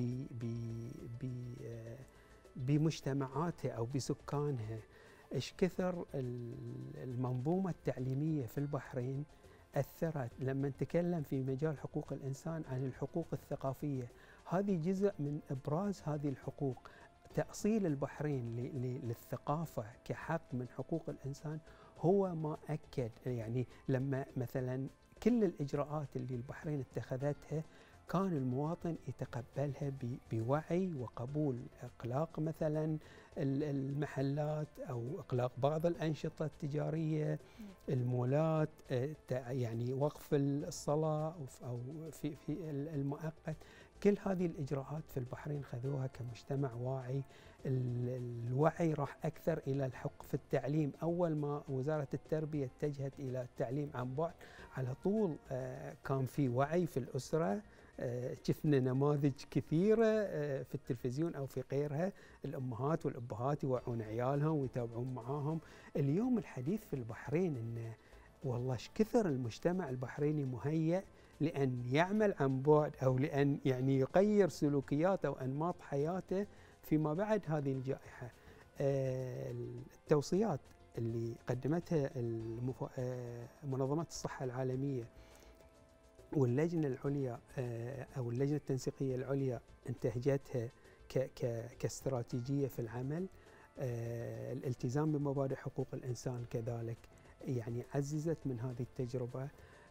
بمجتمعاتها أو بسكانها. إيش كثر المنظومة التعليمية في البحرين أثرت. لما نتكلم في مجال حقوق الإنسان عن الحقوق الثقافية، هذه جزء من إبراز هذه الحقوق. تأصيل البحرين للثقافة كحق من حقوق الإنسان هو ما أكد. يعني لما مثلا كل الإجراءات اللي البحرين اتخذتها كان المواطن يتقبلها بوعي وقبول. إغلاق مثلا المحلات أو إغلاق بعض الأنشطة التجارية، المولات، يعني وقف الصلاة أو في المؤقت. كل هذه الإجراءات في البحرين خذوها كمجتمع واعي. الوعي راح أكثر إلى الحق في التعليم. أول ما وزارة التربية اتجهت إلى التعليم عن بعد، على طول كان في وعي في الأسرة. شفنا نماذج كثيرة في التلفزيون أو في غيرها، الأمهات والأبهات يوعون عيالهم ويتابعون معاهم. اليوم الحديث في البحرين إنه والله ايش كثر المجتمع البحريني مهيأ لأن يعمل عن بعد أو لأن يعني يغير سلوكياته وأنماط حياته فيما بعد هذه الجائحة. التوصيات اللي قدمتها منظمة الصحة العالمية واللجنة العليا أو اللجنة التنسيقية العليا انتهجتها كاستراتيجية في العمل. الالتزام بمبادئ حقوق الإنسان كذلك يعني عززت من هذه التجربة،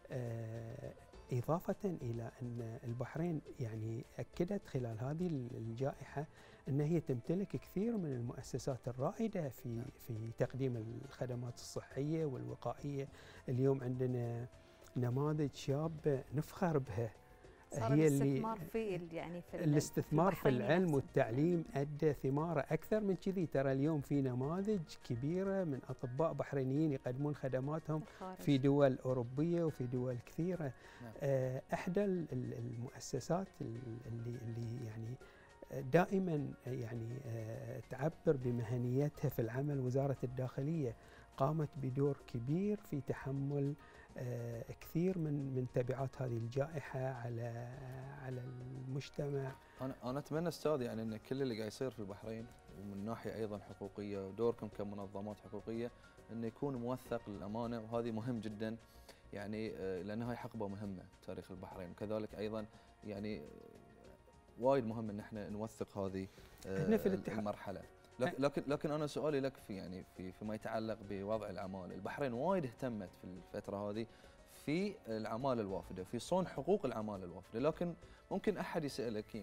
إضافة إلى أن البحرين يعني أكدت خلال هذه الجائحة أن هي تمتلك كثير من المؤسسات الرائدة في تقديم الخدمات الصحية والوقائية. اليوم عندنا نماذج شاب نفخر بها. هي الاستثمار في الاستثمار في العلم والتعليم أدى ثماره أكثر من كذي. ترى اليوم في نماذج كبيرة من أطباء بحرينيين يقدمون خدماتهم في دول أوروبية وفي دول كثيرة. إحدى المؤسسات اللي يعني دائما يعني تعبر بمهنيتها في العمل، وزارة الداخلية قامت بدور كبير في تحمل كثير من تبعات هذه الجائحة على المجتمع. أنا أتمنى أستاذ يعني أن كل اللي قاعد يصير في البحرين ومن ناحية أيضا حقوقية ودوركم كمنظمات حقوقية أنه يكون موثق للأمانة، وهذه مهم جدا يعني لأن هاي حقبة مهمة تاريخ البحرين، وكذلك أيضا يعني وايد مهم أن احنا نوثق هذه المرحلة. لكن انا سؤالي لك في يعني فيما يتعلق بوضع العماله، البحرين وايد اهتمت في الفتره هذه في العماله الوافده، في صون حقوق العماله الوافده، لكن ممكن احد يسالك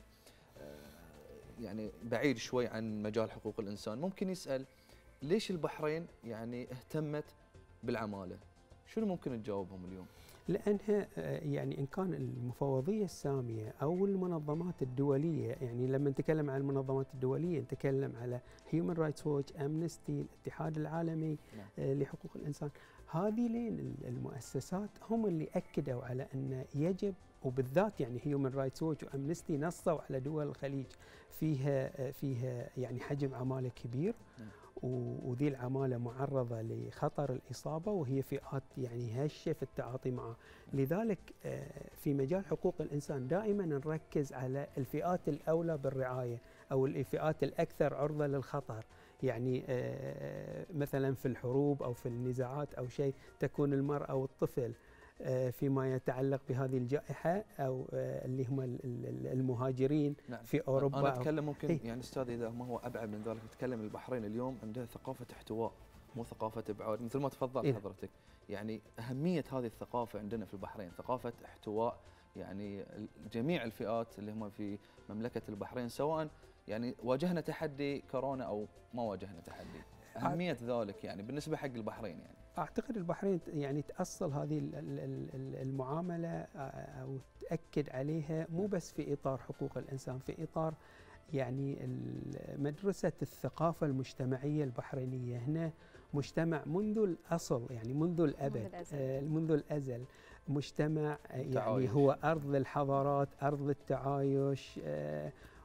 يعني بعيد شوي عن مجال حقوق الانسان، ممكن يسال ليش البحرين يعني اهتمت بالعماله؟ شنو ممكن تجاوبهم اليوم؟ لأنها يعني إن كان المفوضية السامية أو المنظمات الدولية، يعني لما نتكلم عن المنظمات الدولية نتكلم على Human Rights Watch، Amnesty، الاتحاد العالمي لحقوق الإنسان، هذه لين المؤسسات هم اللي أكدوا على أن يجب، وبالذات يعني Human Rights Watch وأمنستي نصوا على دول الخليج فيها يعني حجم عمالة كبير، وذي العمالة معرضة لخطر الإصابة وهي فئات يعني هشة في التعاطي معها. لذلك في مجال حقوق الإنسان دائما نركز على الفئات الأولى بالرعاية أو الفئات الأكثر عرضة للخطر. يعني مثلا في الحروب أو في النزاعات أو شيء تكون المرأة والطفل. فيما يتعلق بهذه الجائحة أو اللي هم المهاجرين في أوروبا. أنا أتكلم ممكن يعني أستاذ إذا ما هو أبعد من ذلك، نتكلم البحرين اليوم عندها ثقافة احتواء مو ثقافة إبعاد، مثل ما تفضلت حضرتك. يعني أهمية هذه الثقافة عندنا في البحرين، ثقافة احتواء يعني جميع الفئات اللي هم في مملكة البحرين، سواء يعني واجهنا تحدي كورونا أو ما واجهنا تحدي. أهمية ذلك يعني بالنسبة حق البحرين يعني. أعتقد البحرين يعني تأصل هذه المعاملة أو تأكد عليها مو بس في إطار حقوق الإنسان، في إطار يعني مدرسة الثقافة المجتمعية البحرينية. هنا مجتمع منذ الأصل يعني منذ الأبد منذ الأزل مجتمع يعني هو أرض الحضارات، أرض التعايش،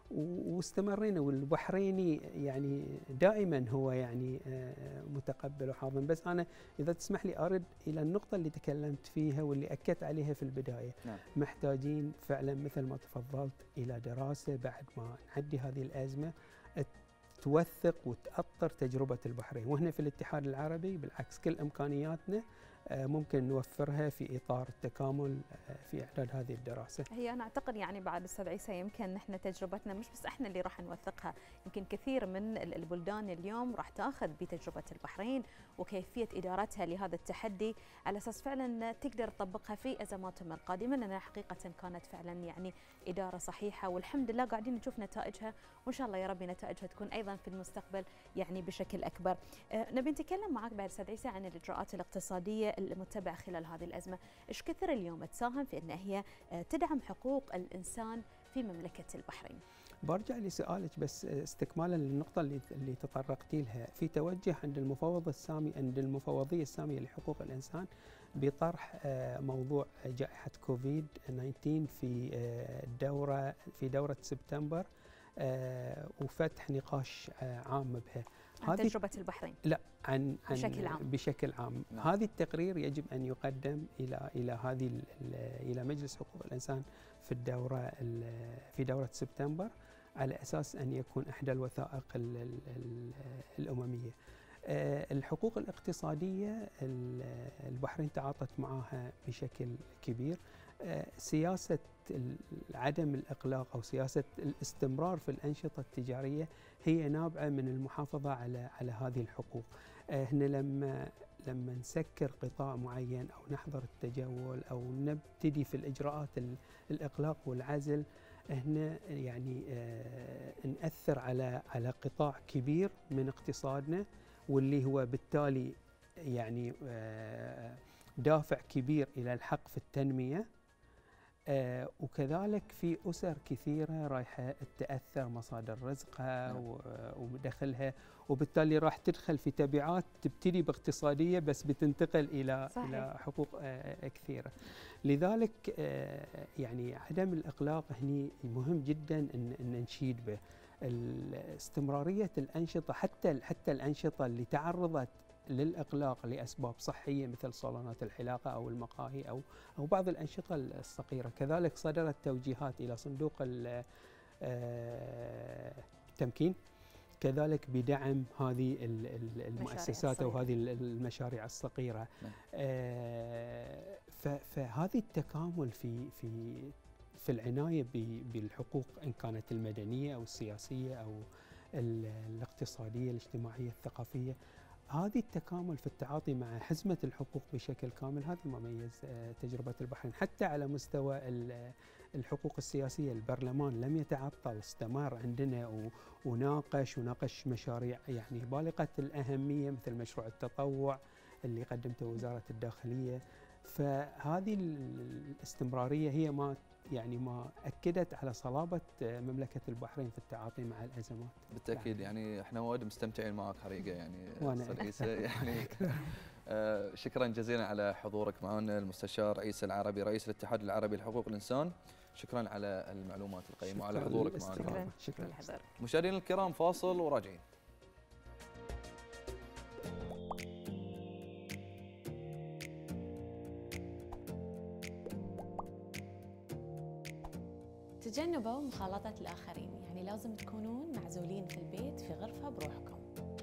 واستمرينا. والبحريني يعني دائما هو يعني متقبل وحاضن. بس انا اذا تسمح لي ارد الى النقطه اللي تكلمت فيها واللي اكدت عليها في البدايه. نعم. محتاجين فعلا مثل ما تفضلت الى دراسه بعد ما نعدي هذه الازمه توثق وتأطر تجربه البحرين. وهنا في الاتحاد العربي بالعكس كل امكانياتنا ممكن نوفرها في اطار التكامل في اعداد هذه الدراسه. هي انا اعتقد يعني بعد استاذ عيسى يمكن نحن تجربتنا مش بس احنا اللي راح نوثقها، يمكن كثير من البلدان اليوم راح تاخذ بتجربه البحرين وكيفيه ادارتها لهذا التحدي على اساس فعلا تقدر تطبقها في ازماتهم القادمه، لانها حقيقه كانت فعلا يعني اداره صحيحه والحمد لله قاعدين نشوف نتائجها، وان شاء الله يا رب نتائجها تكون ايضا في المستقبل يعني بشكل اكبر. نبي نتكلم معك بعد استاذ عيسى عن الاجراءات الاقتصاديه المتبعه خلال هذه الازمه، ايش كثر اليوم تساهم في ان هي تدعم حقوق الانسان في مملكه البحرين؟ برجع لسؤالك بس استكمالا للنقطه اللي تطرقتي لها، في توجه عند المفوضيه الساميه لحقوق الانسان بطرح موضوع جائحه كوفيد 19 في دوره سبتمبر وفتح نقاش عام بها. عن تجربة البحرين؟ لا، عن بشكل عام. نعم. هذا التقرير يجب ان يقدم الى مجلس حقوق الانسان في دوره سبتمبر على اساس ان يكون احدى الوثائق الامميه. الحقوق الاقتصاديه البحرين تعاطت معها بشكل كبير. سياسه عدم الاغلاق او سياسه الاستمرار في الانشطه التجاريه هي نابعه من المحافظه على هذه الحقوق. هنا لما نسكر قطاع معين او نحظر التجول او نبتدي في الاجراءات الاغلاق والعزل، هنا يعني نأثر على قطاع كبير من اقتصادنا، واللي هو بالتالي يعني دافع كبير الى الحق في التنميه. وكذلك في أسر كثيرة رايحة تأثر مصادر رزقها ودخلها، وبالتالي راح تدخل في تبعات تبتدي باقتصادية بس بتنتقل إلى حقوق كثيرة. لذلك يعني عدم الإغلاق هني مهم جدا أن نشيد به. استمرارية الأنشطة حتى الأنشطة اللي تعرضت للإغلاق لأسباب صحية مثل صالونات الحلاقة أو المقاهي أو بعض الأنشطة الصغيرة. كذلك صدرت توجيهات إلى صندوق التمكين كذلك بدعم هذه المؤسسات أو هذه المشاريع الصغيرة. فهذه التكامل في العناية بالحقوق إن كانت المدنية أو السياسية أو الاقتصادية الاجتماعية الثقافية، هذه التكامل في التعاطي مع حزمة الحقوق بشكل كامل هذا ما ميز تجربة البحرين. حتى على مستوى الحقوق السياسية البرلمان لم يتعطل، استمر عندنا وناقش مشاريع يعني بالغة الأهمية مثل مشروع التطوع اللي قدمته وزارة الداخلية. فهذه الاستمرارية هي ما أكدت على صلابة مملكة البحرين في التعاطي مع الأزمات. بالتأكيد يعني احنا وايد مستمتعين معك حقيقة يعني أستاذ عيسى يعني شكرا جزيلا على حضورك معنا المستشار عيسى العربي رئيس الاتحاد العربي لحقوق الإنسان. شكرا على المعلومات القيمة وعلى حضورك معنا. شكرا. مشاهدينا الكرام فاصل وراجعين. تجنبوا مخالطة الآخرين، يعني لازم تكونون معزولين في البيت في غرفة بروحكم.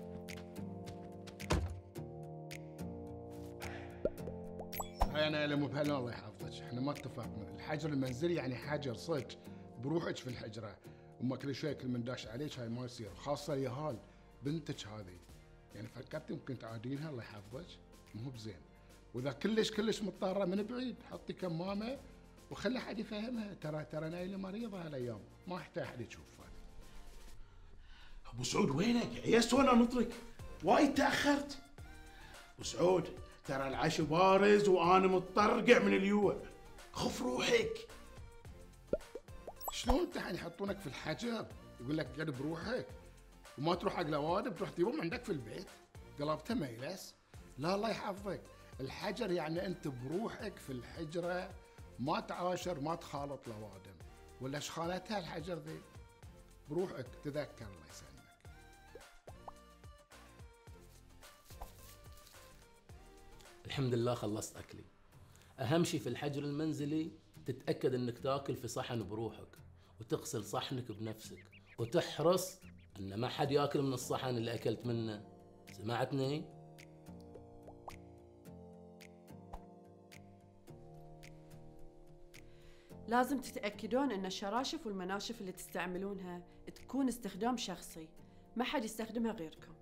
هاي أنا مو بهلا الله يحفظك، احنا ما اتفقنا، الحجر المنزلي يعني حجر صدق بروحك في الحجرة، وما كل شوي كل من داش عليك هاي ما يصير، خاصة اليهال بنتك هذه، يعني فكرت ممكن تعادينها الله يحفظك؟ مو بزين، وإذا كلش مضطرة من بعيد حطي كمامة وخلي حد يفهمها، ترى نايله مريضه هالايام، ما يحتاج حد يشوفها. ابو سعود وينك؟ يس وانا نطرك، وايد تاخرت. ابو سعود ترى العشاء بارز وانا متطرقع من اليوع، خف روحك. شلون انت يحطونك في الحجر يقول لك قعد بروحك وما تروح حق الاوادم، تروح تجيبهم عندك في البيت؟ قلبته ميلس. لا الله يحفظك، الحجر يعني انت بروحك في الحجره، ما تعاشر ما تخالط الاوادم، ولا ايش خالتها الحجر ذي؟ بروحك تذكر الله يسلمك. الحمد لله خلصت أكلي. أهم شيء في الحجر المنزلي تتأكد أنك تاكل في صحن بروحك وتغسل صحنك بنفسك وتحرص أن ما حد ياكل من الصحن اللي أكلت منه. سمعتني؟ لازم تتأكدون أن الشراشف والمناشف اللي تستعملونها تكون استخدام شخصي، ما حد يستخدمها غيركم.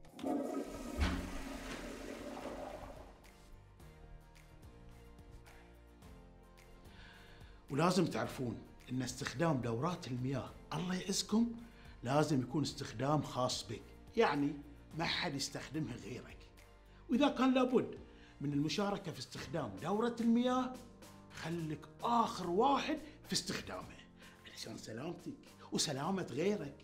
ولازم تعرفون ان استخدام دورات المياه الله يعزكم لازم يكون استخدام خاص بك، يعني ما حد يستخدمها غيرك. واذا كان لابد من المشاركة في استخدام دورة المياه خليك آخر واحد في استخدامه علشان سلامتك وسلامة غيرك.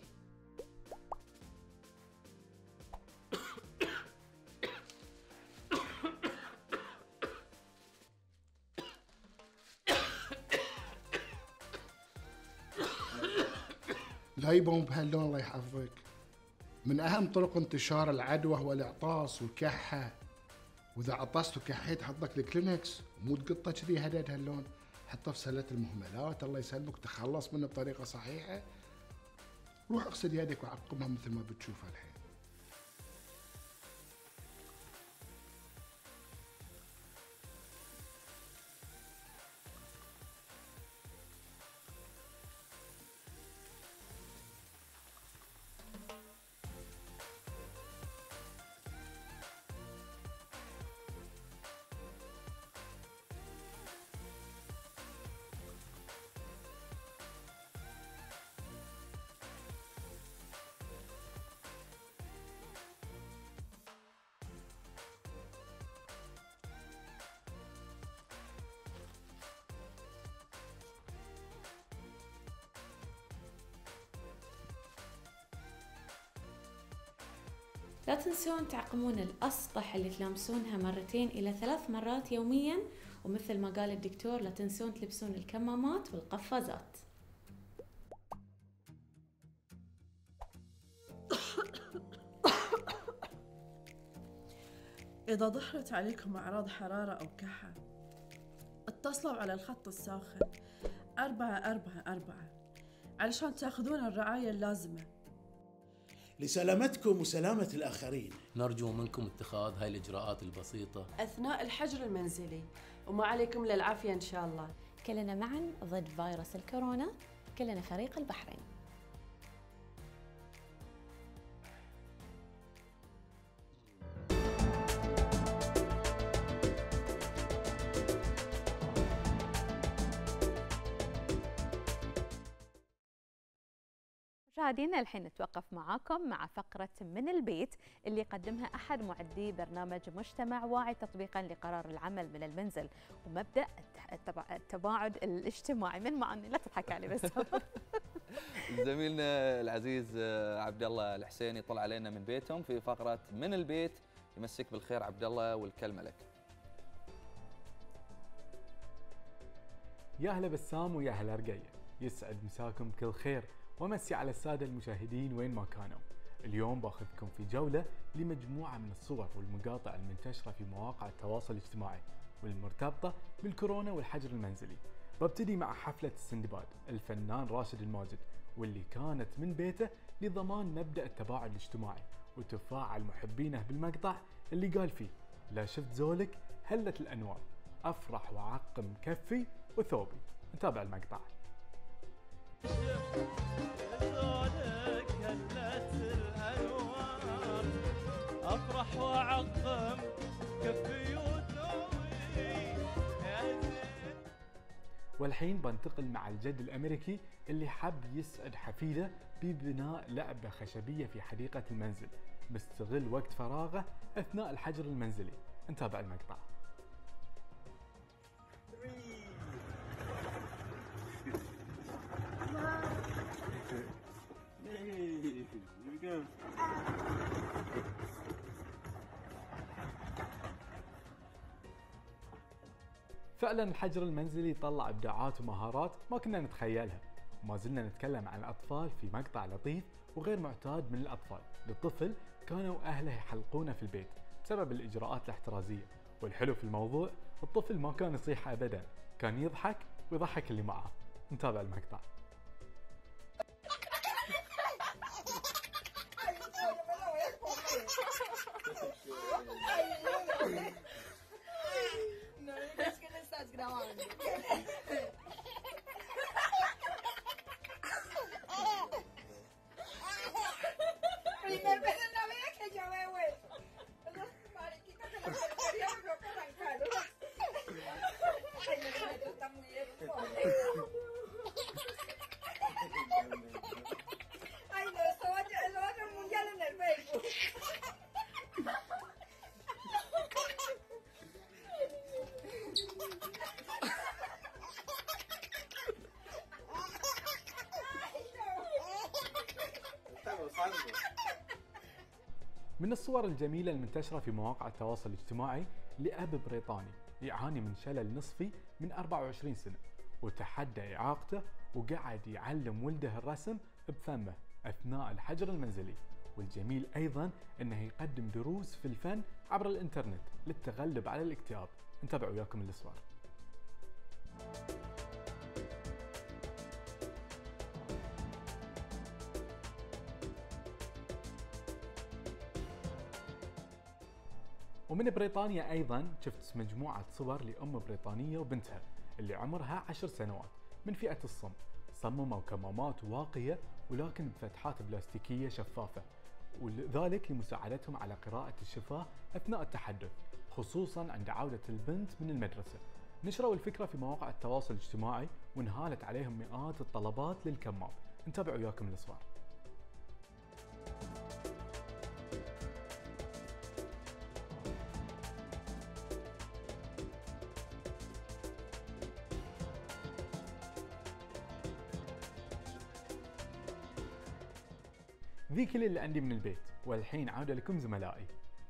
لا يبون بهاللون الله يحفظك. من أهم طرق انتشار العدوى هو الإعطاس والكحة، وإذا عطست وكحيت حطك الكلينكس، مو تقطه كذي هدد هاللون، حطه في سلة المهملات الله يسلمك تخلص منه بطريقة صحيحة. روح اغسل يدك وعقمها مثل ما بتشوفها الحين. لا تنسون تعقمون الأسطح اللي تلامسونها 2 إلى 3 مرات يومياً، ومثل ما قال الدكتور لا تنسون تلبسون الكمامات والقفازات. إذا ظهرت عليكم أعراض حرارة أو كحة اتصلوا على الخط الساخن 444 علشان تاخذون الرعاية اللازمة لسلامتكم وسلامة الآخرين. نرجو منكم اتخاذ هاي الإجراءات البسيطة أثناء الحجر المنزلي، وما عليكم للعافية إن شاء الله. كلنا معاً ضد فيروس الكورونا، كلنا فريق البحرين. مشاهدينا الحين نتوقف معاكم مع فقرة من البيت اللي قدمها أحد معدي برنامج مجتمع واعي تطبيقا لقرار العمل من المنزل ومبدأ التباعد الاجتماعي. من معنا؟ لا تضحك علي بس. زميلنا العزيز عبد الله الحسيني طلع علينا من بيتهم في فقرة من البيت. يمسك بالخير عبد الله والكلمة لك. يا هلا بسام ويا هلا رقية، يسعد مساكم كل خير ومسي على السادة المشاهدين وين ما كانوا. اليوم باخذكم في جولة لمجموعة من الصور والمقاطع المنتشرة في مواقع التواصل الاجتماعي والمرتبطة بالكورونا والحجر المنزلي. ببتدي مع حفلة السندباد الفنان راشد الماجد، واللي كانت من بيته لضمان مبدأ التباعد الاجتماعي، وتفاعل محبينه بالمقطع اللي قال فيه: لا شفت زولك هلت الأنوار، أفرح وأعقم كفي وثوبي. نتابع المقطع. زولك هلت الأنوار، أفرح وأعقم كفي وثوبي. والحين بنتقل مع الجد الأمريكي اللي حب يسعد حفيده ببناء لعبة خشبية في حديقة المنزل، مستغل وقت فراغه أثناء الحجر المنزلي. نتابع المقطع. فعلا الحجر المنزلي طلع ابداعات ومهارات ما كنا نتخيلها، وما زلنا نتكلم عن الأطفال في مقطع لطيف وغير معتاد من الأطفال للطفل كانوا أهله يحلقونه في البيت بسبب الإجراءات الاحترازية. والحلو في الموضوع الطفل ما كان يصيح أبدا، كان يضحك ويضحك اللي معه. نتابع المقطع. No digas que no estás grabando. Primera vez en la vida que yo veo eso. Esos mariquitas de la peluquería me veo con arrancados. Ay, no, está muy hermoso. Ay, no, esto va a ser mundial en el Facebook. من الصور الجميلة المنتشرة في مواقع التواصل الاجتماعي لأب بريطاني يعاني من شلل نصفي من 24 سنة وتحدى إعاقته وقعد يعلم ولده الرسم بفمه أثناء الحجر المنزلي. والجميل أيضا أنه يقدم دروس في الفن عبر الإنترنت للتغلب على الاكتئاب. نتابع وياكم الصور. ومن بريطانيا أيضا شفت مجموعة صور لأم بريطانية وبنتها اللي عمرها 10 سنوات من فئة الصم. صمموا كمامات واقية ولكن بفتحات بلاستيكية شفافة، وذلك لمساعدتهم على قراءة الشفاه أثناء التحدث، خصوصا عند عودة البنت من المدرسة. نشروا الفكرة في مواقع التواصل الاجتماعي وانهالت عليهم مئات الطلبات للكمام. نتابع وياكم الصور. ذي كل اللي عندي من البيت، والحين عودة لكم زملائي.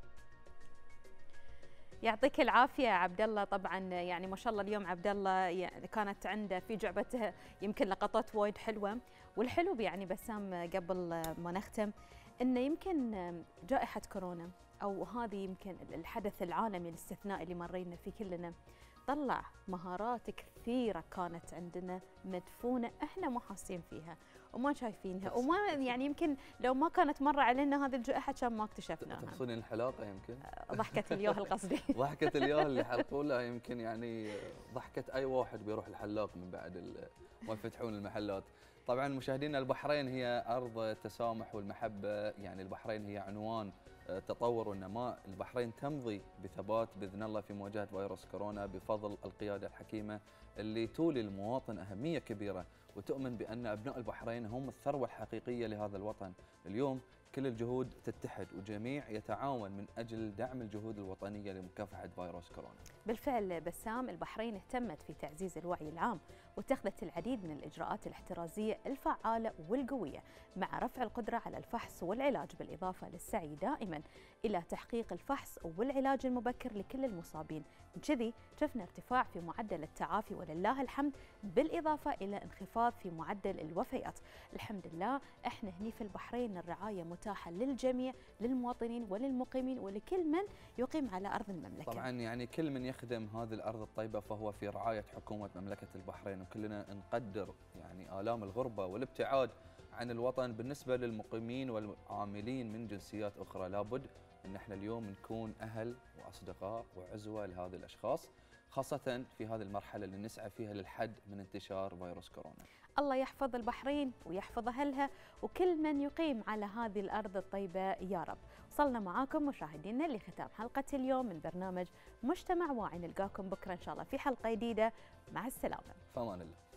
يعطيك العافيه عبد الله. طبعا يعني ما شاء الله اليوم عبد الله كانت عنده في جعبته يمكن لقطات وايد حلوه. والحلو يعني بسام قبل ما نختم انه يمكن جائحه كورونا او هذه يمكن الحدث العالمي الاستثنائي اللي مرينا فيه كلنا طلع مهارات كثيره كانت عندنا مدفونه احنا ما حاسين فيها وما شايفينها وما يعني يمكن لو ما كانت مر علينا هذه الجائحه كان ما اكتشفناها. تقصدين الحلاقه يمكن؟ ضحكه اليوه القصدي. ضحكه اليوه اللي حلقوا لها يمكن يعني ضحكه اي واحد بيروح الحلاق من بعد ما يفتحون المحلات. طبعا مشاهدينا البحرين هي ارض التسامح والمحبه، يعني البحرين هي عنوان التطور والنماء. البحرين تمضي بثبات باذن الله في مواجهه فيروس كورونا بفضل القياده الحكيمه اللي تولي المواطن اهميه كبيره وتؤمن بان ابناء البحرين هم الثروه الحقيقيه لهذا الوطن. اليوم كل الجهود تتحد وجميع يتعاون من اجل دعم الجهود الوطنيه لمكافحه فيروس كورونا. بالفعل بسام، البحرين اهتمت في تعزيز الوعي العام واتخذت العديد من الاجراءات الاحترازيه الفعاله والقويه مع رفع القدره على الفحص والعلاج، بالاضافه للسعي دائما الى تحقيق الفحص والعلاج المبكر لكل المصابين. كذي شفنا ارتفاع في معدل التعافي ولله الحمد، بالاضافه الى انخفاض في معدل الوفيات. الحمد لله احنا هني في البحرين الرعايه متاحه للجميع، للمواطنين وللمقيمين ولكل من يقيم على ارض المملكه. طبعا يعني كل من يخدم هذه الارض الطيبه فهو في رعايه حكومه مملكه البحرين، وكلنا نقدر يعني آلام الغربه والابتعاد عن الوطن. بالنسبه للمقيمين والعاملين من جنسيات اخرى لابد ان احنا اليوم نكون اهل واصدقاء وعزوه لهذه الاشخاص، خاصه في هذه المرحله اللي نسعى فيها للحد من انتشار فيروس كورونا. الله يحفظ البحرين ويحفظ أهلها وكل من يقيم على هذه الأرض الطيبة يا رب. وصلنا معاكم مشاهدينا لختام حلقة اليوم من برنامج مجتمع واعي. نلقاكم بكرة إن شاء الله في حلقة جديدة. مع السلامة. فأمان الله.